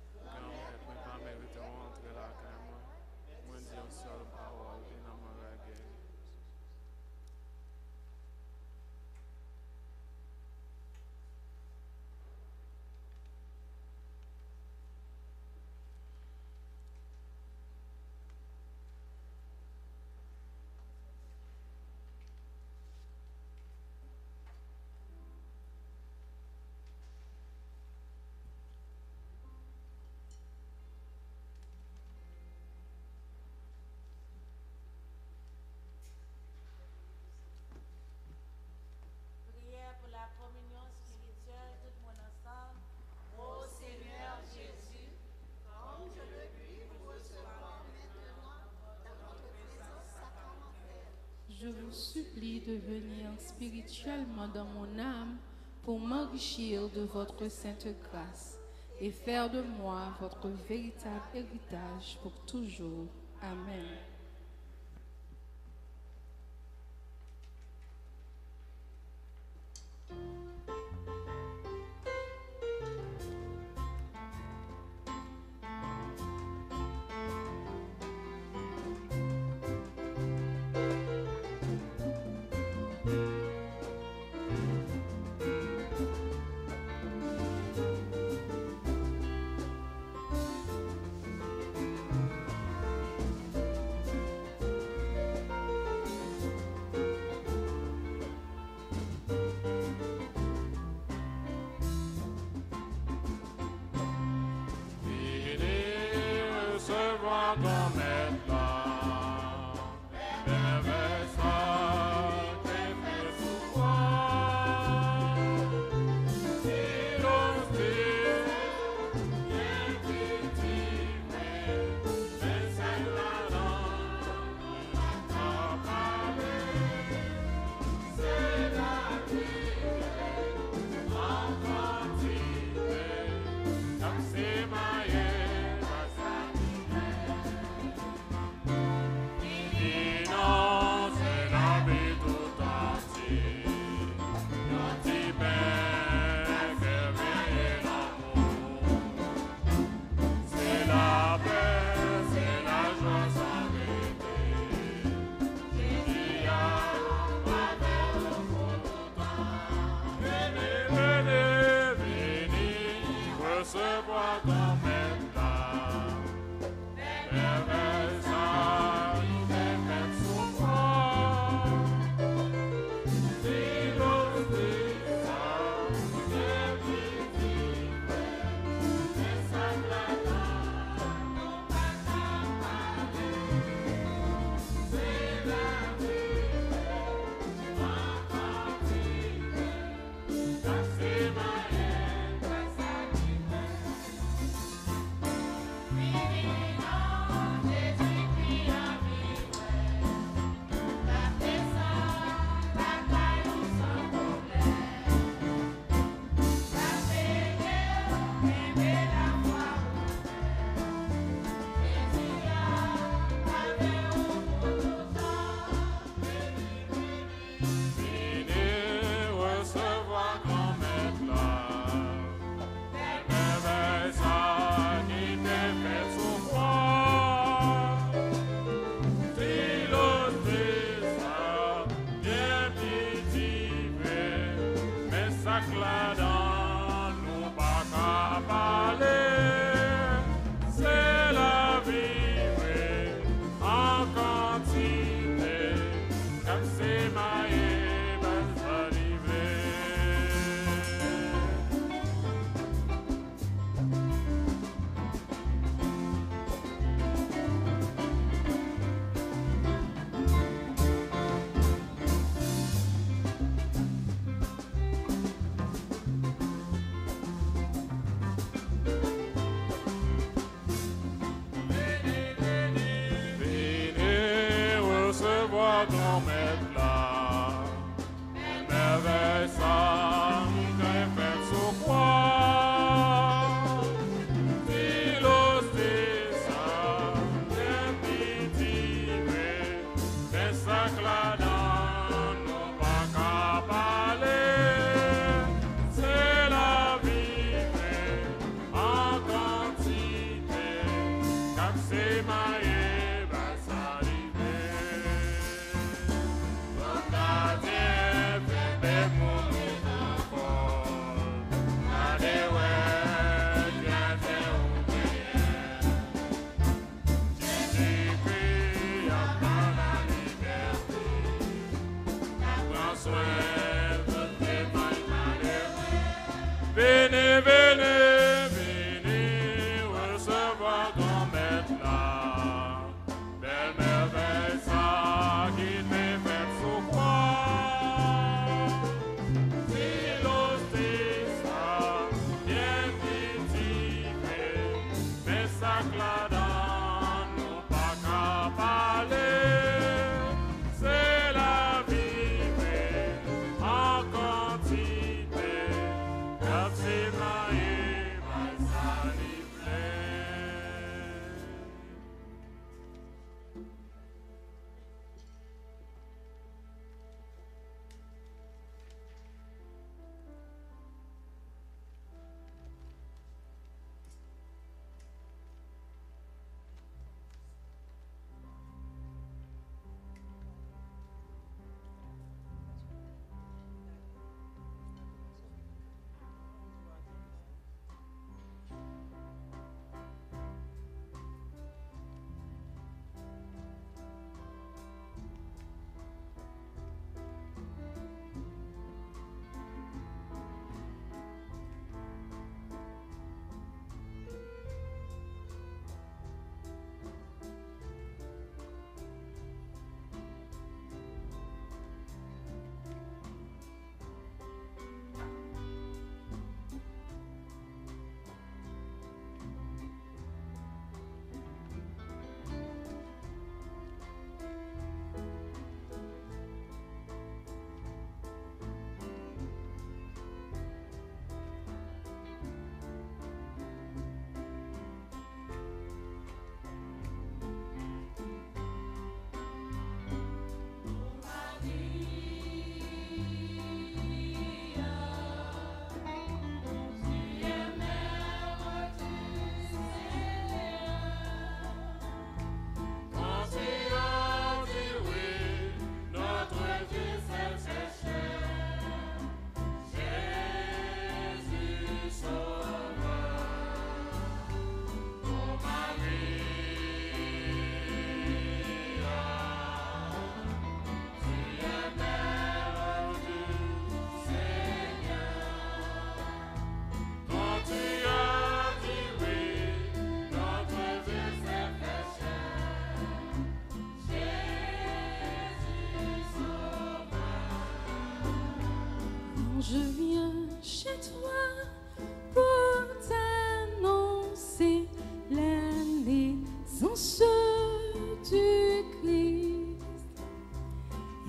Prière pour la communion spirituelle, tout le monde ensemble. Ô Seigneur Jésus, comme je le puis vous recevoir maintenant dans votre présence sacramentelle. Je vous supplie de venir spirituellement dans mon âme pour m'enrichir de votre sainte grâce et faire de moi votre véritable héritage pour toujours. Amen.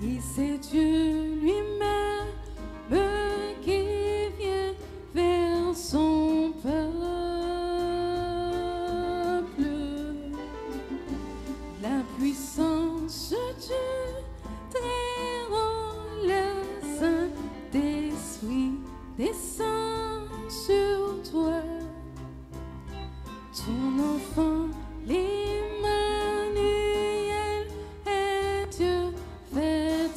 Et c'est Dieu lui-même qui vient vers son peuple. La puissance du Très-Haut, le Saint-Esprit descend sur toi. Ton enfant, l'Emmanuel, est Dieu fait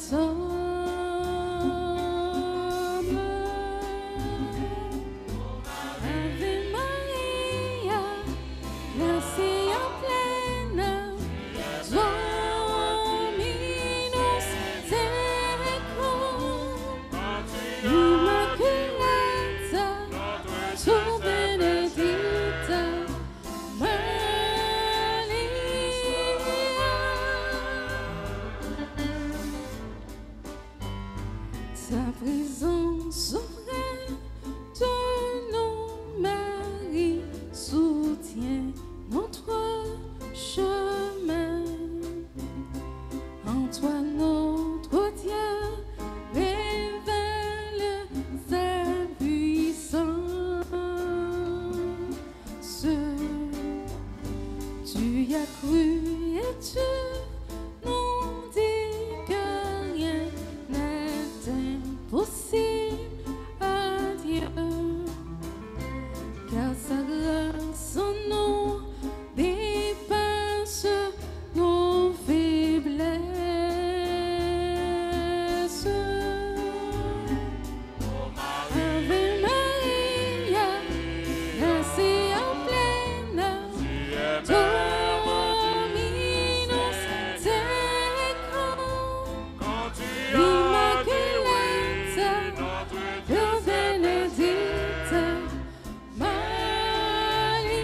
homme. Ave Maria, grâce en pleine, Dominus tecum, Immaculata, tu benedicta, ta présence souveraine de nos maris soutient notre chemin. En toi notre Dieu révèle sa puissance. Tu y as cru et tu nous dis que rien n'est impossible à Dieu, car sa grâce en nous dépasse nos faiblesses. Ave Maria, grâce en pleine, Dominus tecum, Immaculata, tu benedicta, Maria.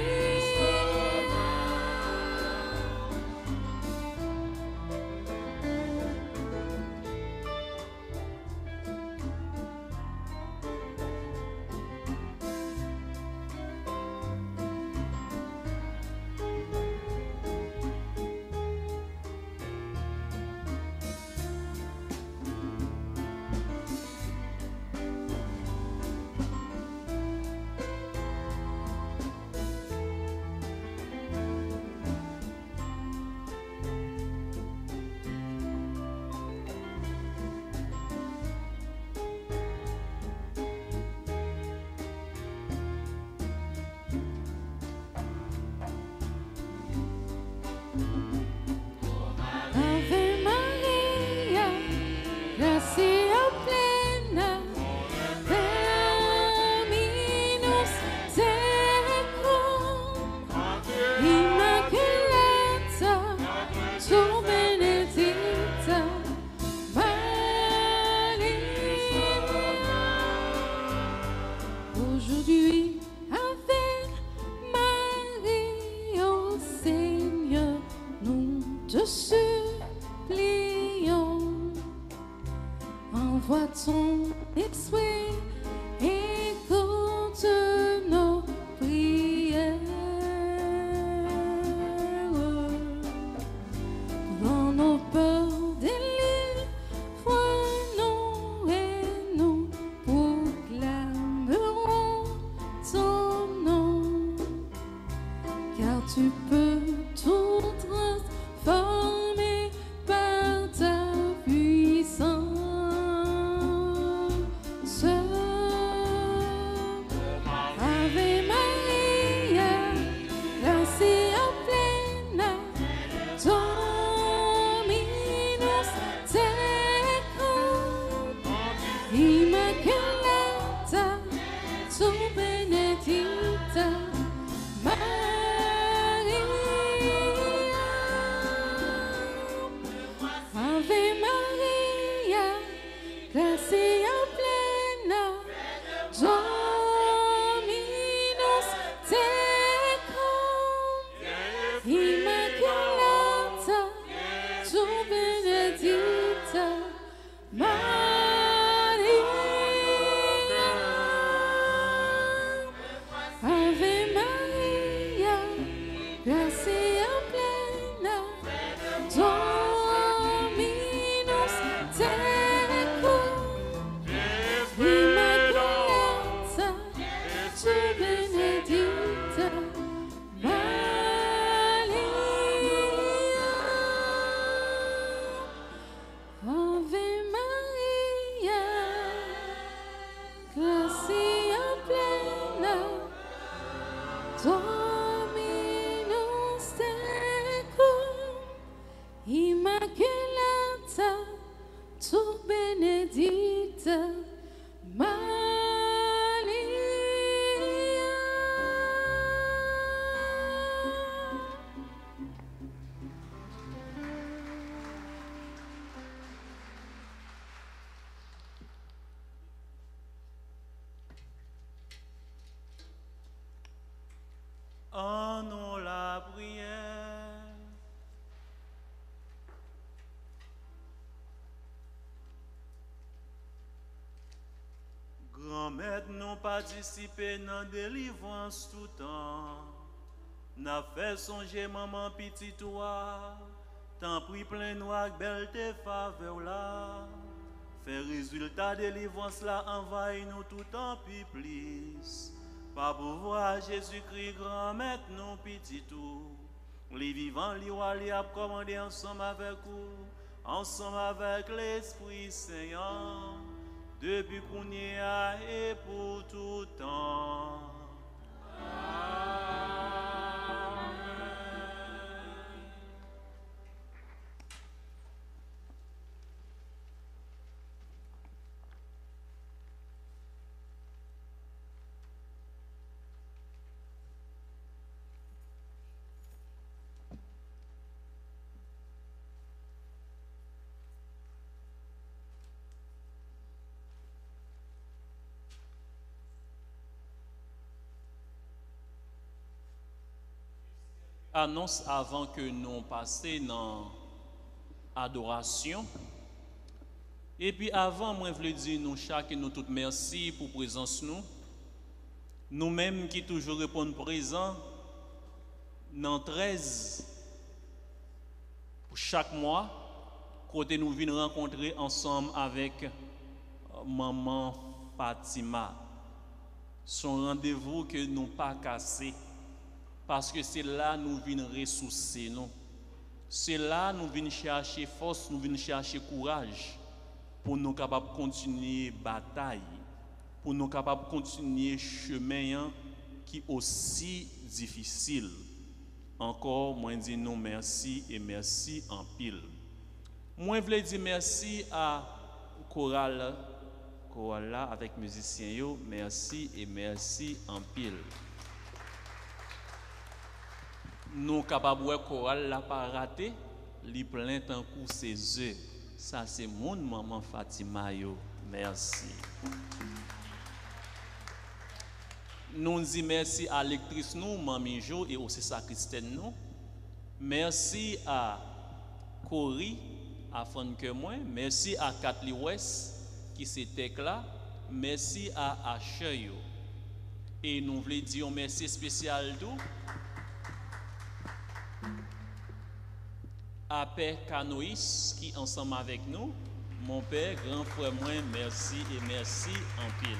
Ave Maria, gratia plena, Dominus tecum, Immaculata, tu benedicta, Maria. Aujourd'hui, avec Marie, au Seigneur, nous te supplions. Envoie ton esprit, écoute nos prières. Dans nos peurs, délivre-nous et nous proclamerons ton nom. Car tu peux tout transformer par ta puissance. Ave Maria, gratia plena, Dominus tecum, Immaculata, tu benedicta, Maria. Ave Maria, gratia plena, Dominus tecum, Immaculata, tu benedicta, Maria. Ave Maria, gratia plena, Dominus tecum, tu benedicta Maria. En nous la prière. Grand-mère, nous participer dans la délivrance tout le temps. N'a fait songer maman petit toi. Tant pris plein noir, belle te faveur là. Fait résultat délivrance là, envahit nous tout en plus. Par pouvoir Jésus-Christ, grand-mère, nous petit tout. Les vivants, les rois, les a commandé ensemble avec vous, ensemble avec l'Esprit Saint, depuis qu'on y a et pour tout temps. Annonce avant que nous passions dans l'adoration. Et puis avant, moi je veux dire nous chaque et nous toutes merci pour présence nous. Nous-mêmes qui toujours répondons présent dans 13 pour chaque mois, côté nous venons rencontrer ensemble avec maman Fatima. Son rendez-vous que nous pas cassé. Parce que c'est là nous venons ressourcer nous. C'est là nous venons chercher force, nous venons chercher courage pour nous capables de continuer bataille, pour nous capables de continuer chemin qui est aussi difficile. Encore, moi dis nous merci et merci en pile. Moi je veux dire merci à chorale là avec musiciens yo, merci et merci en pile. Nous capables de chorale la pas raté, li plein tant coup ses œufs. Ça c'est mon maman Fatima yo. Merci. Nous disons merci à l'actrice nous, Mami Jo et aussi sa Christine nous. Merci à Cory, à Franck moi. Merci à Katli West qui s'était là. Merci à Acheyo. Et nous voulons dire un merci spécial tout à Père Canoïs qui ensemble avec nous. Mon père, grand frère moi, merci et merci en pile.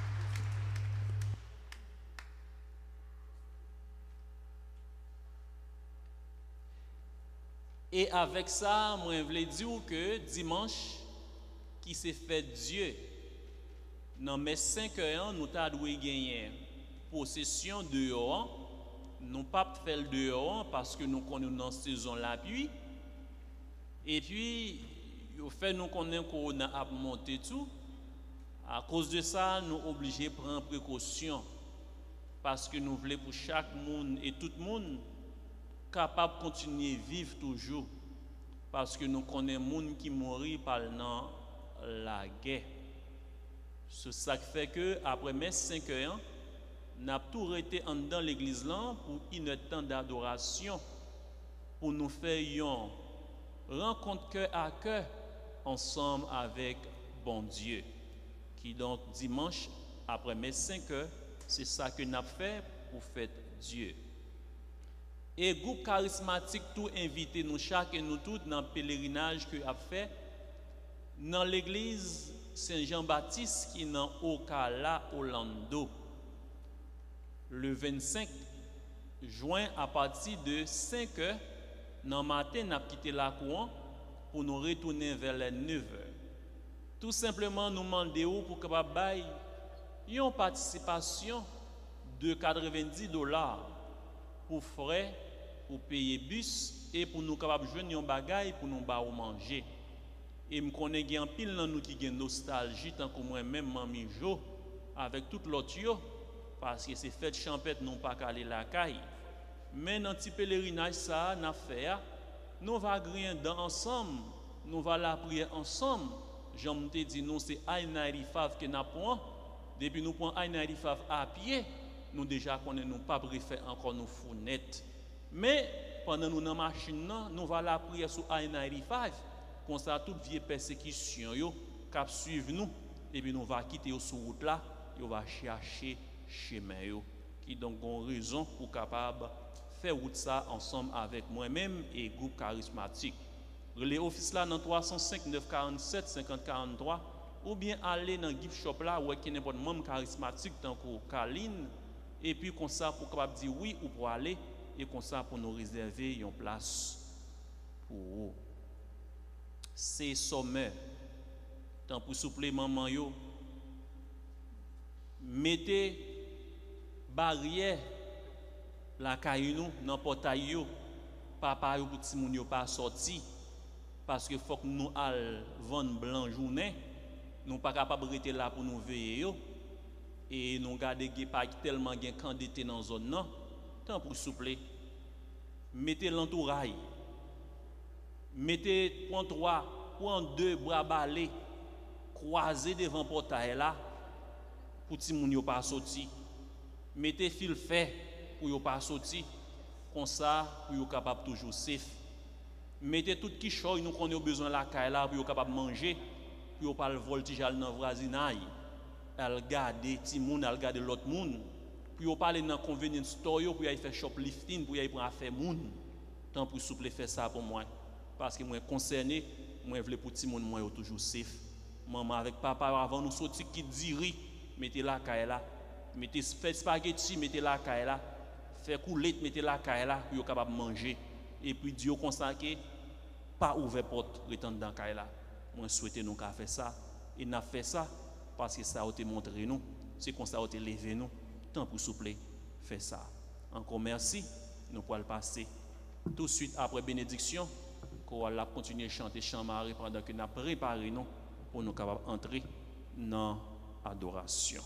Et avec ça, moi, je voulais dire que dimanche, qui s'est fait Dieu, dans mes 5 ans, nous avons gagné possession dehors. Nous pas fait le dehors parce que nous connaissons dans saison la pluie. Et puis, au fait, nous connaissons qu'on a monté tout. À cause de ça, nous sommes obligés de prendre précaution. Parce que nous voulons pour chaque monde et tout le monde capable de continuer à vivre toujours. Parce que nous connaissons des gens qui mourent pendant la guerre. C'est ça qui fait que, après mes 5 ans, nous avons tout été dans l'église là pour une temps d'adoration, pour nous faire une rencontre cœur à cœur ensemble avec bon Dieu. Qui donc dimanche, après mes 5 heures, c'est ça que nous avons fait pour fêter Dieu. Et le groupe charismatique tout invité nous chaque et nous tous dans le pèlerinage que a fait dans l'église Saint-Jean-Baptiste qui est dans Ocala, Orlando. Le 25 juin à partir de 5 heures, dans le matin, nous avons quitté la cour pour nous retourner vers les 9 heures. Tout simplement, nous demandons pour que nous ayons une participation de $90 pour frais, pour payer bus et pour nous capables de jouer un bagage pour nous manger. Et me connais qu'il y a un pile dans nous qui a nostalgie tant que moi-même Mami Jo avec tout l'autre parce que c'est fête champêtre non pas caler la caille. Mais dans petit pèlerinage ça n'a fait nous va griller ensemble, nous va la prier ensemble. J'aime te dit nous c'est I-95 que nous prenons. Depuis nous prenons I-95 à pied, nous déjà connaissons nous pas préfère encore nos fenêtres. Mais pendant nous dans la machine nous va la prier sur I-95. Comme ça, toute vieille persécution yo cap suivre nous et puis nous va quitter sur route là, on va chercher chemin yo qui donc une raison pour capable faire route ça ensemble avec moi-même et groupe charismatique. Les office là dans 305 947 50 43 ou bien aller dans gift shop là où qui n'importe membre charismatique tant que Kaline et puis comme ça pour capable dire oui ou pour aller et comme ça pour nous réserver une place pour vous. C'est sommet. Tant pour souffler maman yo. Mettez barrière la caillou nous dans portail yo. Papa yo petit moun yo pas sorti parce que faut que nous al vendre blanc journée. Nous pas capable rester là pour nous veiller yo et nous garder pas tellement gain candidate dans zone non. Tant pour souffler. Mettez l'entourage. Mettez point 3, point 2 bras balés, croisés devant le portail là, pour que les gens pas sorti. Mettez fil fait pour ne pas sortir, comme ça, pour être capable toujours safe. Mettez tout qui choy, nous avons besoin de la caille là, pour être capable de manger, pour ne pas le voltige dans le voisinage, al garder les gens, al garder l'autre monde, pour ne pas aller dans le convenience store, pour aller faire shoplifting, pour aller prendre affaire monde. Tant pour souple faire ça pour moi. Parce que moi concerné, moi veux pour petit monde moi toujours safe. Maman avec papa avant nous sortir qui diri, mettez la caille là, mettez spaghetti, mettez la caille là, faire coulette, mettez la caille là pour capable manger et puis Dieu consacré pas ouvert porte retendre dans caille là. Moi souhaiter nous faire ça et n'a fait ça parce que ça a été montré nous, c'est comme ça a été levé nous. Tant pour souple faire ça. Encore merci, nous pourrons passer tout de suite après bénédiction. Qu'on va continuer à chanter chant Marie pendant que nous préparons nous pour nous capables d'entrer dans l'adoration.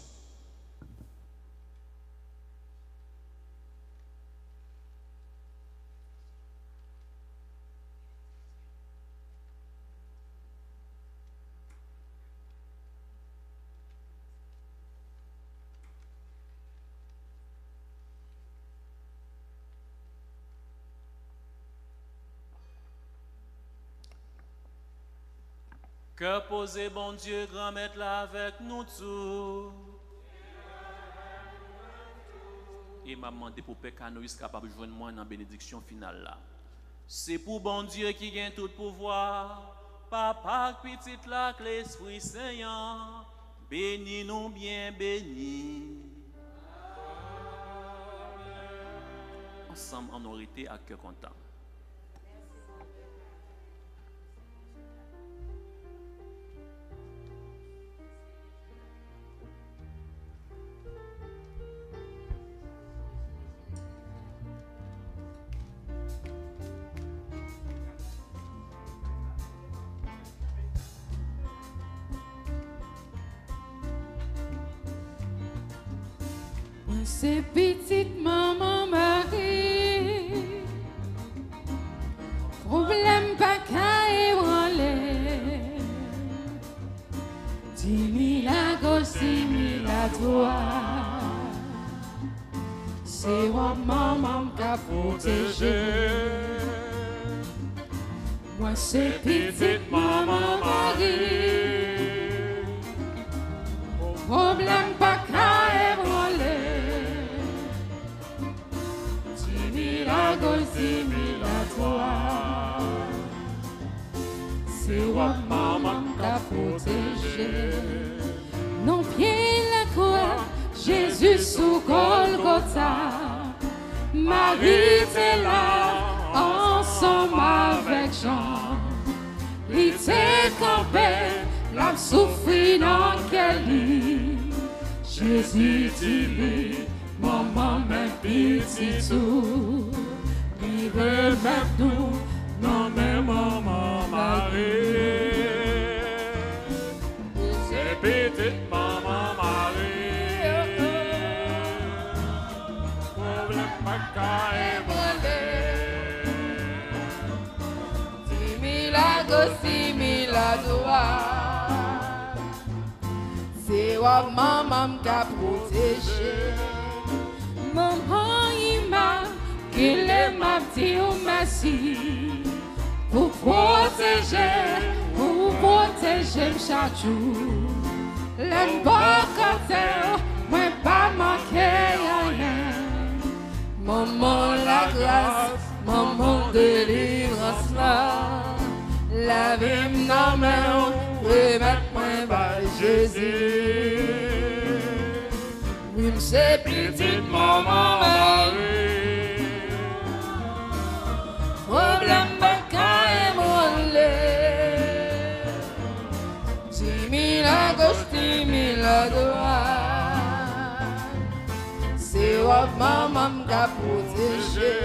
Que posez bon Dieu, grand maître là avec nous tous. Et m'a demandé pour Père Canoïs capable de joindre moi dans la bénédiction finale là. C'est pour bon Dieu qui gagne tout pouvoir. Papa, petite là, l'Esprit Saint, bénis nous bien bénis. Ensemble en autorité à cœur content. C'est petite maman Marie, problème pas qu'à ébranler. 10 000 à gauche, 10 000 à droite, c'est moi maman qu'a protégé. Moi c'est petite maman Marie, problème pas qu'à ébranler. 10 000 à gauche, 10 000 à droite, c'est moi maman qu'a protégé. Non pied la croix, Jésus sous Golgotha, Marie était là, ensemble avec Jean. Il était campé, l'a souffri dans quel lit. Jésus dit, maman, mes petits tout, il remet nous, non mais maman Marie. gossi la doa. C'est wa maman qu'a protégé. Maman il m'a qu'il m'a dit merci pour protéger chaque jour. L'aime pas quand moi pas manquer rien. Maman la grâce, maman délivrance là. Lave-moi dans main, remettre-moi par Jésus. Oui, c'est petite maman Marie. Problème pas et mollet. 10 000 à gauche, 10 000 à droite. C'est votre maman qui a protégé.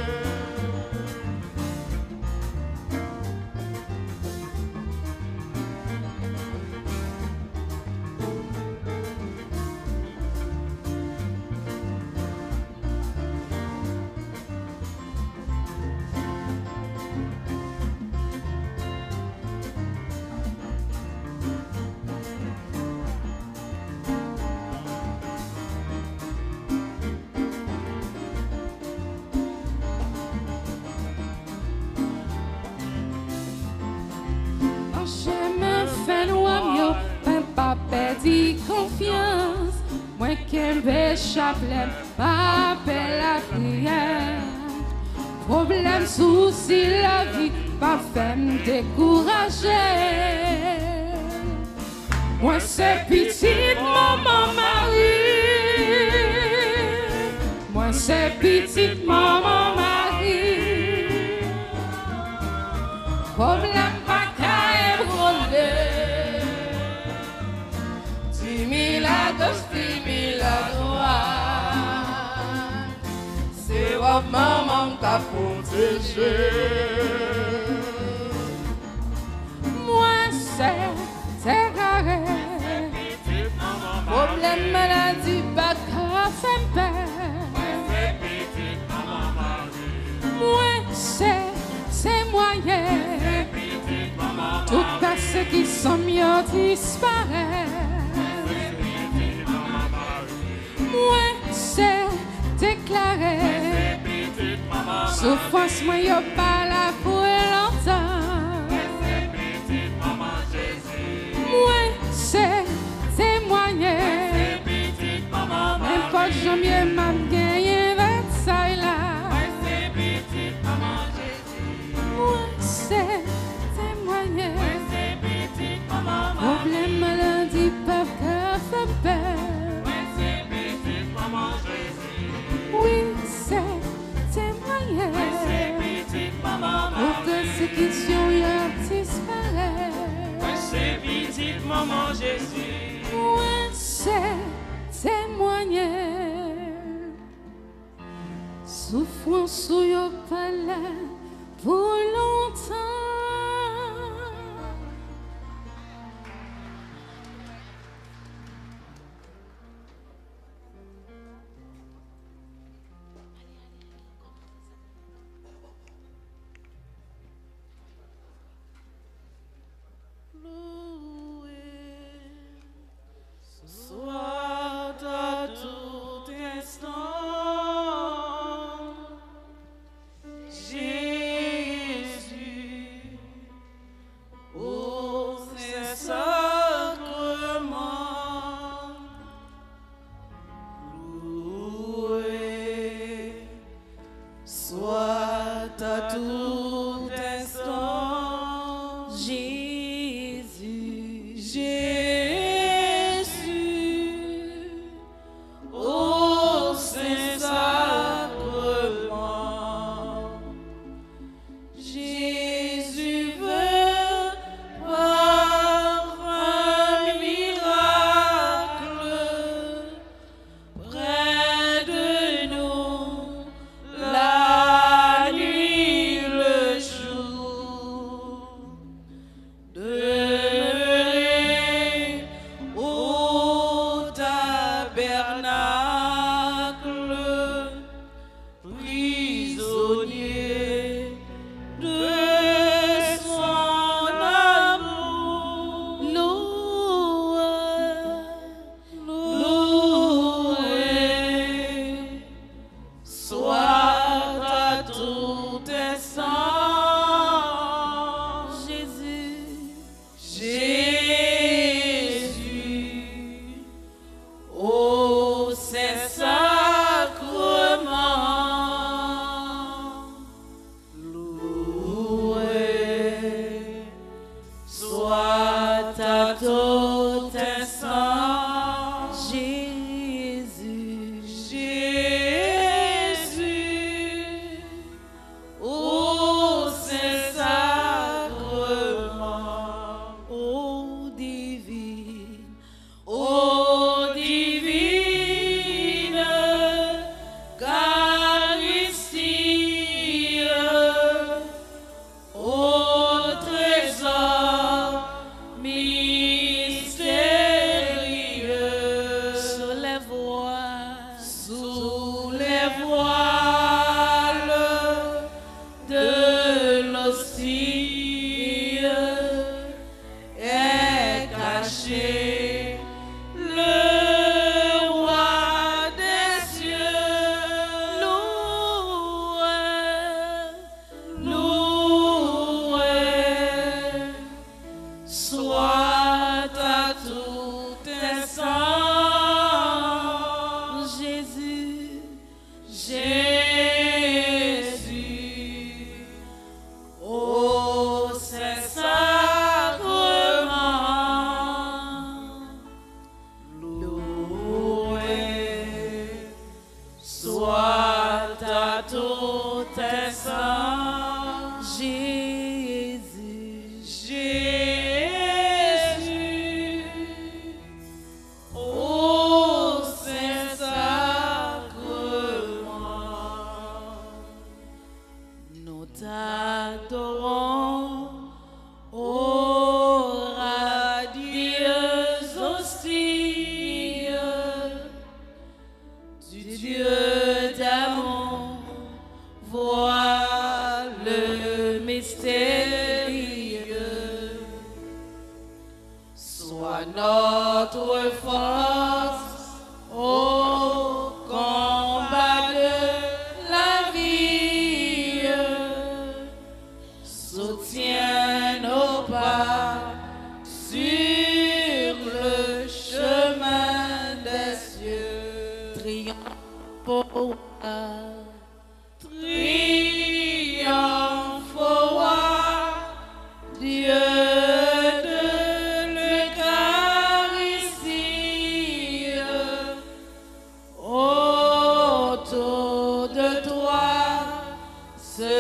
Confiance, moi qui m'échappe, m'appelle la prière. Problème, souci, la vie, pas fait me décourager. Moi c'est petite maman Marie. Moi c'est petite maman Marie. Problème, pas qu'à ébranler. 10 000 à gauche, 10 000 à droite. C'est votre maman qui a protégé. Moi, c'est carré. Problème, maladie, pas qu'à faire peur. Moi, c'est moyen. Tout ce qui sont mieux disparaît. Moi, c'est déclaré. Souffrance, moi, y'a pas la pour longtemps. Moi, c'est témoigné. N'importe jamais m'a gagné bataille là. Moi, c'est témoigné. Problème, maladie, peuvent faire peur. Oui, c'est témoigné. Pour que ce qui sont disparaît. C'est petite maman Jésus. Oui, c'est témoigné. Souffrance sous your palais pour longtemps. Soit à tout instant, Jésus, au Saint-Sacrement, loué, soit à tout instant, Jésus, Jésus, au Saint-Sacrement. Jésus veut par un miracle près de nous la nuit, le jour, demeurer au tabernacle, prisonnier de son Jésus, ô Saint-Sacrement, nous t'adorons, ô radieuse hostie du Dieu d'amour, vois le mystérieux. Sois notre force au combat de la vie. Soutiens nos pas sur le chemin des cieux. Triomphe, triomphe, roi, Dieu de l'Eucharistie. Autour de toi se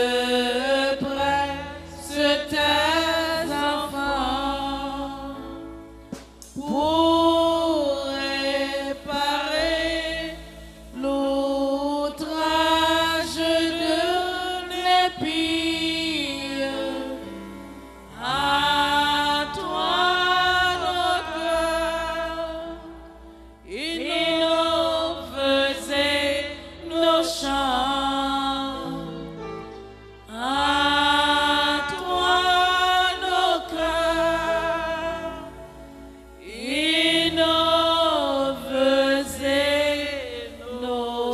pressent tes enfants pour réparer l'outrage de l'épée. À toi notre cœur, innover nos chants. À toi nos cœurs, innover nos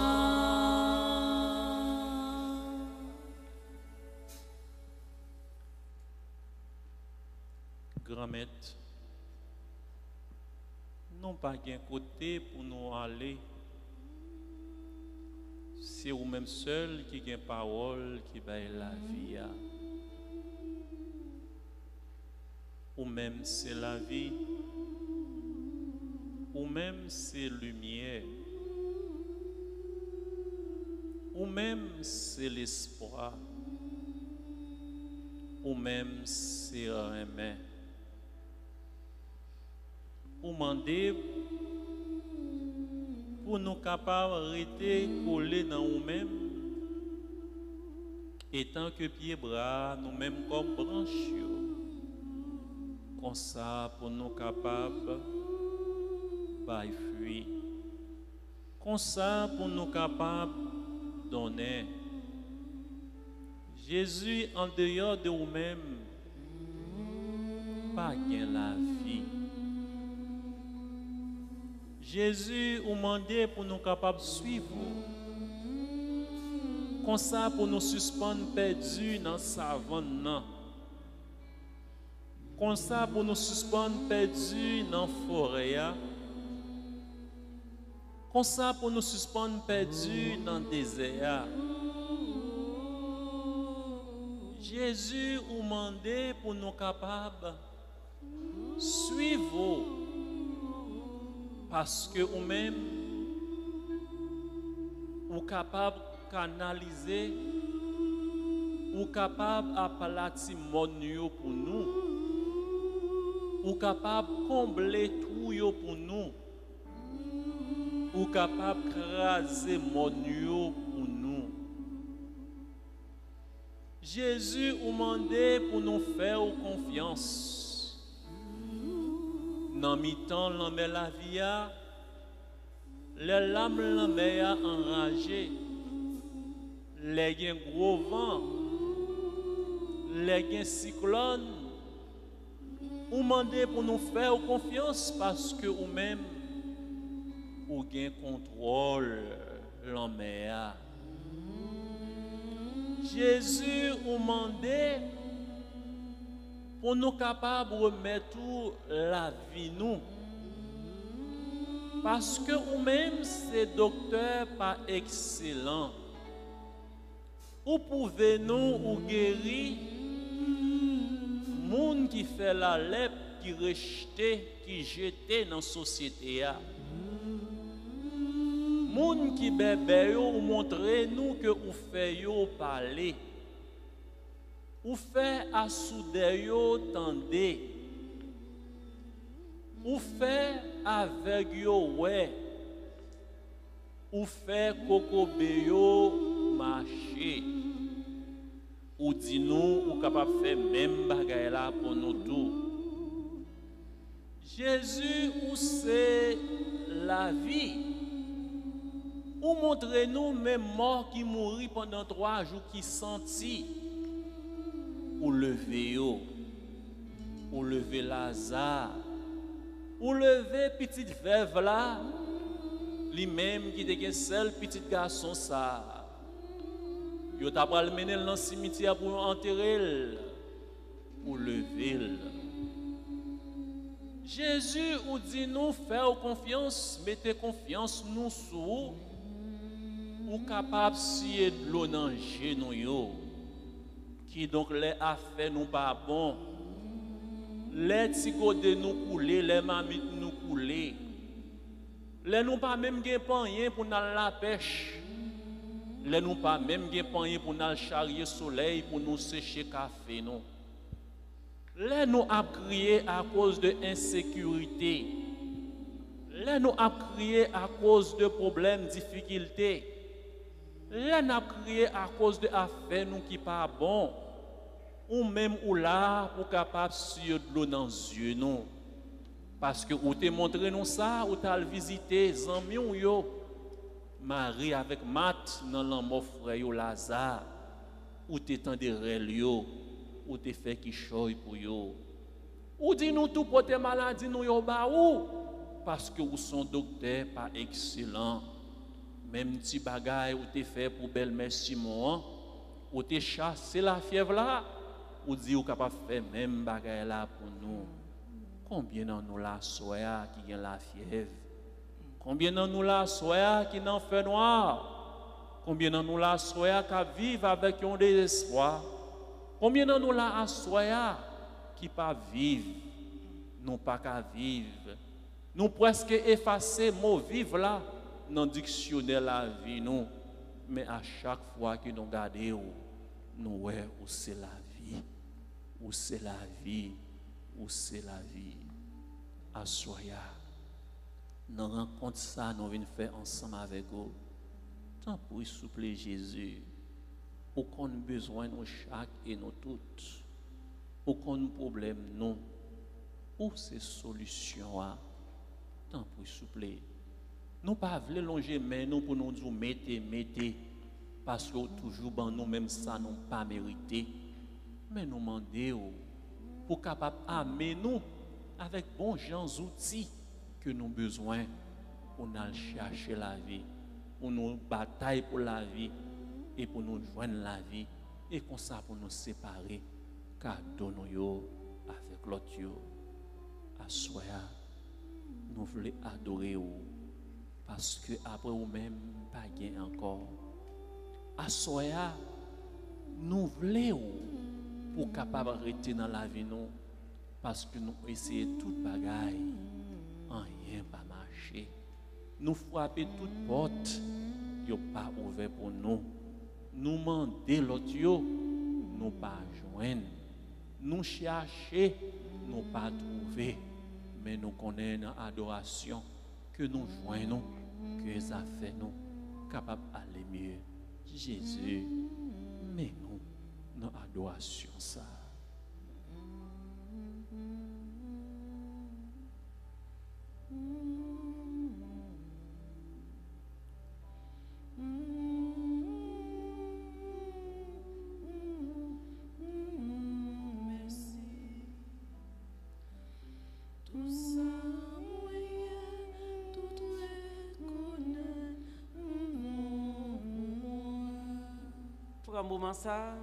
chants. Grand maître, non pas qu'un côté pour nous aller. C'est vous-même seul qui a une parole qui baille la vie. Ou même c'est la vie. Ou même c'est lumière. Ou même c'est l'espoir. Ou même c'est aimer. Ou demander pour nous capables de rester collés dans nous-mêmes, et tant que pieds bras, nous-mêmes comme branches, comme ça pour nous capables de fuir, comme ça pour nous capables de donner. Jésus, en dehors de nous-mêmes, pas gain la vie. Jésus nous demandé pour nous capables de suivre. Comme ça pour nous suspendre perdus dans sa savane. Comme ça pour nous suspendre perdus dans la forêt. Comme ça pour nous suspendre perdus dans le désert. Jésus nous demandé pour nous capables de suivre. Parce que vous-même, vous êtes capable de canaliser, vous êtes capable d'appalatir mon pour nous, vous êtes capable de combler tout pour nous, vous êtes capable de craser mon pour nous. Jésus vous demandé pour nous faire confiance. Dans mi-temps, l'homme la vie, les lames l'homme enragé, les gros vent, les cyclones, vous demandez pour nous faire confiance parce que vous-même, vous avez contrôle l'homme. Jésus vous demandait pour nous capables de remettre la vie nous. Parce que vous-même, c'est docteur pas excellent. Vous pouvez nous guérir monde qui fait la lèpre, qui rejeté, qui jeté dans la société. Monde qui bébé ou montrer nous que vous faites parler. ou fait à souder yo tendez, ou fait avec yo ouais, ou fait kokobe yo marcher, ou dit nous ou capable faire même bagaille là pour nous tout. Jésus ou c'est la vie. Ou montrez-nous même mort qui mourit pendant 3 jours qui senti. Ou lever yo, ou lever Lazare, ou lever petite veuve là, lui-même qui était seul petit garçon ça. Yo t'a pas le mener dans le cimetière pour enterrer, ou lever. Jésus ou dit nous faire confiance, mettez confiance nous sous ou capable si de l'eau dans genou qui donc les affaires nous pas bon, les tigode nous couler, les mamites nous couler, les nous pas même gain rien pour aller la pêche, les nous pas même gain rien pour aller charrier soleil pour nous sécher café non. Les nous a crié à cause de insécurité. Les nous a crié à cause de problèmes, difficultés. Les nous a crié à cause de affaires nous qui pas bon. Ou même ou là pour capable sur de l'eau dans les yeux nous. Parce que ou te montré nous ça, ou t'as visité zami ou yo. Marie avec Marthe dans l'amour frère yo Lazare. Ou te tende rel yo. Ou te fait qui choy pour yo. Ou dit nous tout pour tes maladies nous yo ba ou parce que ou son docteur pas excellent. Même petit bagay ou te fait pour belle-mère Simon, ou te chassé la fièvre là, ou dit ou capable faire même bagay là pour nous. Combien dans nous la soya qui a la fièvre? Combien dans nous la soya qui n'en fait noir? Combien dans nous la soya qui vivent avec un désespoir? Combien de nous là à soya qui pas vivre, non pas qu'à vivre, nous presque effacer mot vivre là dans le dictionnaire la vie nous, mais à chaque fois que nous regardons, nous ouais où c'est la vie, où c'est la vie, où c'est la vie. À soya, nous rencontre ça, nous venons faire ensemble avec vous. Tant pour souffler Jésus. Ou qu'on a besoin de chaque et nous toutes, ou qu'on a problème non, ou ces solutions à tant pour souple. Nous pas voulons longer mais nous pour nous dire mettez parce que toujours ben nous même ça nous pas mérité, mais nous demandons pour capable amener nous avec bons gens outils que nous besoin pour nous chercher la vie, pour nous batailler pour la vie. Et pour nous joindre la vie, et comme ça pour nous séparer, car donnons avec l'autre. À soi, nous voulons adorer parce que après nous-mêmes, pas gain encore. À soi, nous voulons pour capable rester dans la vie, nous, parce que nous essayons toute bagaille, rien pas marcher. Nous frapper toute porte, il n'y a pas ouvert pour nous. Nous demander l'autre, nous pas joindre. Nous chercher, nous pas trouver. Mais nous connaissons l'adoration que nous joignons, que ça fait nous capables d'aller mieux. Jésus, mais nous, dans l'adoration ça. Un moment ça,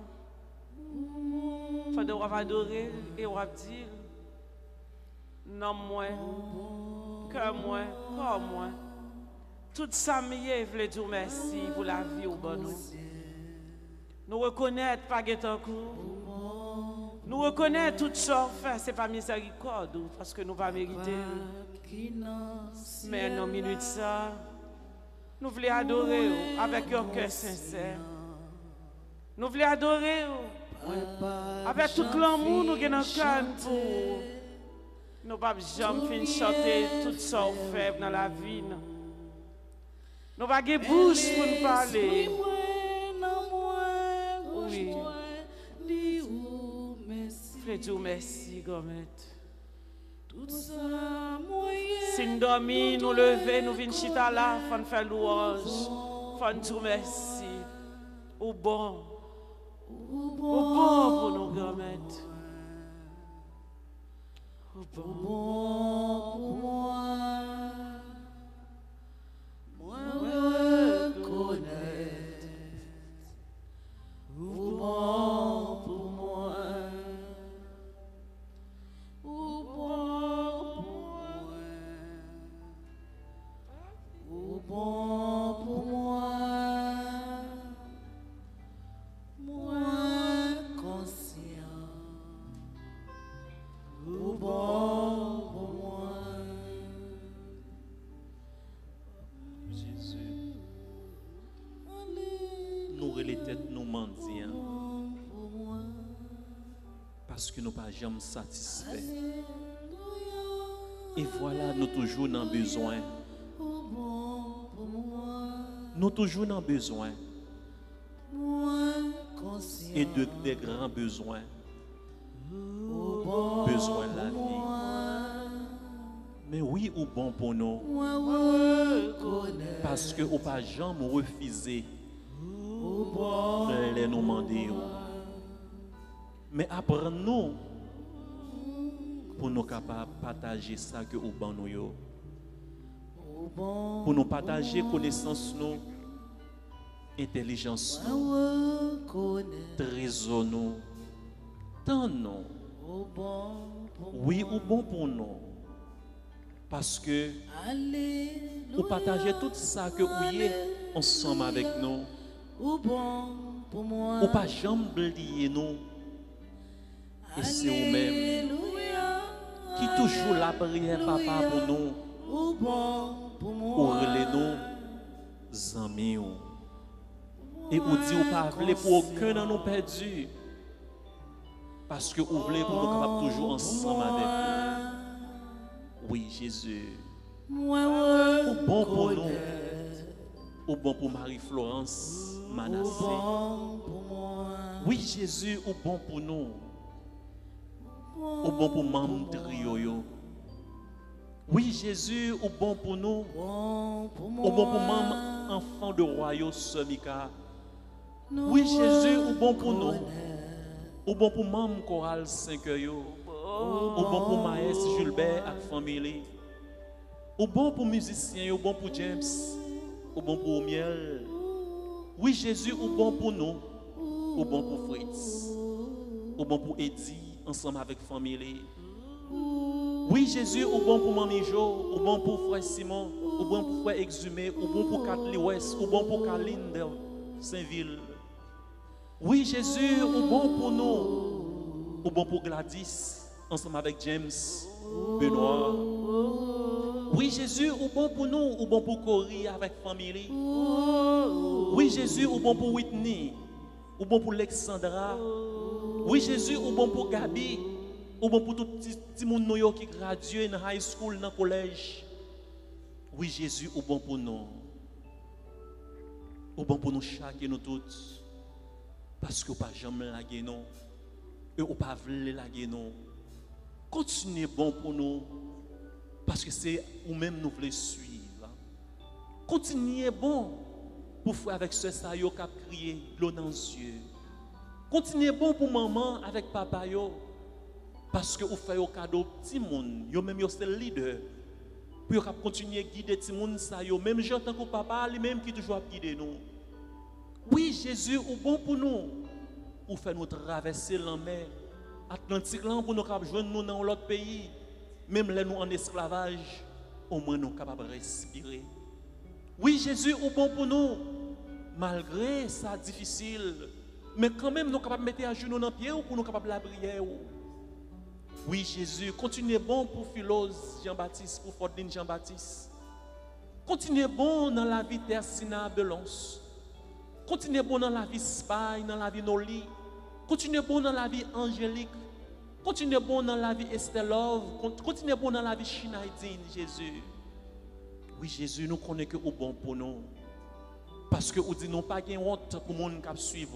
faut de adorer et on va dire non moi, cœur moi, corps moi, tout ça me veut dire merci pour la vie au bon nous. Nous reconnaître pas guetant coup. Nous reconnaître tout ça fait c'est pas miséricorde parce que nous pas mériter. Mais dans minute ça, nous voulons adorer avec un cœur sincère. Nous voulons adorer Avec tout l'amour nous avons dans le cœur pour nous ne pas jamais chanter tout ça fait dans la vie. Nous n'avons pas de bouche pour nous parler. Oui. Frère Dieu, merci, Gomet. Si nous dormons, nous levons, nous venons chita là, nous faire louange. Nous Dieu merci. Au bon. Au bon pour nous, Gomet. Au bon pour moi. Moi, reconnaître. Au bon pour moi. Au bon pour moi. Moi conscient. Au bon pour moi. Jésus, nous les têtes nous mendiants parce que nous pas jamais satisfaits. Et voilà, nous toujours dans besoin. Nous toujours dans besoin. Et des grands besoins. Besoin de la vie. Mais oui, ou bon pour nous. Parce que ou pas jamais refuser les nous demander. Mais apprenons-nous pour nous capables de partager ça que ou bon nous. Pour nous partager connaissance nous, intelligence nous, trésor nous, temps nous. Oui, ou bon pour nous. Parce que vous partagez tout ça que vous y êtes ensemble avec nous. Ou pas jamais oublier nous. Et c'est vous-même qui toujours la prière papa pour nous. Ou relais-nous amis. Et vous dit ou pas voulez pour aucun de nous perdu. Parce que vous voulez pour nous capables toujours ensemble avec vous. Oui, Jésus. Ou bon pour nous. Ou bon pour Marie-Florence Manassé. Oui, Jésus, ou bon pour nous. Ou bon pour Mam Trioyo. Oui, Jésus, ou bon pour nous. Ou bon pour Mam enfant de royaume Semika. Oui, Jésus, ou bon pour nous. Ou bon pour Mam Choral 5 yo. Ou bon pour Maës Gilbert et famille. Ou bon pour musiciens, ou bon pour James. Ou bon pour Miel. Oui, Jésus, ou bon pour nous. Ou bon pour Fritz. Ou bon pour Eddie, ensemble avec famille. Oui, Jésus, ou bon pour Mamie Jo, ou bon pour Frère Simon, ou bon pour Frère Exhumé, ou bon pour Kathleen West, ou bon pour Kalinde Saint-Ville. Oui, Jésus, ou bon pour nous, ou bon pour Gladys, ensemble avec James, Benoît. Oui, Jésus, ou bon pour nous, ou bon pour Cory avec famille. Oui, Jésus, ou bon pour Whitney, ou bon pour Alexandra. Oui, Jésus, ou bon pour Gabi, ou bon pour tout petit monde qui gradué dans high school, dans le collège. Oui, Jésus, ou bon pour nous. Ou bon pour nous chaque et nous toutes. Parce que nous ne pas jamais laguer nous. Et nous ne pas voulu laguer nous. Continuez bon pour nous. Parce que c'est nous-mêmes nous voulons suivre. Continuez bon pour faire avec ce ça qui a crié l'eau dans les yeux. Continuez bon pour maman avec papa yo. Parce que vous faites un cadeau petit monde, yo même yo c'est le leader. Pour continuer à guider petit monde ça yo même gens tant que papa lui même qui toujours guider nous. Oui, Jésus ou bon pour nous. Ou fait nous traverser la mer Atlantique là pour nous joindre nous dans l'autre pays. Même là nous en esclavage, au moins nous capables de respirer. Oui, Jésus ou bon pour nous. Malgré ça difficile, mais quand même nous capables de mettre à genoux dans pied ou pour nous capables de la prière. Oui, Jésus, continuez bon pour Philose Jean-Baptiste, pour Fordine Jean-Baptiste. Continuez bon dans la vie Tersina Belons. Continuez bon dans la vie Spy, dans la vie Noli. Continuez bon dans la vie Angélique. Continuez bon dans la vie Esther Love. Continuez bon dans la vie Shinaidine, Jésus. Oui, Jésus, nous connaissons que vous bon pour nous. Parce que vous dites non pas de honte pour les gens qui suivent.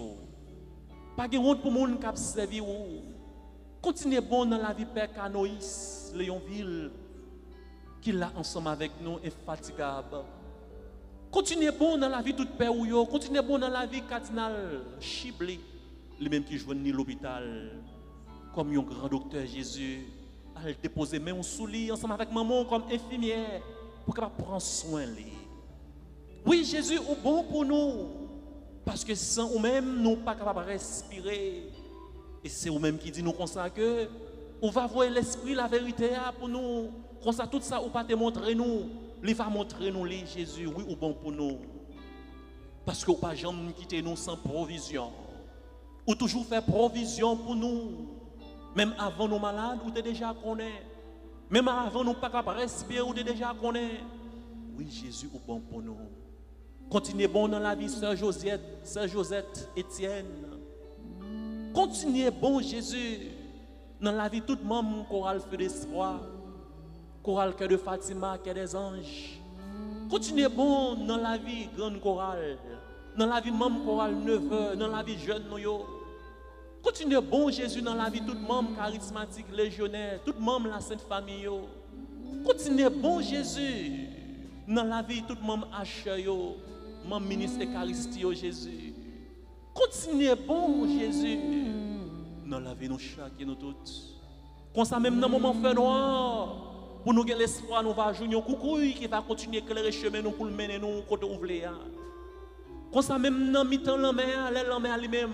Pas de honte pour les gens qui servent. Continuez bon dans la vie Père Canoïs, Léonville, qui est là ensemble avec nous, infatigable. Continuez bon dans la vie toute Père Ouyo. Continuez bon dans la vie Cardinal Chibli, les mêmes qui jouent à l'hôpital. Comme un grand docteur Jésus, à déposer même sous lit ensemble avec maman comme infirmière pour qu'elle prenne soin de lui. Oui, Jésus est bon pour nous. Parce que sans nous-mêmes, nous ne sommes pas capables de respirer. Et c'est vous-même qui dit nous comme ça que on va voir l'esprit, la vérité pour nous. Comme ça, tout ça, on va te montrer nous. Il va montrer nous, Jésus, oui, ou bon pour nous. Parce qu'on ne peut pas jamais quitter nous sans provision. Ou toujours faire provision pour nous. Même avant nos malades, ou déjà connaît. Même avant nous pas capables de respirer, ou déjà connaît. Oui, Jésus est bon pour nous. Continuez bon dans la vie, Sœur Josette, Étienne. Continuez bon, Jésus, dans la vie, tout le monde, chorale feu d'espoir. Chorale cœur de Fatima, cœur des anges. Continuez bon dans la vie, grande chorale. Dans la vie, même chorale neveu, dans la vie, jeune noyo. Continuez bon, Jésus, dans la vie, tout le monde charismatique, légionnaire, tout le monde la Sainte Famille. Continuez bon, Jésus, dans la vie, tout le monde haché, mon ministre Eucharistie, Jésus. Continuez bon, Jésus, dans la vie, nous chacun, nous tous. Comme ça, même dans le moment fait noir, pour nous avoir l'espoir, nous allons jouer un coucou qui va continuer à éclairer le chemin nous pour le mener nous côté ouvrier. Comme ça, même dans le temps, la mer lui-même,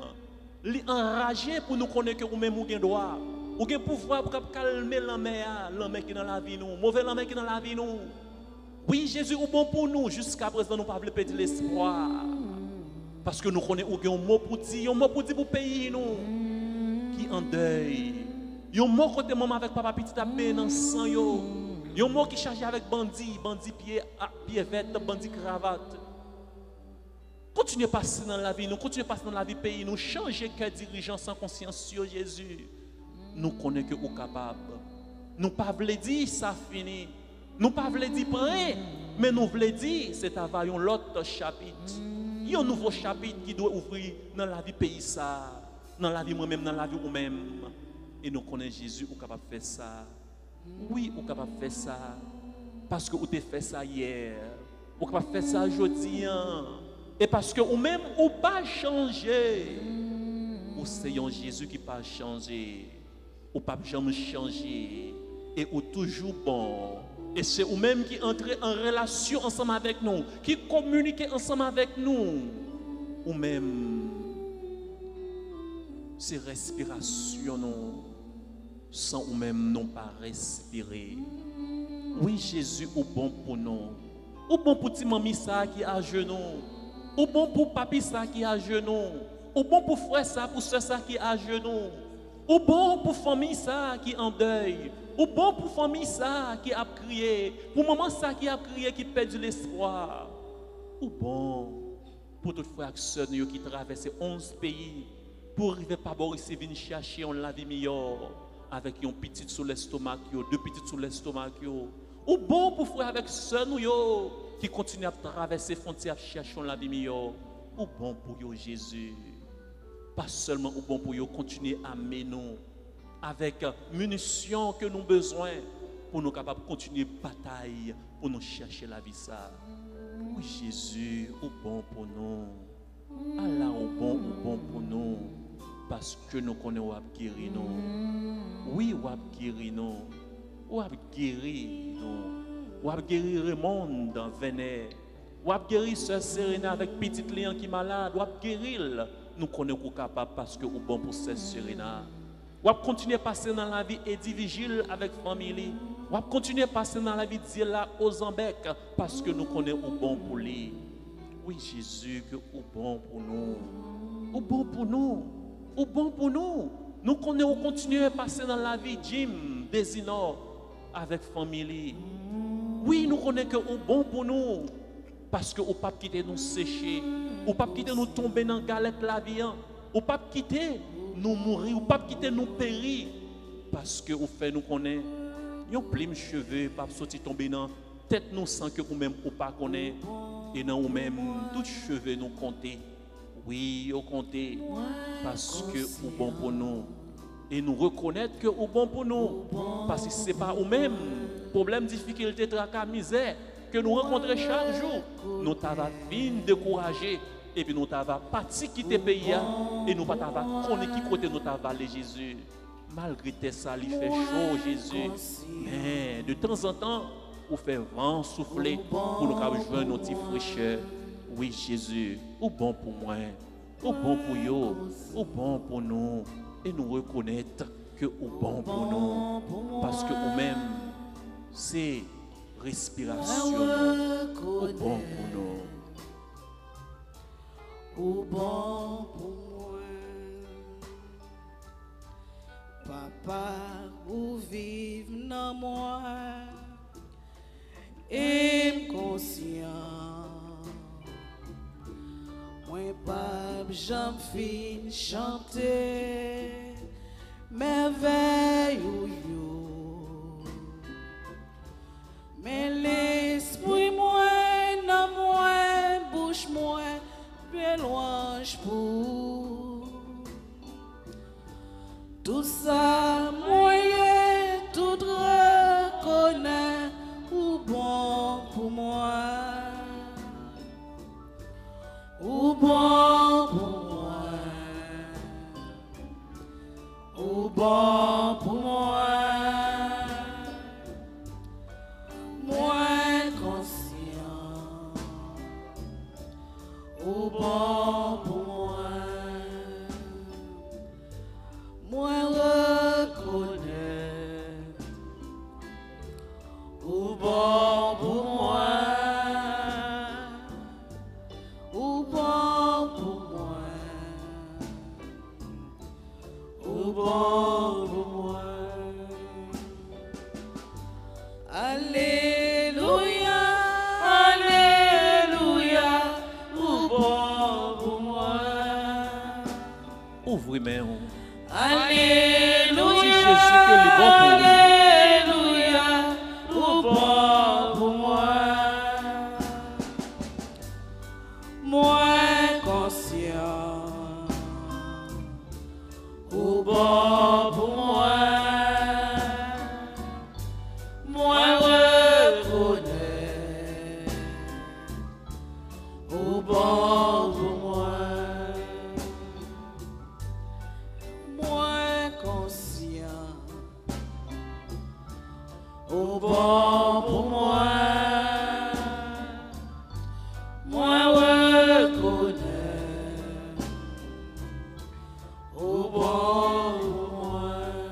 il est enragé pour nous connaître que nous-mêmes, nous avons droit. Nous avons pouvoir pour calmer la mer qui est dans la vie, nous, mauvais la mer qui est dans la vie, nous. Oui, Jésus est bon pour nous. Jusqu'à présent, nous ne pouvons pas perdre l'espoir. Parce que nous connaissons un mot pour dire pour le pays, nous, qui en deuil. Un mot côté maman avec papa petit à peine dans sang. Un mot qui chargé avec bandit pied vêtements, bandit cravate. Continuez à passer dans la vie, nous continuez à passer dans la vie pays, nous changer que dirigeant sans conscience sur Jésus. Nous connaissons que nous sommes capables. Nous ne pouvons pas dire ça fini. Nous ne pouvons pas dire prêt, mais nous voulons dire c'est un l'autre chapitre. Il y a un nouveau chapitre qui doit ouvrir dans la vie pays ça, dans la vie moi-même, dans la vie vous-même. Et nous connaissons Jésus, vous capable de faire ça. Oui, vous capable de faire ça. Parce que vous avez fait ça hier. Vous capable de faire ça aujourd'hui. Et parce que vous-même, vous pas changé. Vous c'est un Jésus qui pas changé. Vous pas jamais changé. Et vous toujours bon. Et c'est vous-même qui entrez en relation ensemble avec nous, qui communiquez ensemble avec nous. Vous-même, c'est respiration, non. Sans vous-même, non pas respirer. Oui, Jésus est bon pour nous. Ou bon pour petit mamie ça qui est à genoux. Ou bon pour papi ça qui est à genoux. Ou bon pour frère ça, pour soeur ça qui est à genoux. Ou bon pour famille ça qui est en deuil. Ou bon pour famille ça qui a crié, pour maman ça qui a crié, qui perd l'espoir. Ou bon pour toutes frères et sœurs qui traversent 11 pays pour arriver par Boris et venir chercher la vie meilleure avec un petit sous l'estomac, deux petites sous l'estomac. Ou bon pour frères avec sœurs qui continuent à traverser les frontières chercher la vie meilleure. Ou bon pour eux Jésus. Pas seulement ou bon pour eux continuer à mener nous avec munitions que nous avons besoin pour nous capables de continuer la bataille, pour nous chercher la vie. Ça. Oui, Jésus, au bon pour nous. Allah, au bon pour nous. Parce que nous connaissons ou guérir nous. Oui, ou guérir nous. Ou guérir nous. Ou guérir Raymond dans Vénère. Ou guérir Sœur Serena avec petite Léon qui est malade. Ou guérir. Nous connaissons capable parce que au bon pour Sœur Serena. Ou continuer à passer dans la vie Eddie Vigile avec famille. Ou continuer à passer dans la vie Diela Ozambek parce que nous connaissons au bon pour lui. Oui, Jésus, que au bon pour nous. Au bon pour nous. Au bon pour nous. Nous connaissons continuer à passer dans la vie Jim Desinor avec famille. Oui, nous connaissons que au bon pour nous. Parce que au pas quitter nous sécher. Au pas quitter nous tomber dans la galette la vie. Au pas quitter nous mourir ou pas quitter nous périr parce que vous fait nous connaît yon plim cheveux pas sorti tomber dans tête nous sans que nous même ou pas connaît et dans nous même tout cheveux nous compter. Oui, au compter parce que ou bon pour nous et nous reconnaître que ou bon pour nous parce que c'est pas ou même problème, difficulté, tracas, misère que nous rencontrons chaque jour. Nous t'avons vite découragé et puis nous t'avons parti quitter le pays et nous pas t'avons connaître qui côté nous t'avons allé Jésus. Malgré ça, il fait chaud Jésus. Mais de temps en temps, on fait vent souffler pour nous joindre nos petits fraîcheurs. Oui Jésus, ou bon pour moi, ou bon pour yo, ou bon pour nous et nous reconnaître que ou bon pour nous parce que nous-mêmes c'est respiration ou bon pour nous. Ou bon pour moi, papa, ou vive dans moi, et conscient, moi pas j'en fin chanter, merveille ou yo, mais l'esprit moi, dans moi, bouche moi, louange pour tout ça, moyen, tout reconnaît ou bon pour moi, ou bon pour moi, ou bon pour moi, moins conscient, ou bon pour moi, moi reconnais, ou bon pour moi, ou bon pour moi, ou bon pour moi. Alléluia, alléluia, ou bon pour moi. Ouvrez mes mains. Alléluia, Si Jésus que les bons pour vous. alléluia, ou bon pour moi. Moi conscient, ou bon pour moi. Moi reconnais, ou bon pour moi. Moi conscient, au bon pour moi, moi reconnais, au bon pour moi.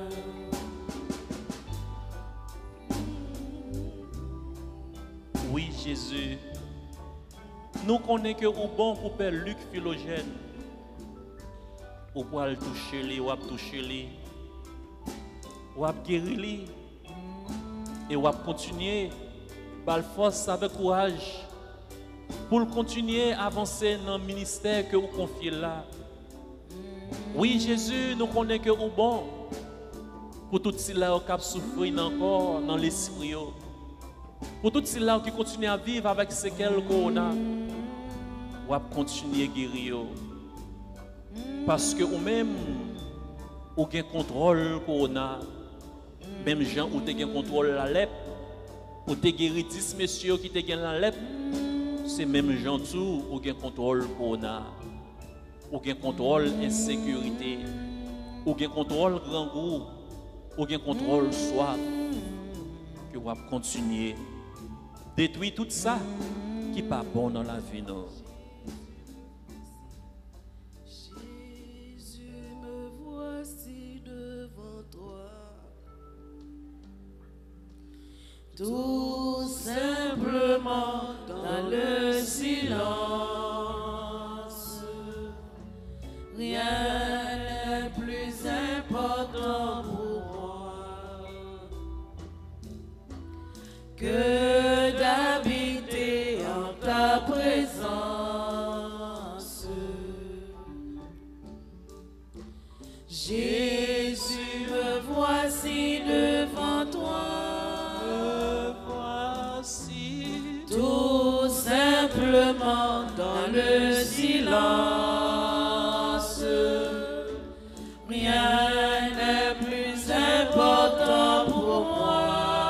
Oui Jésus, nous connaissons que au bon pour Père Luc Philogène. Ou pour le toucher lui, ou toucher lui, ou guérir lui, et ou continuer par force avec courage pour continuer à avancer dans le ministère que vous confiez là. Oui Jésus, nous connaissons que vous bon pour tout ceux-là qui souffrent encore dans l'esprit, pour tout ceux-là qui continuent à vivre avec ce qu'on a, ou continuer à guérir. Parce que vous-même, vous avez un contrôle corona. Même gens où vous avez un contrôle la lèpre, vous avez guéri 10 messieurs qui ont la lèpre, c'est même gens tout où vous avez un contrôle corona. Vous avez un contrôle insécurité, vous avez un contrôle grand goût, vous avez un contrôle soif. Que vous allez continuer détruire tout ça qui n'est pas bon dans la vie. Non. Tout simplement dans le silence, rien n'est plus important pour moi que d'habiter en ta présence. le silence. Rien n'est plus important pour moi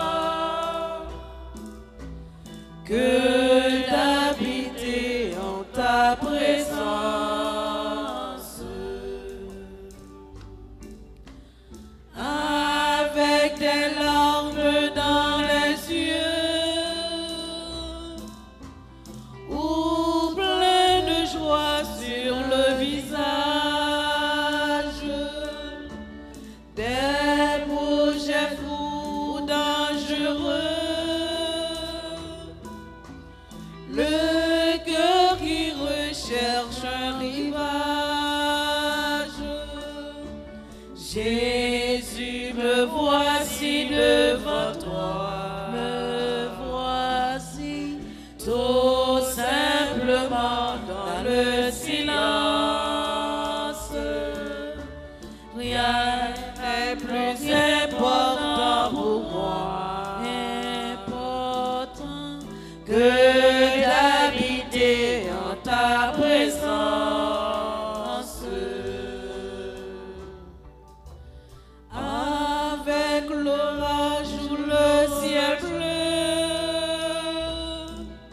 que d'habiter en ta présence. Avec des larmes dans les yeux ou plein de joie sur le visage, des projets fous dangereux, le cœur qui recherche un rivage. Jésus, me voici devant toi, me voici tout simplement dans le silence. Rien n'est plus important pour moi, important que d'habiter en ta présence. Avec l'orage ou le ciel bleu,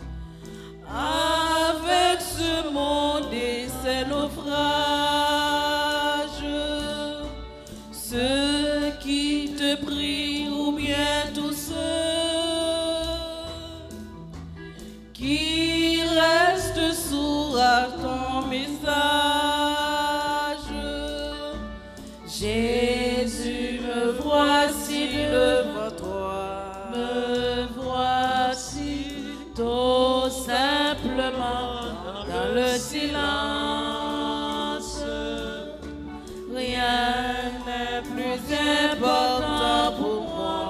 avec ce monde et ses naufrages, ceux qui te prient ou bien tous ceux qui restent sourds à ton message. Jésus, me voici devant toi, me voici tout simplement dans le silence. Rien n'est plus important pour moi,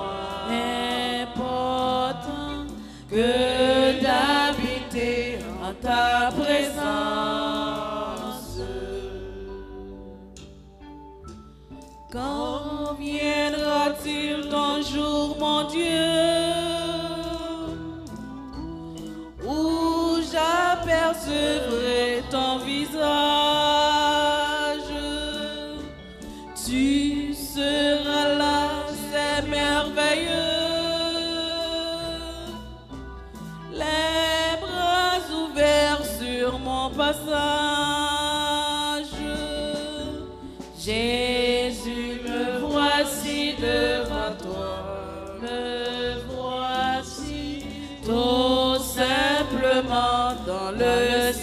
important que d'habiter en ta présence. Quand viendra-t-il ton jour, mon Dieu, où j'apercevrai ton visage? Tu seras là, c'est merveilleux, les bras ouverts sur mon passage. Jésus, me voici devant toi, me voici tout simplement dans le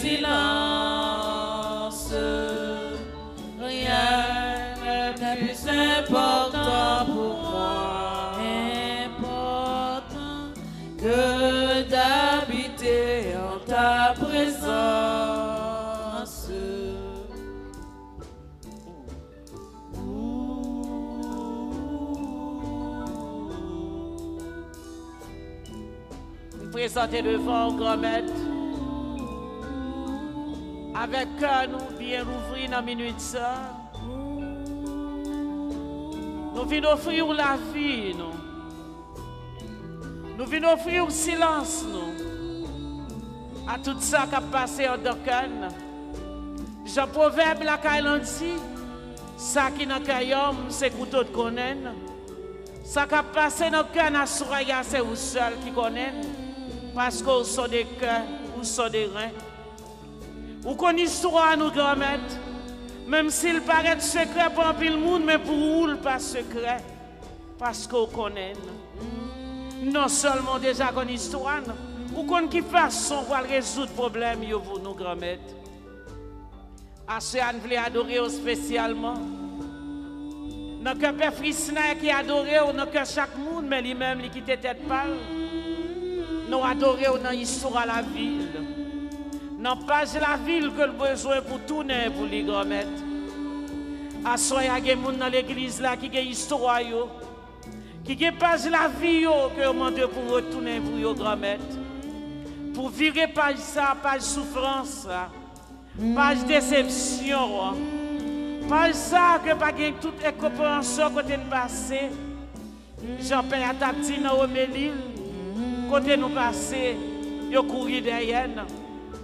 silence. Rien n'est plus important pour moi, important que d'habiter en ta présence. Nous présenter devant grand maître avec cœur nous bien ouvrir dans la minute ça. Nous venons offrir la vie, nous venons offrir le silence nous, à tout ça qui a passé en Dokan. Jean Proverbe la Kailan dit, ça qui n'a qu'à homme, c'est couteau de connaître. Ça qui a passé dans le cœur, c'est vous seul qui connaît. Parce que vous sont des cœurs, vous sont des reins. Vous connaissez l'histoire, nous, grand-mère. Même s'il paraît secret pour un peu le monde, mais pour vous, il n'est pas secret. Parce que vous connaissez. Non seulement déjà connaissez l'histoire, vous connaissez qui façon pour résoudre le problème, vous, nous, grand-mère. À ceux qui voulaient adorer spécialement. Dans le Père Frisna qui adore, dans le chaque monde, mais lui-même, qui était tête pâle. Nous adorons dans l'histoire de la ville. Dans la page de la ville que le besoin pour tourner pour les grand-mères. À ce il y a des gens dans l'église là qui ont une histoire, qui ont page de la vie que vous demandez pour retourner pour les grand-mères. Pour virer page ça, page souffrance, page déception. Page ça que pas gain toute incompréhension côté nous passé. Jean-Pierre a dit dans Omélie, côté nous passé, yo couru derrière.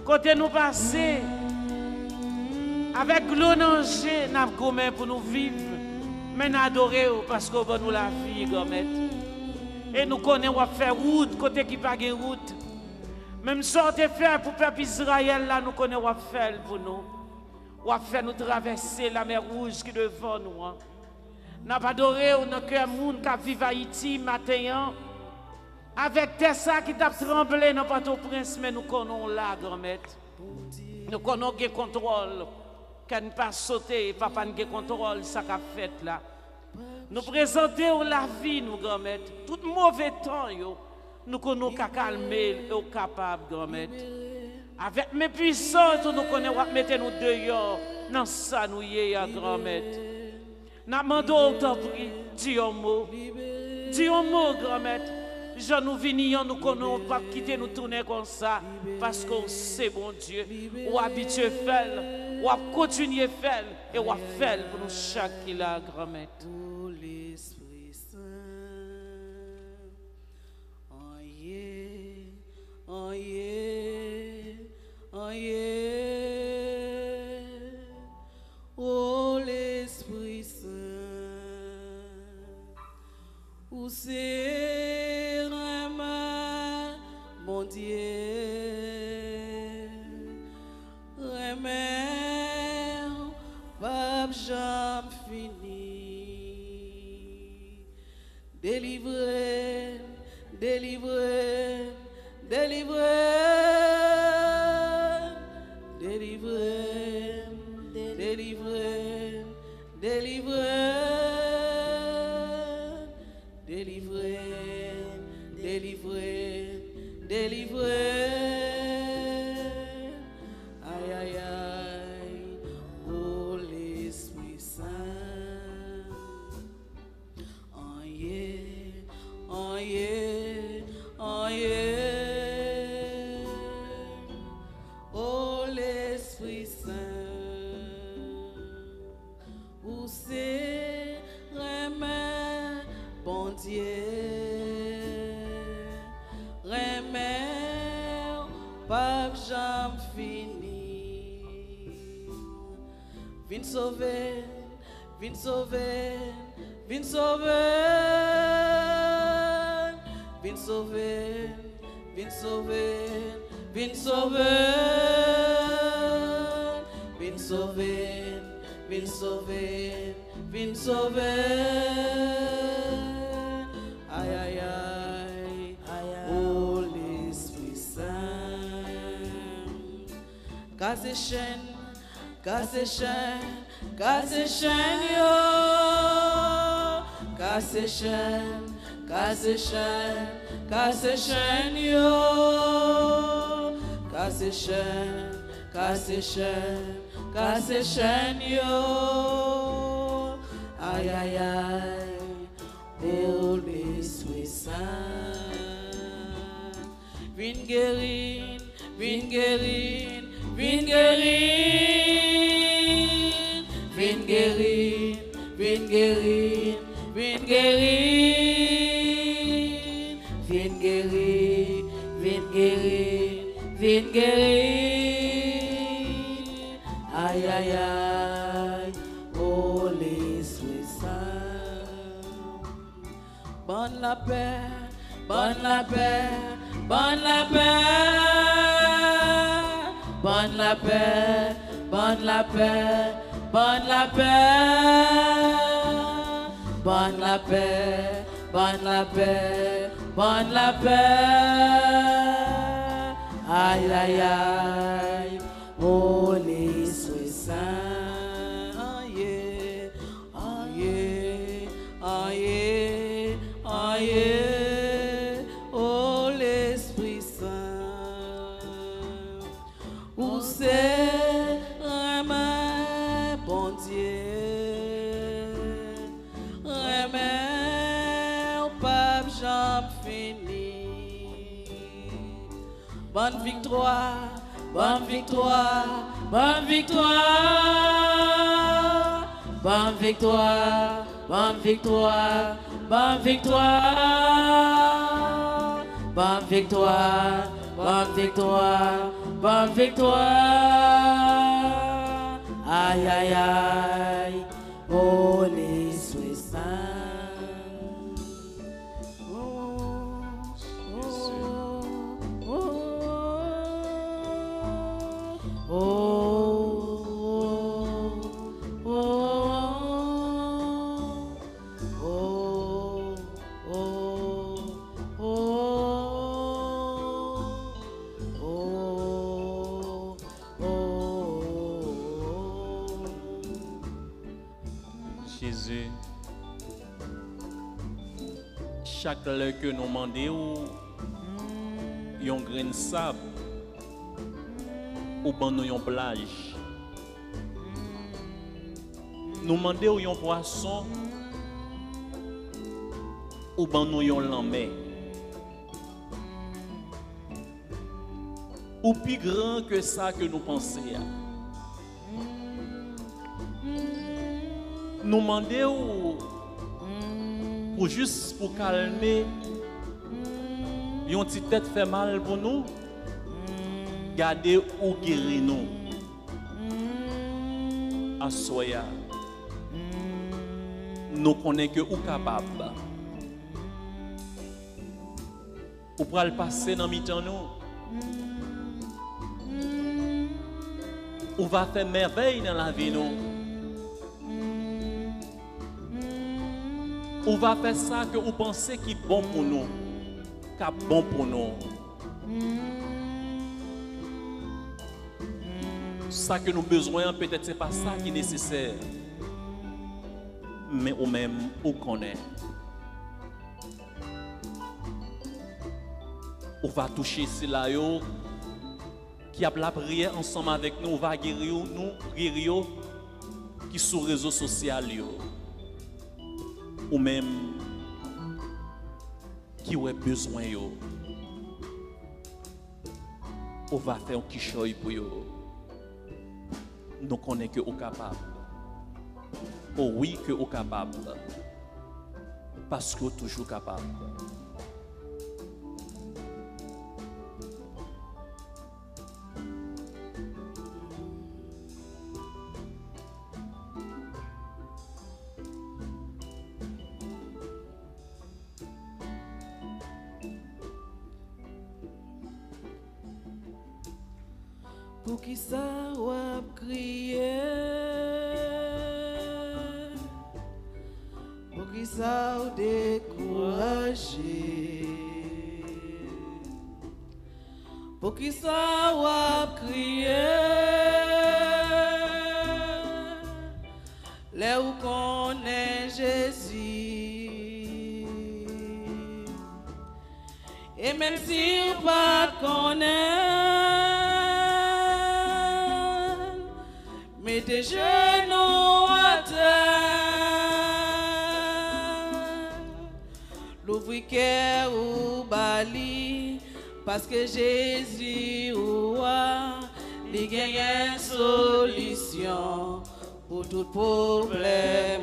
Côté nous passer, avec l'eau danger, nous avons commun pour nous vivre. Mais nous adorons parce qu'on va nous la vie, gomet. Et nous connaissons à faire route, côté qui pas de route. Même sorte faire pour le peuple Israël, là, nous connaissons à faire pour nous. On va faire nous traverser la mer rouge qui est devant nous. Nous avons adoré dans cœur monde qui vit à Haïti matin. Avec Tessa qui t'a tremblé dans Port-au-Prince, mais nous connaissons là, grand-mère. Nous connaissons le contrôle. Quand nous pas sauter, papa n'a pas contrôle, ça qu'a fait là. Nous présentons la vie, nous, grand-mère. Tout mauvais temps, yo, nous connaissons qu'à calmer et capable, grand-mère. Avec mes puissances, nous connaissons mettre nous dehors. Dans ça, nous y est, grand-mère. Nous demandons, t'en prie, dis un mot. Dis un mot, grand-mère. Je nous venions, nous connaissons pas quitter nous tourner comme ça. Parce qu'on sait, bon Dieu, ou habitué à faire, ou à continuer à faire, et ou à faire pour nous chaque qui la grand-mère. Oh l'Esprit Saint, oh yeah, oh yeah, oh yeah, oh l'Esprit Saint, où c'est vraiment mon Dieu, vraiment pas jamais fini. Délivrer, délivrer, délivrer, délivrer, délivrer, délivrer, délivrer, délivrer, délivrer. Aïe aïe aïe, oh l'Esprit Saint. Oh yeah, oh yeah, oh yeah. Oh l'Esprit Saint, où c'est vraiment bon Dieu, vraiment pas jamais fini. Viens sauver, viens sauver, viens sauver, viens sauver, viens sauver, viens sauver, viens sauver, viens sauver, viens sauver. Aïe aïe aïe, oh l'Esprit Saint. Casse les chaînes, casse les chaînes, casse les chaînes, yo. Casse les chaînes, casse les chaînes, casse les chaînes, yo. Casse les chaînes, casse les chaînes, casse les chaînes, yo. Aïe aïe aïe, oh l'Esprit Saint. Viens guérir, viens guérir, viens guérir, viens guérir, viens guérir, viens guérir, viens guérir, viens guérir, viens guérir. Aïe aïe aïe, oh l'Esprit Saint. Bonne la paix, bonne la paix, bonne la paix, bonne la paix, bonne la paix, bonne la paix, bonne la paix, bonne la paix, bonne la paix. Aïe aïe aïe, oh l'Esprit Saint. Oh yeah, oh yeah, oh yeah, oh yeah, oh l'Esprit Saint. Où c'est vraiment bon Dieu, vraiment pas jamais fini. Bonne victoire, bonne victoire, bonne victoire, bonne victoire, bonne victoire, bonne victoire, bonne victoire, bonne victoire, bonne victoire. Aïe, aïe, aïe, oh les souhaits saints. Oh, oh, oh, oh, Jésus, chaque heure que nous demandons, un grain de sable, ou ben nous une plage. Nous demandons un poisson, ou ben nous une lambé. Ou plus grand que ça que nous pensons. Nous demandons pour juste pour calmer une petite tête fait mal pour nous, garder ou guérir nous. À soya, nous connaissons que ou capable. Ou pour le passer dans mi-temps nous. Ou va faire merveille dans la vie nous. Ou va faire ça que vous pensez qui est bon pour nous, qui est bon pour nous. Ça que nous avons besoin, peut-être c'est pas ça qui est nécessaire. Mais ou même, ou connaît. On va toucher cela qui a la prière ensemble avec nous, on va guérir qui sur les réseaux sociaux. Ou même qui a besoin yo, on va faire un quichoy pour yo. Nous connaissons que vous capable. Oh oui que vous capable. Parce que vous toujours capable. Pour qui ça va crier, pour qui ça va décourager, pour qui ça va crier, là où connaît Jésus, et même si on pas connaît. Mettez genoux à terre, l'ouvrier ou bali, parce que Jésus a une solution pour tout problème.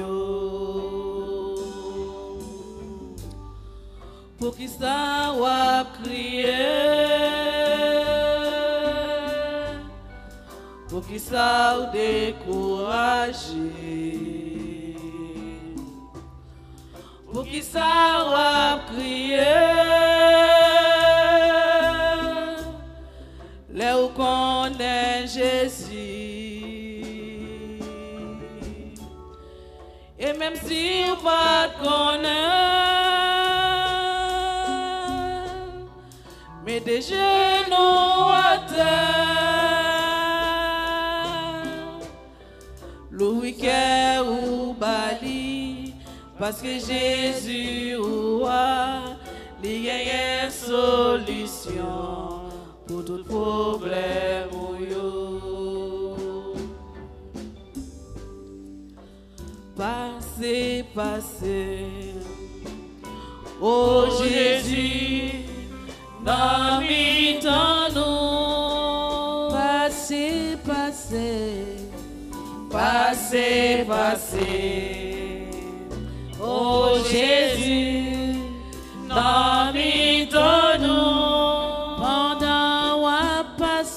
Pour qui ça va crier, pour qui ça ou décourager, pour qui ça va crier, là où connaît Jésus, et même si on pas connaît, mais des genoux à terre. Louis-Ker ou Bali, parce que Jésus a une solution pour tout problème. Passez, passez, oh Jésus, dans mi-temps nous. Passez, passez. Passez, passez, oh Jésus, dans mi-temps nous. Pendant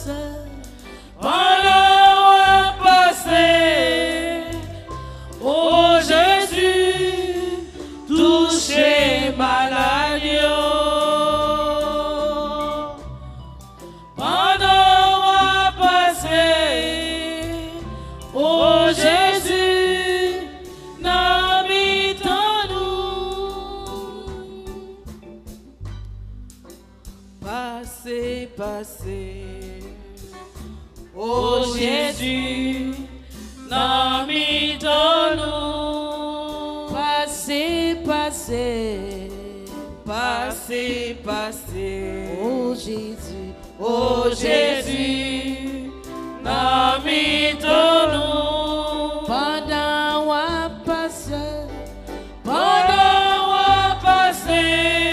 passé, passé. Oh Jésus, non mi nous. Passé, passé. Passé, passé. Oh Jésus, Oh Jésus, non mi nous. pendant wa passé, Pendant on passé,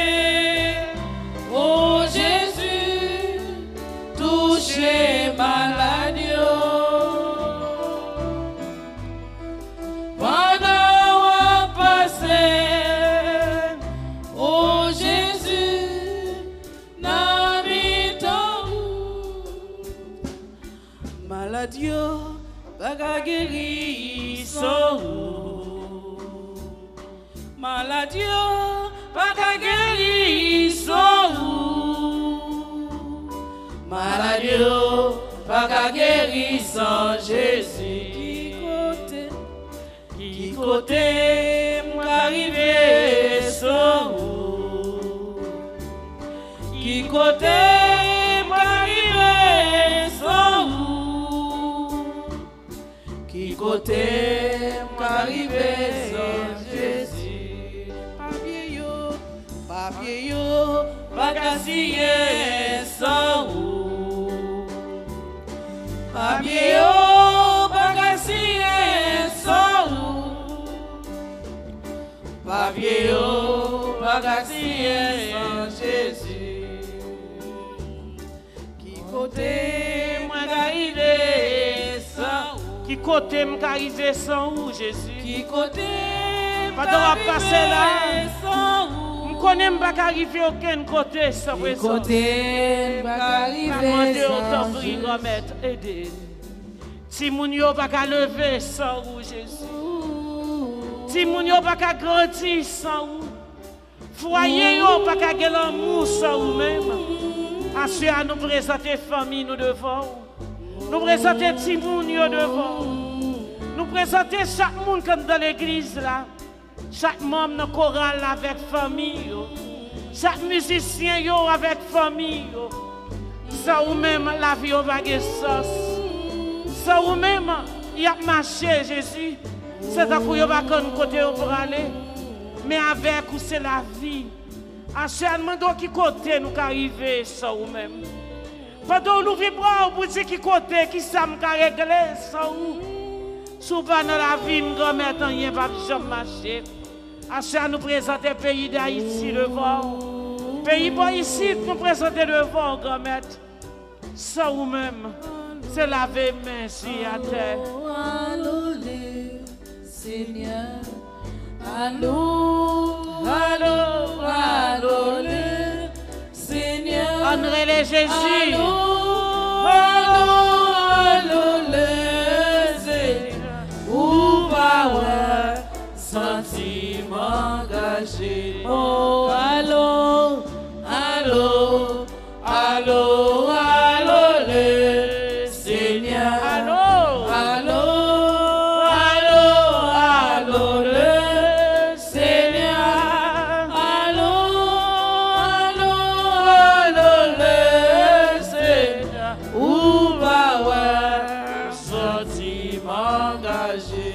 oh Jésus, touchez maladie. Pendant on passé, oh Jésus, n'a mis maladie, baga guéri, maladie, pas qu'à guérir, maladie, pas qu'à guérir sans Jésus. Qui côté, m'arriver sans vous. Qui côté, m'arriver sans vous. Qui côté, m'arriver sans Jésus. Papier yo, bagasier sans vous. Papier yo, bagasier sans vous. Papier yo, bagasier sans Jésus. Qui côté m'arriver sans vous. Qui côté m'arriver sans vous, Jésus? Qui côté Pas de passer là. sans vous. Je connais pas qu'arriver aucun côté sans Qui présence. côté m'arriver sans Jésus. Aider. Si moun yo pas qu'à lever sans vous, Jésus. Si moun yo pas qu'à grandir sans vous. Foyer yo pas qu'à gagner l'amour sans vous même. Assurez à nous présenter famille nous devant. Nous présenter ti moun yo devant. Nous présenter chaque monde comme dans l'église là. Chaque membre dans chorale avec famille. Chaque musicien yo avec famille. Ça ou même la vie au baguette sens. Ça ou même y a marché Jésus. C'est à quoi va qu'on côté pour aller. Mais avec ou c'est la vie. Enchaînement qui côté nous arriver ça ou même. Pendant nous vibrons pour dire qui côté qui ça me régler ça ou. Souvent dans la vie me grand-mère rien pas jamais marcher. Enchaînement nous présenter pays d'Haïti devant. Pays bon ici nous présenter devant grand-mère. Ça ou même c'est laver main sur la terre. allô, Seigneur, allô, allô, allô, Seigneur, André les Jésus. allô, allô, allô, Seigneur, où va sentiment engagé, oh, allô, allô, allô, allô, Seigneur, Allô. allô, allô, allô, Seigneur, allô, allô, allô, Seigneur, où va sentiment engagé,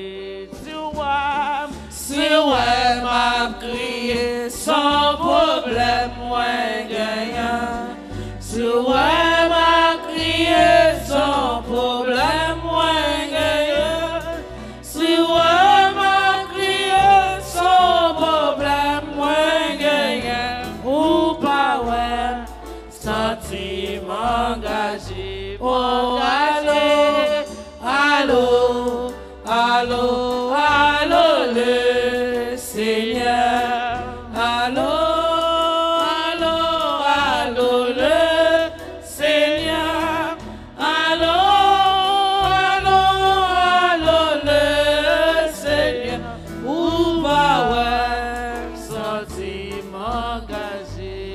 si ouais m'a crié sans problème, moins gagnant, si ouais m'a crié sans problème, moins gagnant, si ouais m'a crié sans problème, moins gagnant, ou pas ouais, sentiment engagé, oh allô, allô, allô, allô, le Seigneur, allô, allô, allô, le Seigneur, allô, allô, allô, le Seigneur, où va ouais, sentiment engagé.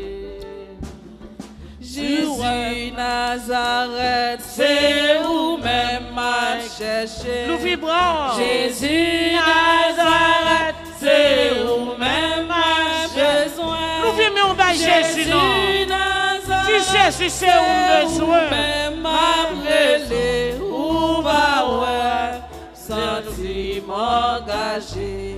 Jésus Nazareth, c'est où même m'a cherché. Nous vibrons. Jésus Nazareth, c'est où même m'a besoin. Nous vivons dans Jésus, non. Nazareth, Jésus, c'est un besoin. M'appeler ou pas ouais, senti m'engager.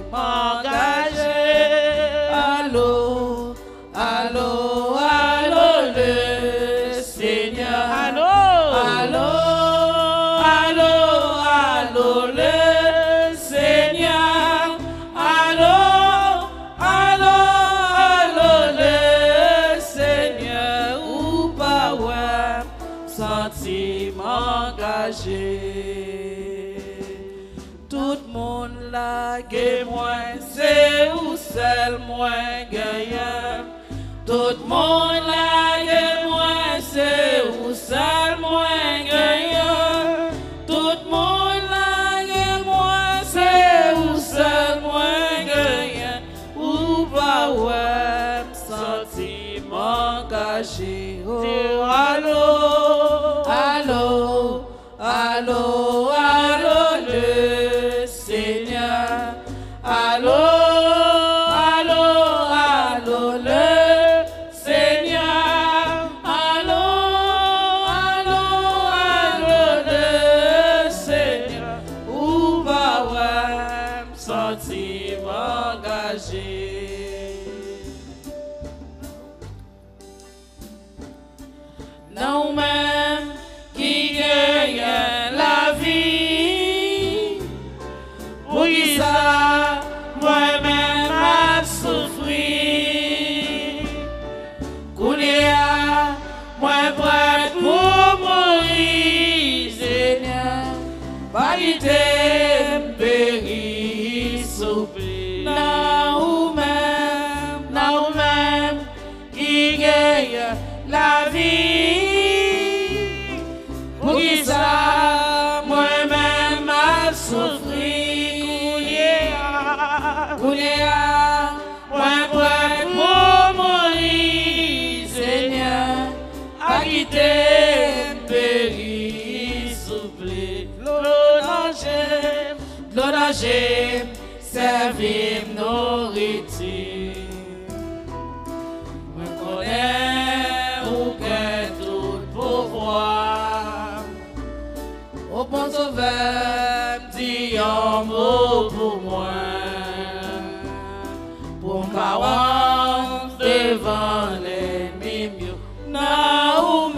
Allô, allô, allô, le Seigneur. Allô, allô, allô, le Seigneur. Allô, allô, allô, le Seigneur. Ou pas ouais, senti m'engager. Tout le monde là, que moi, c'est où seul moi gagnant. Tout le monde là, que moi, c'est où seul moi gagnant. Tout le monde là, que moi, c'est où seul moi gagnant. Ou pas ouais, senti m'engager. Oh, allô, allô, allô, allô, le Seigneur. Allô, allô, allô, le Seigneur. Allô, allô, allô, le Seigneur. Où va ouais, senti m'engager. Non même qui gagne la vie. Pour qui ça, moi-même m'a souffri. Koulia, moi prête pour mourir, Seigneur. Pas quitter m'périr, souffrir. Non même, qui gagne la vie. Pour qui ça, moi-même m'a souffri. Koulia, moi prête pour mourir, Seigneur. À quitter m'périr, souffler. L'eau danger, servir nourriture. Je connais où que tout pouvoir. Au bon sauveur, dis un mot pour moi. Pour m'avoir devant l'ennemi mieux. Non,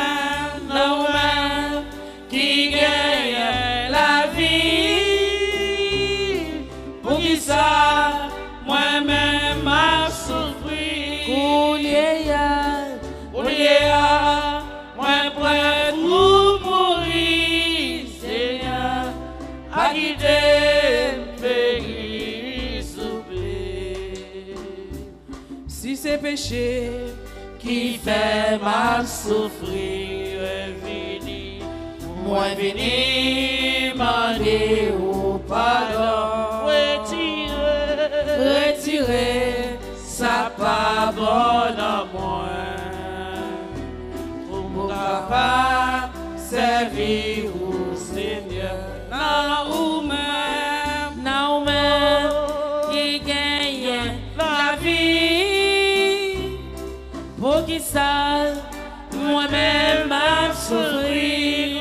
même, qui gagne la vie. Pour qui ça, moi-même m'a souffri. Koulia, moi prête pour mourir, Seigneur. À quitter m'périr, souffrir. Si c'est péché qui fait mal souffrir, moi vini, demander au pardon. Retirer, ça pas bon à moi. Pour mon capable servir au Seigneur. Non même, qui gagne la vie. Pour qui ça, moi-même m'a souffri.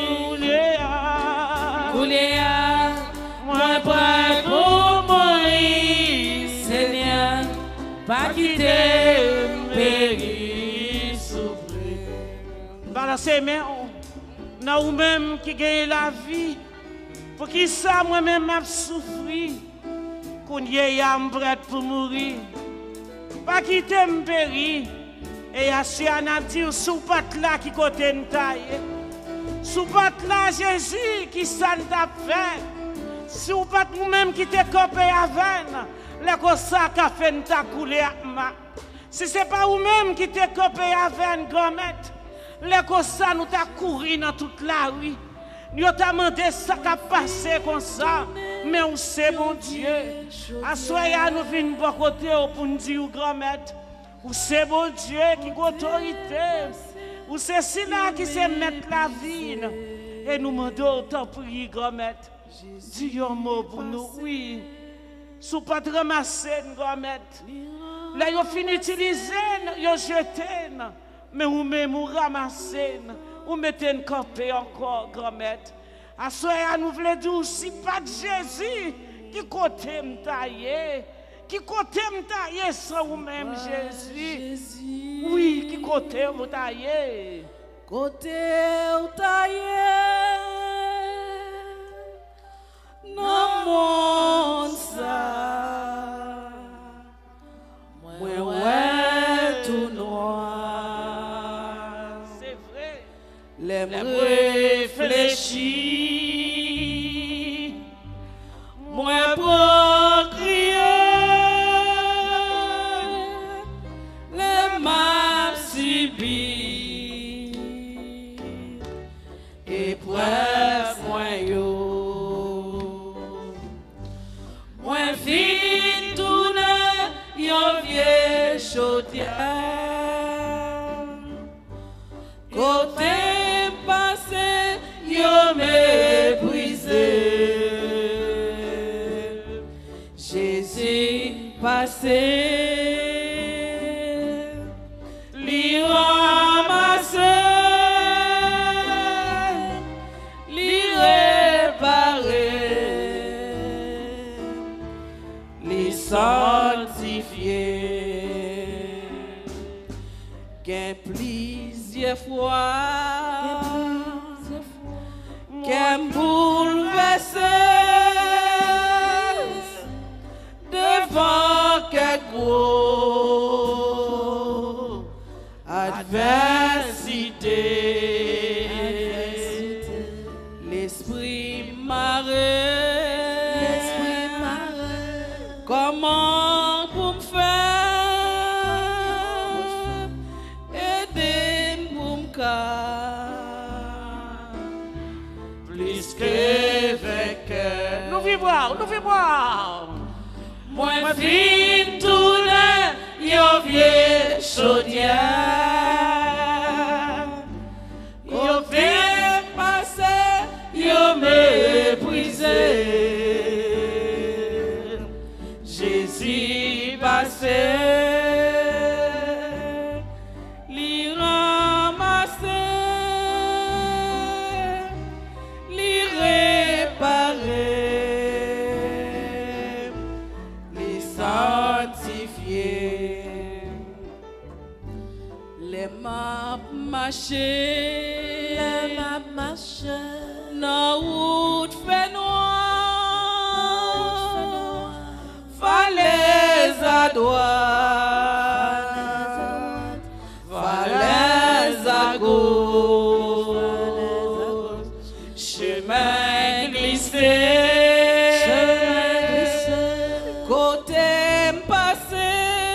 Koulia, moi prête pour mourir, Seigneur. Pas quitter, périr, souffrir. Balancez mes mains, ou même qui gagne la vie. Pour qui ça, moi-même m'a souffri. Qu'on y est prête pour mourir. Pas quitter, périr. Et assis à dire sous patte là qui côté une taille. Sous patte là Jésus qui s'en t'a fait. Sous patte nous-mêmes qui t'es copé avec. Les causes qu'a fait t'a coulé à ma. Si c'est pas vous-même qui t'es copé avec grand-mère. Les causes nous t'a couru dans toute la rue. Nous t'a demandé ça qu'a passé comme ça. Mais on sait bon Dieu. À soya nous venons pour côté pour nous dire grand-mère. Ou c'est bon Dieu qui a autorité. Ou c'est cela qui sait mettre la vie. Et nous demandons autant prier, grand-mère. Dis un mot pour nous, oui. Sous pas de ramasser, grand-mère. Là, ils ont fini d'utiliser, ils ont jeté. mais ou même ou ramasser, ou mettez une campé encore, grand-mère. À ce moment nous voulons dire, si pas de Jésus, qui côté m'taillé, qui côté m'taillé sans ou même Jésus. Oui, qui côté m'taillé. Côté m'taillé, non mon ça, moi ouais tout noir. C'est vrai. Les réfléchis, moi pour crier, les mains subies, épreuve moi yo, moi vite tourner, yon vieux chaudière, côté passé, yo méprisé. Jésus passé, li ramassé, li réparé, li sanctifié. Qu'un plusieurs fois, qu'un bouleversé devant quel gros adversité, l'esprit maré, comment pour me faire aider pour me plus que vainqueur. Nous vivons, nous vivons. Moi fin tourner, yon vieux chaudière, yon fait passer, yon méprisé. Jésus passé, li ramassé, li réparé. Les maps marchés, dans route fait noir, falaise à droite, falaise à gauche, chemin glissé, côté passé.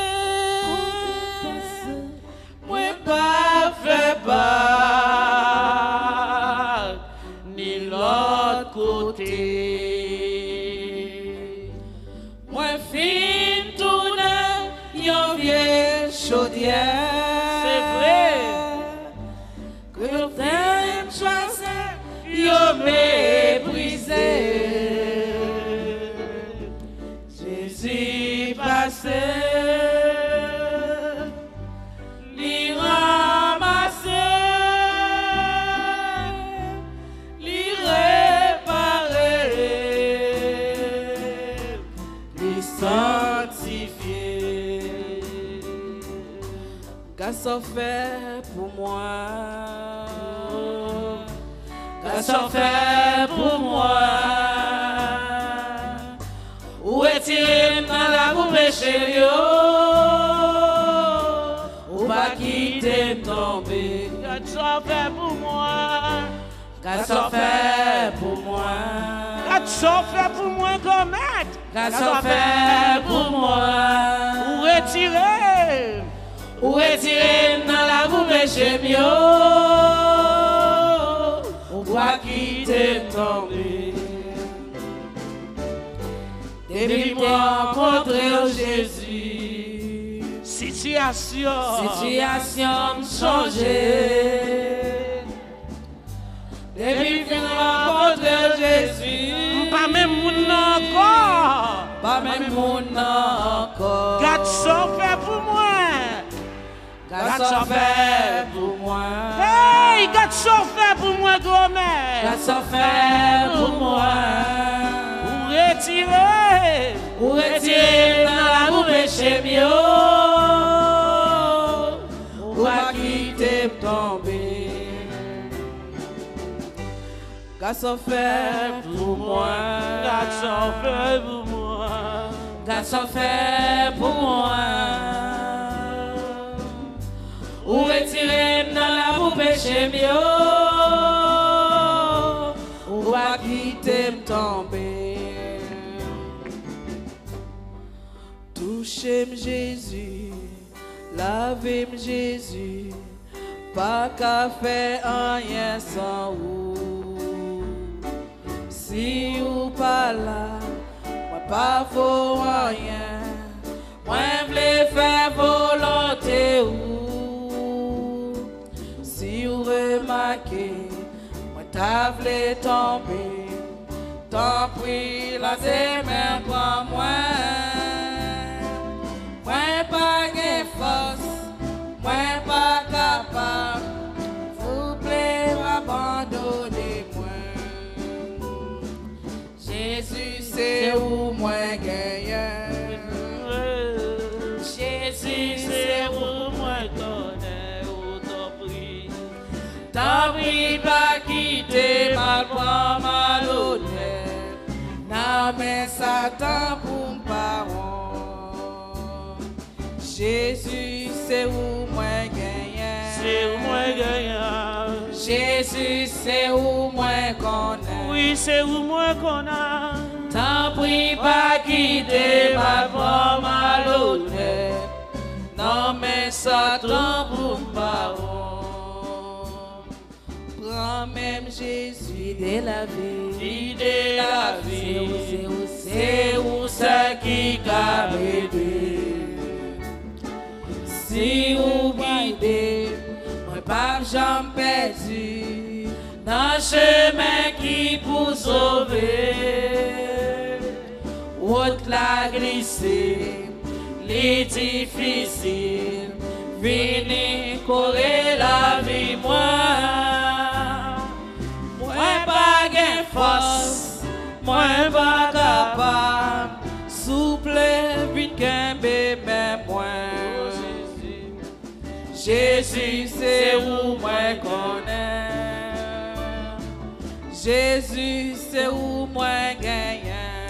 Ni l'autre côté, moi fin tourner, yon vieux chaudière. C'est vrai. Que t'aimes choisir, yon méprisé. Jésus passé. Qu'est-ce fait pour moi? Qu'est-ce fait pour moi? Où est-il dans la boue péché? Ou pas quitter tomber? Qu'est-ce fait pour moi? Qu'est-ce fait pour moi? Qu'est-ce fait pour moi, grand-mère? Qu'est-ce fait pour moi? Où est-il? Où est-il dans la boue péché mieux? Ou pas quitter tomber? Depuis moi rencontrer Jésus, situation changée. Depuis que nous rencontrons Jésus, pas même mon encore. Pas même mon encore. Qu'est-ce fait pour moi? Qu'est-ce fait son fait pour moi, grand-mère. Qu'est-ce qu'on fait pour moi? Pour retirer dans la boue péché mieux. Ou pas quitter tomber. Qu'est-ce qu'on fait pour moi? Qu'est-ce qu'on fait pour moi? Qu'est-ce qu'on fait pour moi? Ou retirer dans la boue péché mieux. Ou pas quitter tomber. Touchez-moi Jésus, lavez-moi Jésus, pas qu'à faire rien sans vous. Si ou pas là, moi pas faut rien, moi v'lais faire volonté ou. Si ou remarquez, moi ta v'lais tomber, tant pis la main pour moi. Moi pas de force, moi pas capable, vous plaît abandonnez-moi. Jésus c'est où moi gagnant. Jésus c'est où moi connais, où t'en prie. T'en prie pas quitter mal pour malhonnête. Non mais Satan pour m'parler. Jésus, c'est où moi gagnant. C'est où moi gagnant. Jésus, c'est où moi qu'on a. Oui, c'est où moi qu'on a. T'en prie pas quitter ma voix malhonnête. Non, mais Satan pour m'parler. Prends même Jésus de la vie. De la vie. C'est où ce qui a m'aider. Si vous guidez, moi pas jamais perdu dans le chemin qui vous sauver. Route la glissée, les difficiles, venez courir la vie moi. Moi pas gain force, moi pas capable, souple vite qu'un bébé moi. Jésus, c'est où moi connais. Jésus, c'est où moi gagnant.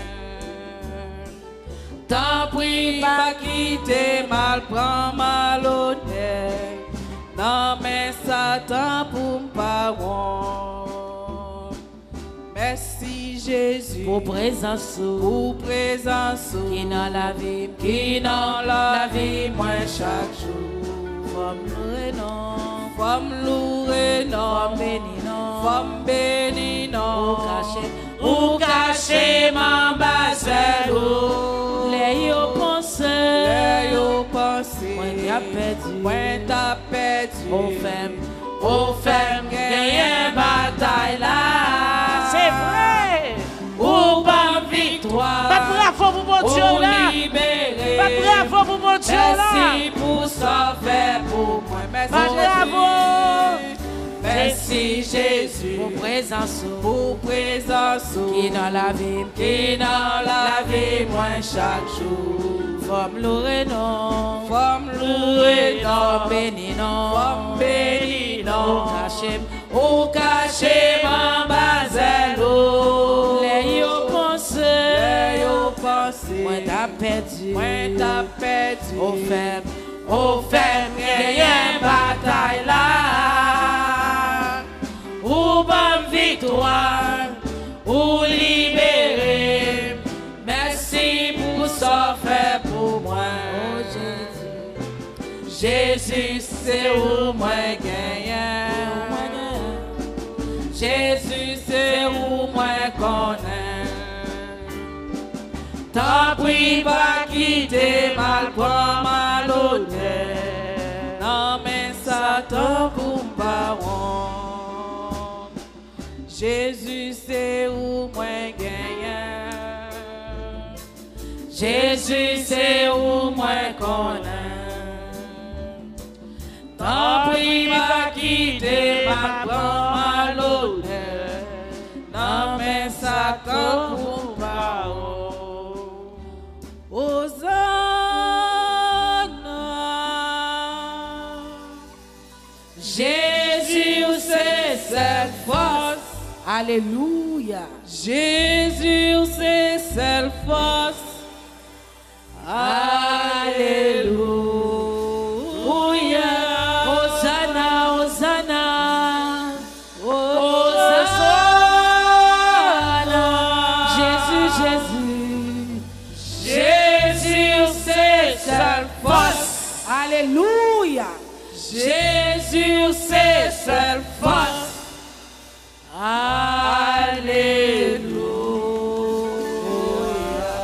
T'en prie pas quitter mal, prends malhonnête. Non mais Satan pour m'parler. Merci Jésus pour présence, qui dans la vie, moi chaque jour. Femme louer non, femme béni non, ou caché ma baselo, les yo pensé, moi t'as perdu, aux femmes, gagne bataille là, c'est vrai, ou pas victoire, pas bravo pour mon Dieu là, pas bravo pour mon Dieu là, merci pour ça fait pour moi, merci bravo. Merci Jésus pour présence, qui dans la vie, moi chaque jour. femme louer non, béni non, ou caché ma baselo, les yo pensé, moi t'as perdu, aux femmes, gagne bataille là. Ou bonne victoire, ou libérer. Merci pour ça fait pour moi. oh Jésus, c'est où moi gagnant. Jésus, c'est où moi connais. T'en prie pas quitter mal pour malhonnête. Non mais Satan pour m'parler. Jésus, c'est où moi gagnant. Jésus, c'est où moi connais. T'en prie pas quitter ma Jésus, c'est cette force. Alléluia. Jésus, c'est cette force. Alléluia. Hosanna, Hosanna. Hosanna. Jésus, Jésus. Jésus, c'est cette force. Alléluia. Jésus, c'est cette force. Alléluia.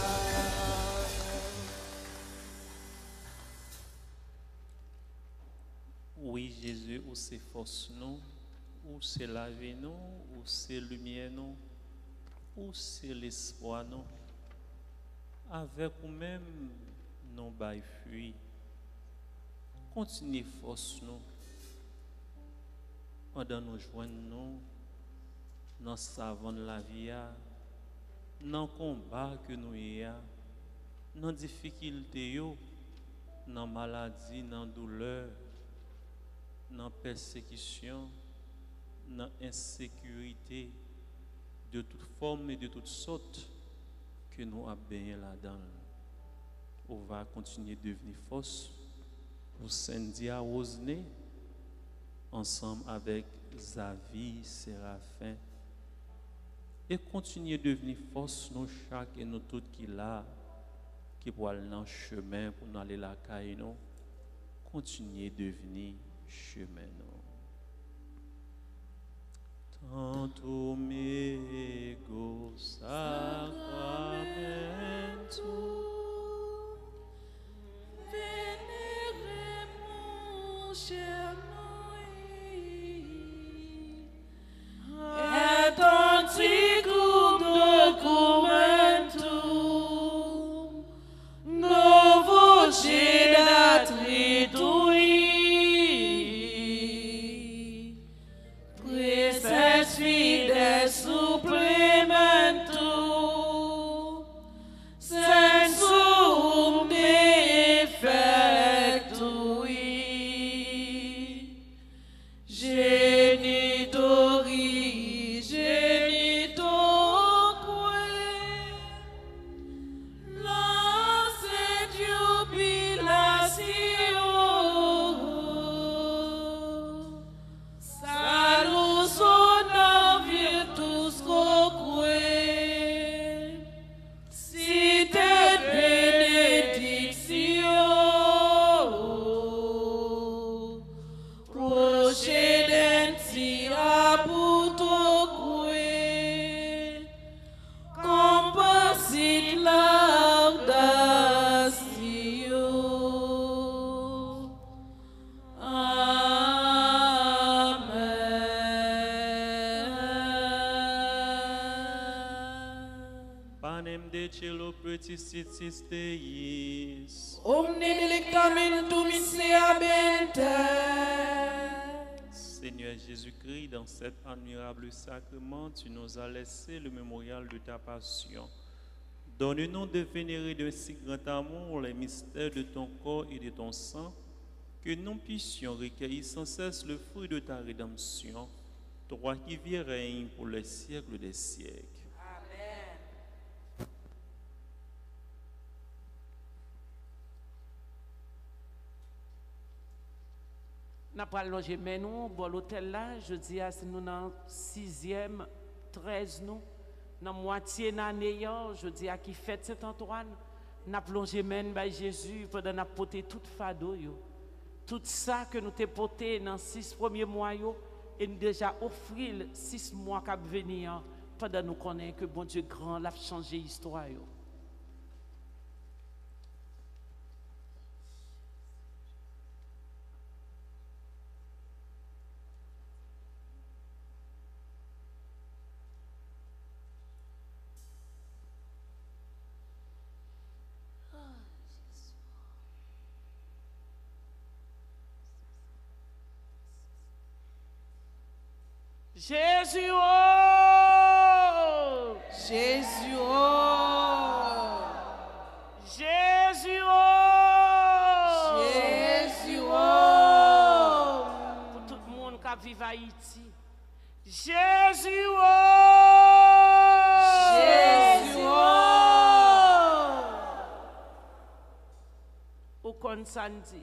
Oui, Jésus, où c'est force nous, où c'est la vie nous, où c'est lumière nous, où c'est l'espoir nous. Avec nous-même, nous bail fuir. Continuez force nous. Pendant nous joindre nous, dans le savant de la vie, dans le combat que nous ayons, dans les difficultés, dans la maladie, dans la douleur, dans la persécution, dans l'insécurité, de toute forme et de toute sorte que nous avons baigné là-dedans. On va continuer de devenir force pour Sandia Rosné, ensemble avec Xavier Séraphin, et continuer de devenir force nous chaque et nous toutes qui là, qui pour aller dans le chemin pour nous aller la caille nous, continuer de devenir chemin nous. Tanto mego sacramento. Veneremus et antiquum documentum novo gedatritui preces fides supplementum sensum defectui genitori genitoque lancet jubilatio salus honor virtus quoque sitet benedictio procedentia putoque composit laudatio. Amen. Panem de cielo petitis Deis. Omne delectam intum in sea bente. Seigneur Jésus-Christ, dans cet admirable sacrement, tu nous as laissé le mémorial de ta passion. Donne-nous de vénérer d'un si grand amour les mystères de ton corps et de ton sang, que nous puissions recueillir sans cesse le fruit de ta rédemption, toi qui vis et règnes pour les siècles des siècles. Nous avons allongé nous pour l'hôtel là, je dis à nous dans 6e, 13 nous, dans moitié d'année, je dis à qui fête Saint-Antoine, nous avons plongé by Jésus pendant nous porté toute fado yo. Tout ça que nous t'ai porté dans 6 premiers mois yo, et nous déjà offrir 6 mois qui venir pendant nous connaître que bon Dieu grand l'a changé l'histoire yo. Jésus, oh! Jésus, oh! Jésus, oh! Jésus, oh! Vive Haïti. Jésus, oh! Jésus, oh! Ou kon sandi.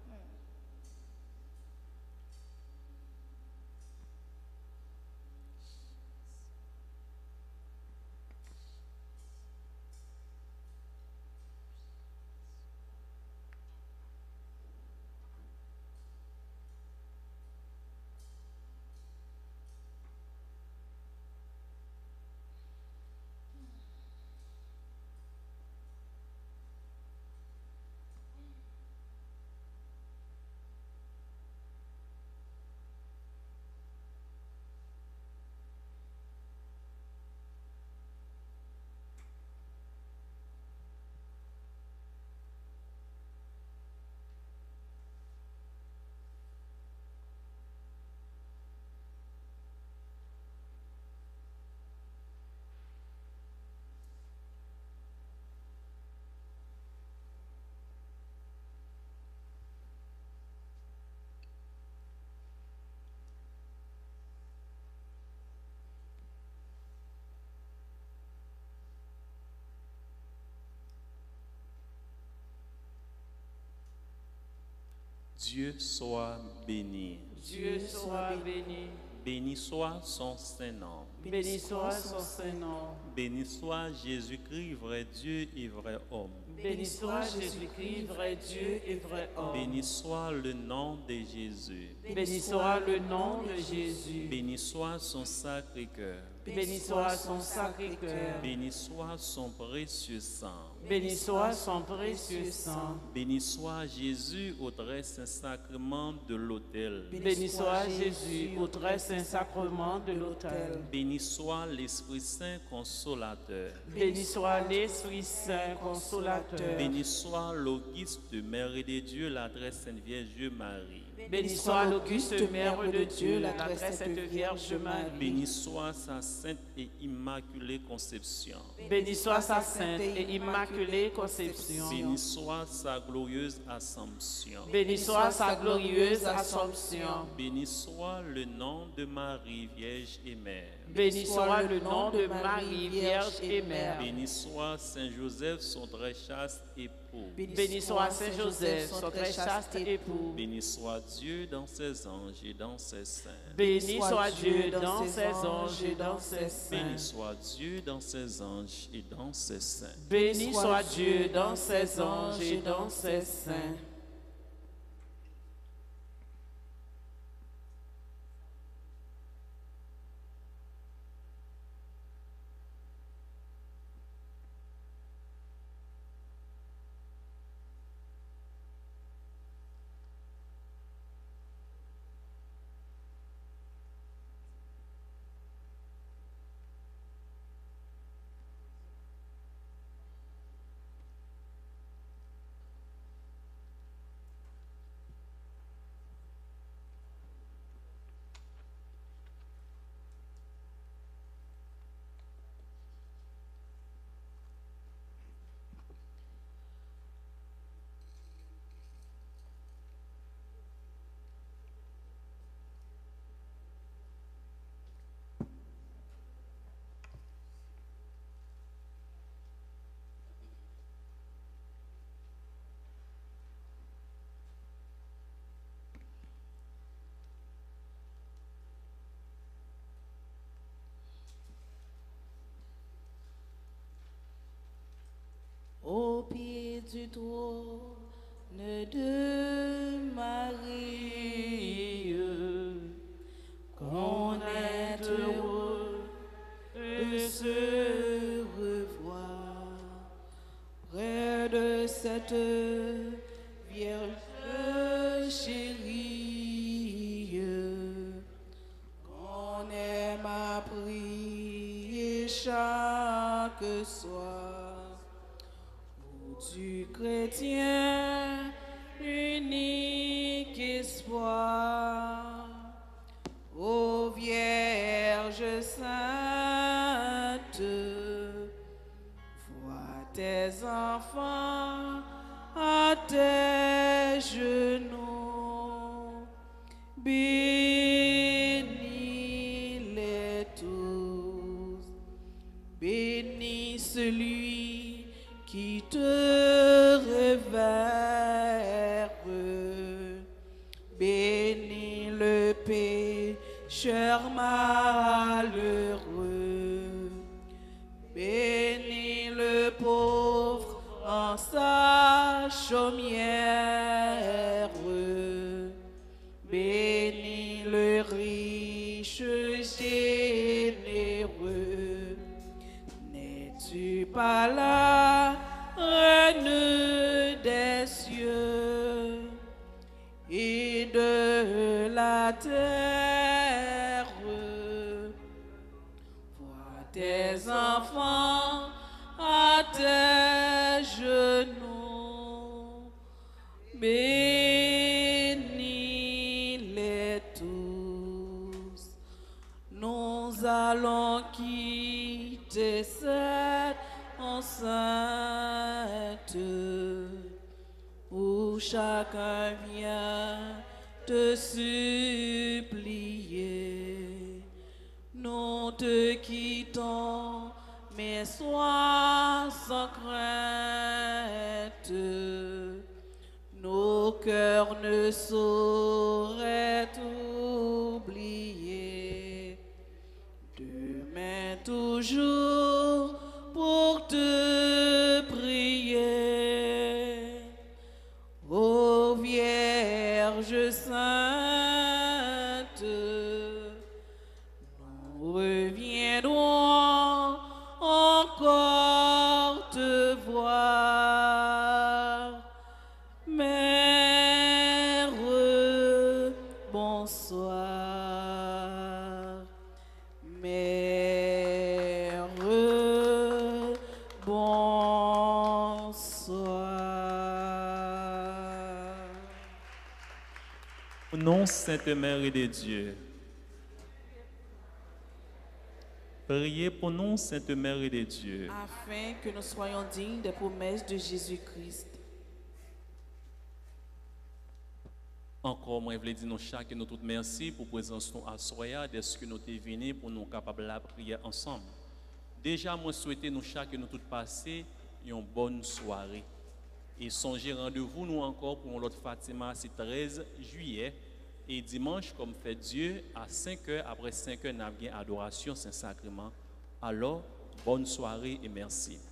Dieu soit béni. Dieu soit béni. Béni soit son Saint-Nom. Béni soit son Saint-Nom. Béni soit Jésus-Christ, vrai Dieu et vrai homme. Béni soit Jésus-Christ, vrai Dieu et vrai homme. Béni soit le nom de Jésus. Béni soit le nom de Jésus. Béni soit son Sacré-Cœur. Béni soit son Sacré-Cœur. Béni soit son précieux sang. Béni soit son précieux sang. Béni soit Jésus au très saint sacrement de l'autel. Béni soit Jésus au très saint sacrement de l'autel. Béni soit l'Esprit Saint consolateur. Béni soit l'Esprit Saint consolateur. Béni soit l'Auguste Mère de Dieu, la très sainte Vierge Marie. Béni soit l'Auguste Mère de Dieu, la très sainte Vierge Marie. Béni soit sa sainte et immaculée conception. Béni soit sa sainte et immaculée conception. Béni soit sa glorieuse Assomption. Béni soit sa glorieuse Assomption. Béni soit le nom de Marie, Vierge et Mère. Béni soit le nom de Marie, Vierge et Mère. Béni soit Saint Joseph, son très chaste époux. Béni soit Saint Joseph, son très chaste époux. Béni soit Dieu dans ses anges et dans ses saints. Béni soit Dieu dans ses anges et dans ses saints. Béni soit Dieu dans ses anges et dans ses saints. Béni soit Dieu dans ses anges et dans ses saints. Au pied du trône de Marie, qu'on est heureux de se revoir près de cette Vierge chérie, qu'on aime à prier chaque soir. Du chrétien, unique espoir, ô Vierge sainte, vois tes enfants à tes genoux, bénis Bénis le pécheur malheureux. Bénis le pauvre en sa chaumière. Bénis le riche généreux. N'es-tu pas la reine des cieux et de la terre? Vois tes enfants à tes genoux. Bénis-les tous. Nous allons quitter cette enceinte où chacun vient te supplier. Nous te quittons, mais sois sans crainte. Nos cœurs ne sauraient t'oublier. Demain toujours pour te prier. Ô Vierge sainte, nous reviendrons encore te voir. Mère, bonsoir. Mère, bonsoir. Au nom Sainte Mère de Dieu. Priez pour nous, Sainte Mère de Dieu. Afin que nous soyons dignes des promesses de Jésus-Christ. Encore, moi, je voulais dire nous chaque et nous toutes merci pour la présence nous à soya, dès que nous sommes venus pour nous capables de prier ensemble. Déjà, moi, souhaite nous chaque et nous toutes passer une bonne soirée. Et songez rendez-vous nous encore pour l'autre Fatima, c'est 13 juillet. Et dimanche, comme fait Dieu, à 5h, après 5h, nous avons adoration Saint-Sacrement. Alors, bonne soirée et merci.